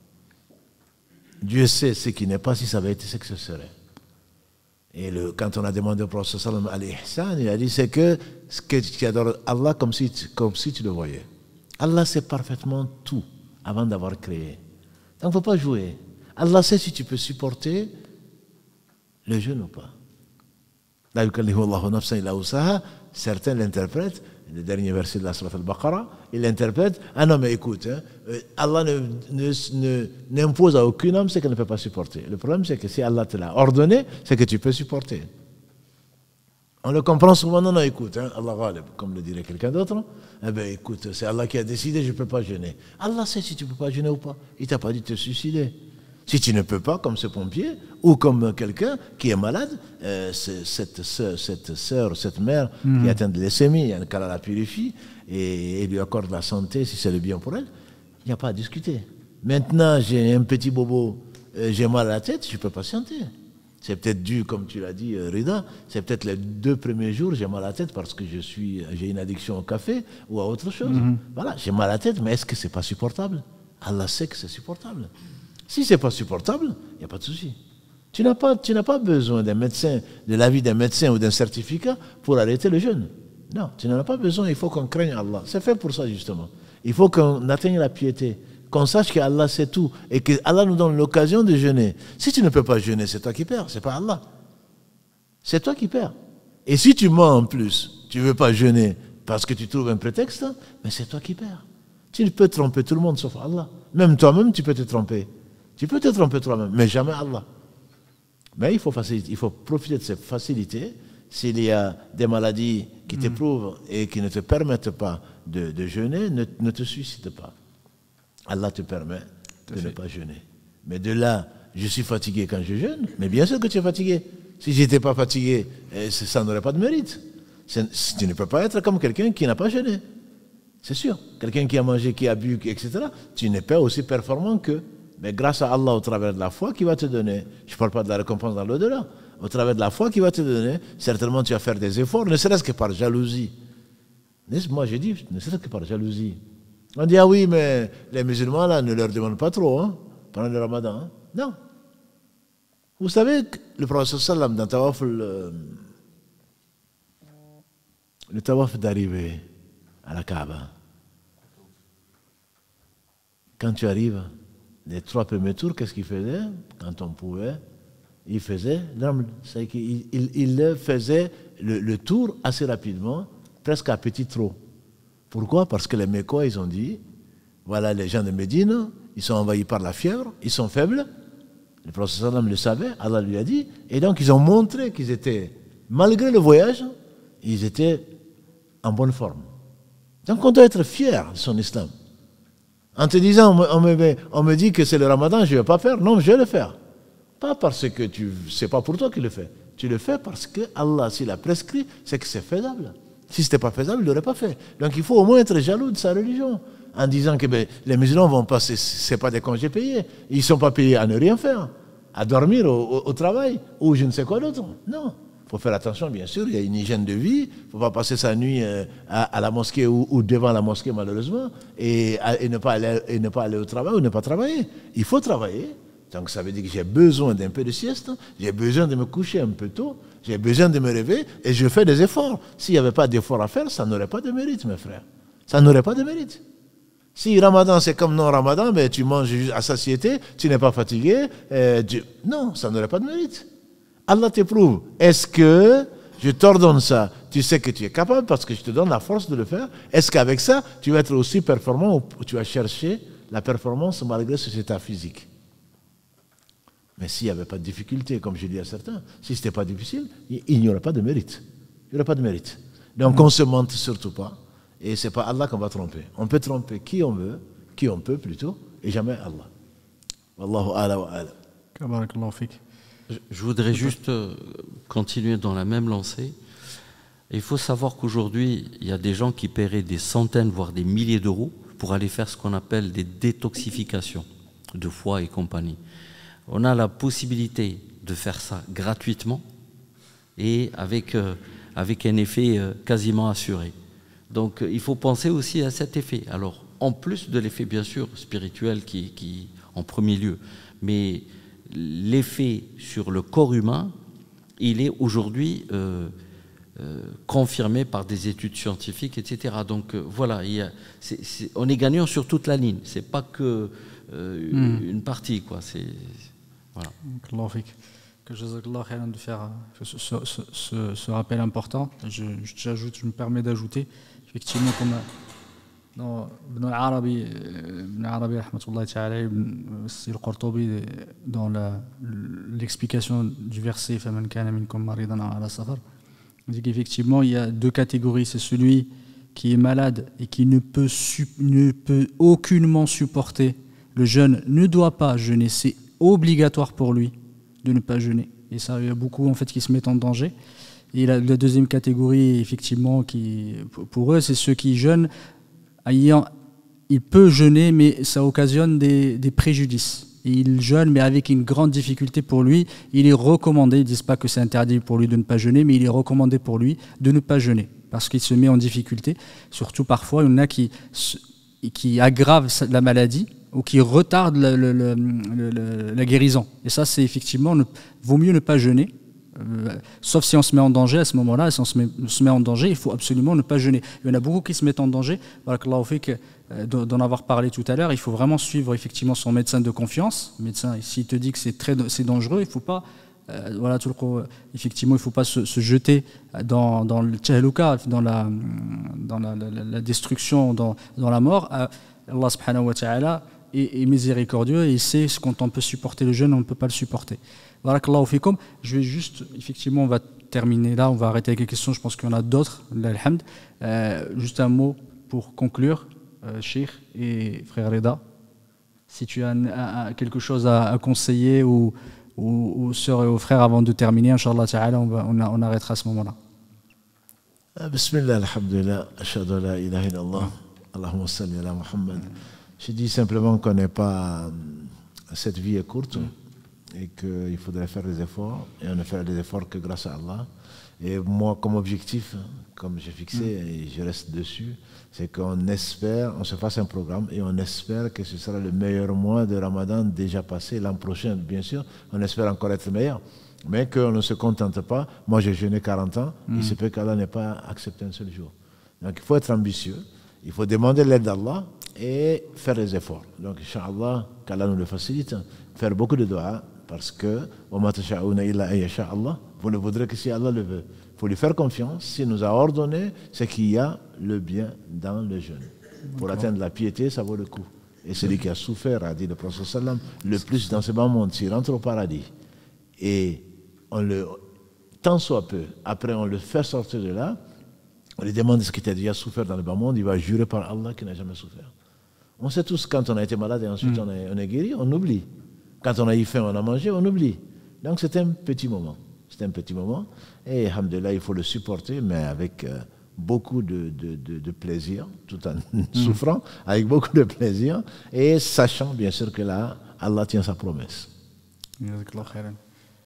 Speaker 2: Dieu sait ce qui n'est pas. Si ça avait été ce que ce serait. Et quand on a demandé au prophète sallam al-ihsan, il a dit c'est que tu adores Allah comme si tu le voyais. Allah sait parfaitement tout avant d'avoir créé. Donc, il ne faut pas jouer. Allah sait si tu peux supporter le jeûne ou pas. La yukallifu Allahu nafsan illa wus'aha. Certains l'interprètent, le dernier verset de la Sourate al-Baqarah, ils l'interprètent, ah non mais écoute, Allah n'impose à aucun homme ce qu'elle ne peut pas supporter. Le problème c'est que si Allah te l'a ordonné, c'est que tu peux supporter. On le comprend souvent, non, écoute, Allah ghalib, comme le dirait quelqu'un d'autre, eh bien écoute, c'est Allah qui a décidé, je ne peux pas jeûner. Allah sait si tu ne peux pas jeûner ou pas, il ne t'a pas dit de te suicider. Si tu ne peux pas, comme ce pompier, ou comme quelqu'un qui est malade, cette sœur, cette mère qui est atteinte de leucémie, qu'Allah la purifie et lui accorde la santé si c'est le bien pour elle, il n'y a pas à discuter. Maintenant, j'ai un petit bobo, j'ai mal à la tête, je peux patienter. C'est peut-être dû, comme tu l'as dit, Rida, c'est peut-être les 2 premiers jours, j'ai mal à la tête parce que j'ai une addiction au café ou à autre chose. Voilà, j'ai mal à la tête, mais est-ce que ce n'est pas supportable? Allah sait que c'est supportable. Si ce n'est pas supportable, il n'y a pas de souci. Tu n'as pas besoin d'un médecin, de l'avis d'un médecin ou d'un certificat pour arrêter le jeûne. Non, tu n'en as pas besoin, il faut qu'on craigne Allah. C'est fait pour ça justement. Il faut qu'on atteigne la piété, qu'on sache qu'Allah sait tout et que Allah nous donne l'occasion de jeûner. Si tu ne peux pas jeûner, c'est toi qui perds, c'est pas Allah. C'est toi qui perds. Et si tu mens en plus, tu ne veux pas jeûner parce que tu trouves un prétexte, mais c'est toi qui perds. Tu peux tromper tout le monde sauf Allah. Même toi-même, tu peux te tromper. Tu peux te tromper toi-même, mais jamais Allah. Mais il faut profiter de cette facilité. S'il y a des maladies qui t'éprouvent et qui ne te permettent pas de jeûner, ne te suicide pas. Allah te permet de ne pas jeûner. Mais de là, je suis fatigué quand je jeûne, mais bien sûr que tu es fatigué. Si je n'étais pas fatigué, ça n'aurait pas de mérite. Tu ne peux pas être comme quelqu'un qui n'a pas jeûné. C'est sûr. Quelqu'un qui a mangé, qui a bu, etc., tu n'es pas aussi performant qu'eux. Mais grâce à Allah, au travers de la foi qu'il va te donner, je ne parle pas de la récompense dans l'au-delà, au travers de la foi qu'il va te donner, certainement tu vas faire des efforts, ne serait-ce que par jalousie. Moi j'ai dit, ne serait-ce que par jalousie. On dit, ah oui, mais les musulmans là, ne leur demandent pas trop, pendant le ramadan. Non. Vous savez que le prophète sallam, dans le tawaf d'arrivée à la Kaaba, quand tu arrives, les 3 premiers tours, qu'est-ce qu'il faisait? Quand on pouvait, il faisait il faisait le tour assez rapidement, presque à petit trot. Pourquoi? Parce que les Mécois, ils ont dit, voilà les gens de Médine, ils sont envahis par la fièvre, ils sont faibles. Le prophète sallam le savait, Allah lui a dit, et donc ils ont montré qu'ils étaient, malgré le voyage, ils étaient en bonne forme. Donc on doit être fier de son islam. En te disant, on me dit que c'est le ramadan, je ne vais pas faire. Non, je vais le faire. Pas parce que c'est pas pour toi qu'il le fait. Tu le fais parce que Allah, s'il a prescrit, c'est que c'est faisable. Si ce n'était pas faisable, il ne l'aurait pas fait. Donc il faut au moins être jaloux de sa religion. En disant que les musulmans vont passer, ce n'est pas des congés payés. Ils ne sont pas payés à ne rien faire, à dormir au travail, ou je ne sais quoi d'autre. Non. Il faut faire attention, bien sûr, il y a une hygiène de vie. Il ne faut pas passer sa nuit à la mosquée ou devant la mosquée, malheureusement, et ne pas aller au travail ou ne pas travailler. Il faut travailler. Donc ça veut dire que j'ai besoin d'un peu de sieste, j'ai besoin de me coucher un peu tôt, j'ai besoin de me réveiller, et je fais des efforts. S'il n'y avait pas d'efforts à faire, ça n'aurait pas de mérite, mes frères. Ça n'aurait pas de mérite. Si Ramadan, c'est comme non-Ramadan, mais tu manges à satiété, tu n'es pas fatigué, non, ça n'aurait pas de mérite. Allah t'éprouve. Est-ce que je t'ordonne ça? Tu sais que tu es capable parce que je te donne la force de le faire. Est-ce qu'avec ça, tu vas être aussi performant ou tu vas chercher la performance malgré ce état physique? Mais s'il n'y avait pas de difficulté, comme je dis à certains, si ce n'était pas difficile, il n'y aurait pas de mérite. Il n'y aurait pas de mérite. Donc on ne se mente surtout pas. Et ce n'est pas Allah qu'on va tromper. On peut tromper qui on veut, qui on peut plutôt, et jamais Allah. Wallahu a'la wa a'la.
Speaker 1: Barakallahu fik.
Speaker 3: Je voudrais juste continuer dans la même lancée. Il faut savoir qu'aujourd'hui, il y a des gens qui paieraient des centaines, voire des milliers d'euros pour aller faire ce qu'on appelle des détoxifications de foie et compagnie. On a la possibilité de faire ça gratuitement et avec un effet quasiment assuré. Donc il faut penser aussi à cet effet. Alors, en plus de l'effet bien sûr spirituel qui en premier lieu, mais l'effet sur le corps humain, il est aujourd'hui confirmé par des études scientifiques, etc. Donc voilà, on est gagnant sur toute la ligne. C'est pas que une partie, quoi. Voilà.
Speaker 1: Que Jazakallah khairan de faire ce rappel important. Je me permets d'ajouter, effectivement, comme dans Ibn al-Arabi, rahmatullahi ta'ala, c'est le Qurtubi, dans l'explication du verset فَمَنْ كَانَ مِنْكُمْ مَرِيضًا عَلَى سَفَرٍ, on dit qu'effectivement il y a deux catégories. C'est celui qui est malade et qui ne peut aucunement supporter le jeûne, ne doit pas jeûner, c'est obligatoire pour lui de ne pas jeûner. Et ça, il y a beaucoup en fait qui se mettent en danger. Et la deuxième catégorie, effectivement, pour eux, c'est ceux qui jeûnent. Il peut jeûner, mais ça occasionne des préjudices. Et il jeûne, mais avec une grande difficulté pour lui. Il est recommandé, ils ne disent pas que c'est interdit pour lui de ne pas jeûner, mais il est recommandé pour lui de ne pas jeûner, parce qu'il se met en difficulté. Surtout parfois, il y en a qui aggravent la maladie ou qui retardent la guérison. Et ça, c'est effectivement, vaut mieux ne pas jeûner, sauf si on se met en danger à ce moment-là. Si on se met en danger, il faut absolument ne pas jeûner. Il y en a beaucoup qui se mettent en danger. Barakallahu fik, d'en avoir parlé tout à l'heure, il faut vraiment suivre effectivement son médecin de confiance. Le médecin, s'il te dit que c'est dangereux, il ne faut pas, effectivement, il ne faut pas se jeter dans le tchahlouka, dans la destruction, dans la mort. Allah subhanahu wa ta'ala est miséricordieux et il sait ce quand on peut supporter le jeûne, on ne peut pas le supporter. Barakallahu fikum. Je vais juste, effectivement, on va terminer là, on va arrêter avec les questions, je pense qu'il y en a d'autres, alhamd. Juste un mot pour conclure, Cheikh et frère Reda, si tu as quelque chose à conseiller aux sœurs et aux frères avant de terminer, Inch'Allah ta'ala, on arrêtera à ce moment-là.
Speaker 2: Bismillah, alhamdulillah, ashhadu an la ilaha illallah, Allahumma salli ala Muhammad. Je dis simplement qu'on n'est pas, cette vie est courte et qu'il faudrait faire des efforts, et on ne fera des efforts que grâce à Allah. Et moi, comme objectif, comme j'ai fixé et je reste dessus, c'est qu'on espère, on se fasse un programme et on espère que ce sera le meilleur mois de Ramadan déjà passé, l'an prochain bien sûr, on espère encore être meilleur, mais qu'on ne se contente pas. Moi j'ai jeûné 40 ans, il se peut qu'Allah n'ait pas accepté un seul jour. Donc il faut être ambitieux, il faut demander l'aide d'Allah et faire des efforts. Donc Inch'Allah, qu'Allah nous le facilite, faire beaucoup de dua, parce que vous ne voudrez que si Allah le veut. Il faut lui faire confiance. S'il nous a ordonné, c'est qu'il y a le bien dans le jeûne. Pour atteindre la piété, ça vaut le coup. Et celui qui a souffert, a dit le prophète sallam, le plus dans ce bas monde, s'il rentre au paradis, et on le, tant soit peu, après on le fait sortir de là, on lui demande ce qu'il a déjà souffert dans le bas monde, il va jurer par Allah qu'il n'a jamais souffert. On sait tous, quand on a été malade et ensuite on est guéri, on oublie. Quand on a eu faim, on a mangé, on oublie. Donc c'est un petit moment. C'est un petit moment. Et alhamdulillah, il faut le supporter, mais avec beaucoup de plaisir, tout en souffrant, avec beaucoup de plaisir, et sachant bien sûr que là, Allah tient sa promesse.